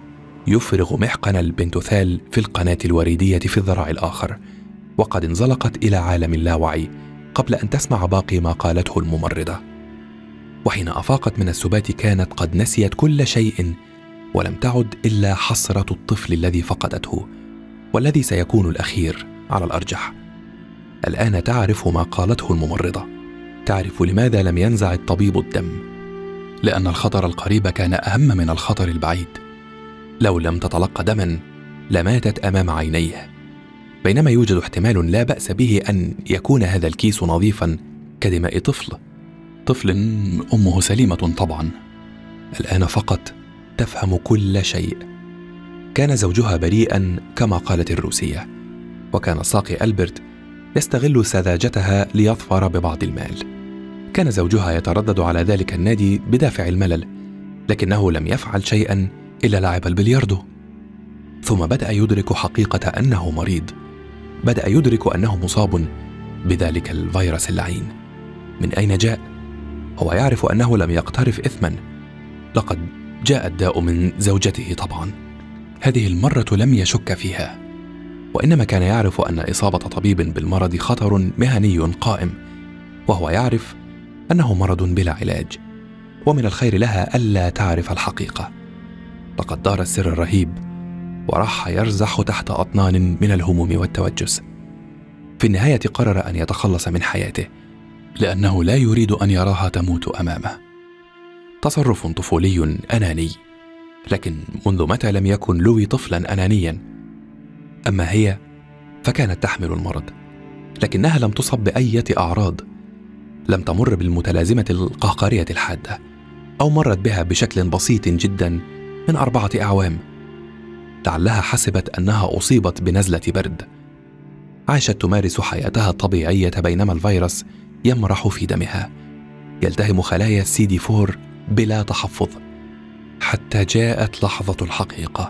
يفرغ محقن البنتوثال في القناة الوريدية في الذراع الآخر، وقد انزلقت إلى عالم اللاوعي قبل أن تسمع باقي ما قالته الممرضة. وحين أفاقت من السبات كانت قد نسيت كل شيء، ولم تعد إلا حسرة الطفل الذي فقدته والذي سيكون الأخير على الأرجح. الآن تعرف ما قالته الممرضة، تعرف لماذا لم ينزع الطبيب الدم، لأن الخطر القريب كان أهم من الخطر البعيد. لو لم تتلقى دما لماتت أمام عينيه، بينما يوجد احتمال لا بأس به أن يكون هذا الكيس نظيفا كدماء طفل أمه سليمة طبعا. الآن فقط تفهم كل شيء. كان زوجها بريئا كما قالت الروسية، وكان الساقي ألبرت يستغل سذاجتها ليظفر ببعض المال. كان زوجها يتردد على ذلك النادي بدافع الملل، لكنه لم يفعل شيئا إلا لعب البلياردو. ثم بدأ يدرك حقيقة أنه مريض، بدأ يدرك أنه مصاب بذلك الفيروس اللعين. من أين جاء؟ هو يعرف أنه لم يقترف إثما، لقد جاء الداء من زوجته طبعا. هذه المرة لم يشك فيها، وإنما كان يعرف أن إصابة طبيب بالمرض خطر مهني قائم، وهو يعرف أنه مرض بلا علاج، ومن الخير لها ألا تعرف الحقيقة. لقد دار السر الرهيب وراح يرزح تحت أطنان من الهموم والتوجس. في النهاية قرر أن يتخلص من حياته لأنه لا يريد أن يراها تموت أمامه. تصرف طفولي أناني، لكن منذ متى لم يكن لوي طفلا أنانيا؟ أما هي فكانت تحمل المرض، لكنها لم تصب بأي أعراض، لم تمر بالمتلازمة القهقرية الحادة، أو مرت بها بشكل بسيط جدا من 4 أعوام. لعلها حسبت أنها أصيبت بنزلة برد. عاشت تمارس حياتها الطبيعية بينما الفيروس يمرح في دمها، يلتهم خلايا CD4 بلا تحفظ، حتى جاءت لحظة الحقيقة.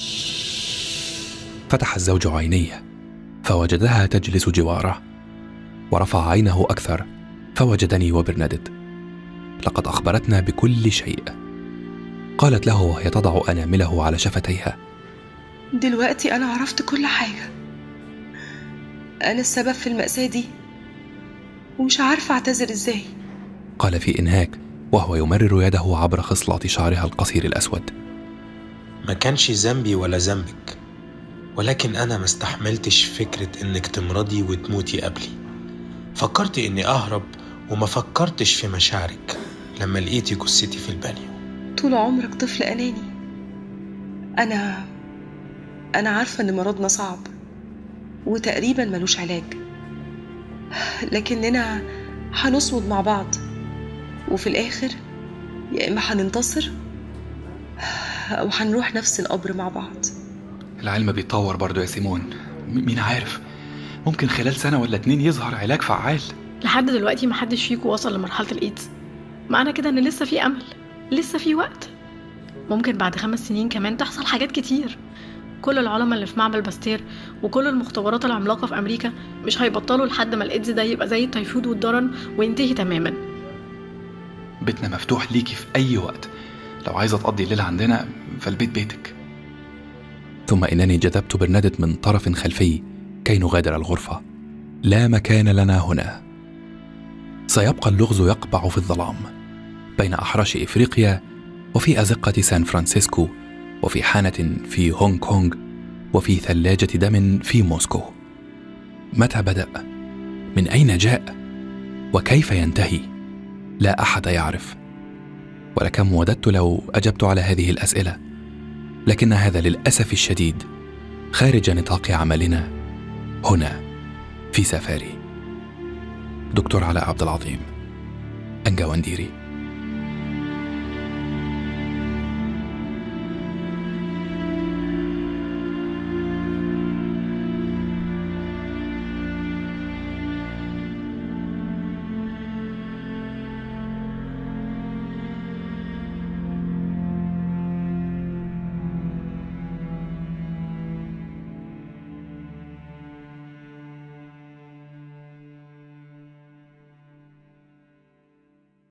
فتح الزوج عينيه فوجدها تجلس جواره، ورفع عينه أكثر فوجدني وبرنادت. لقد أخبرتنا بكل شيء، قالت له وهي تضع أنامله على شفتيها: دلوقتي أنا عرفت كل حاجة، أنا السبب في المأساة دي ومش عارفة أعتذر إزاي. قال في إنهاك وهو يمرر يده عبر خصلات شعرها القصير الأسود: ما كانش ذنبي ولا ذنبك، ولكن أنا ما استحملتش فكرة إنك تمرضي وتموتي قبلي. فكرت إني أهرب وما فكرتش في مشاعرك لما لقيتي جثتي في البانيو. طول عمرك طفل أناني. أنا عارفة إن مرضنا صعب وتقريبا ملوش علاج، لكننا هنصمد مع بعض، وفي الآخر يا إما هننتصر أو هنروح نفس القبر مع بعض. العلم بيتطور برضو يا سيمون، مين عارف، ممكن خلال 1 ولا 2 يظهر علاج فعال. لحد دلوقتي محدش فيكم وصل لمرحلة الإيدز، معنى كده إن لسه في أمل، لسه في وقت. ممكن بعد 5 سنين كمان تحصل حاجات كتير. كل العلماء اللي في معمل باستير وكل المختبرات العملاقة في أمريكا مش هيبطلوا لحد ما الإيدز ده يبقى زي التيفود والضرن وينتهي تماما. بيتنا مفتوح ليكي في أي وقت، لو عايزة تقضي الليلة عندنا فالبيت بيتك. ثم إنني جذبت برنادت من طرف خلفي كي نغادر الغرفة. لا مكان لنا هنا. سيبقى اللغز يقبع في الظلام بين أحراش إفريقيا وفي أزقة سان فرانسيسكو، وفي حانة في هونغ كونغ، وفي ثلاجة دم في موسكو. متى بدأ؟ من أين جاء؟ وكيف ينتهي؟ لا أحد يعرف، ولكم وددت لو أجبت على هذه الأسئلة، لكن هذا للأسف الشديد خارج نطاق عملنا هنا في سفاري. دكتور علاء عبد العظيم، أنجا ونديري.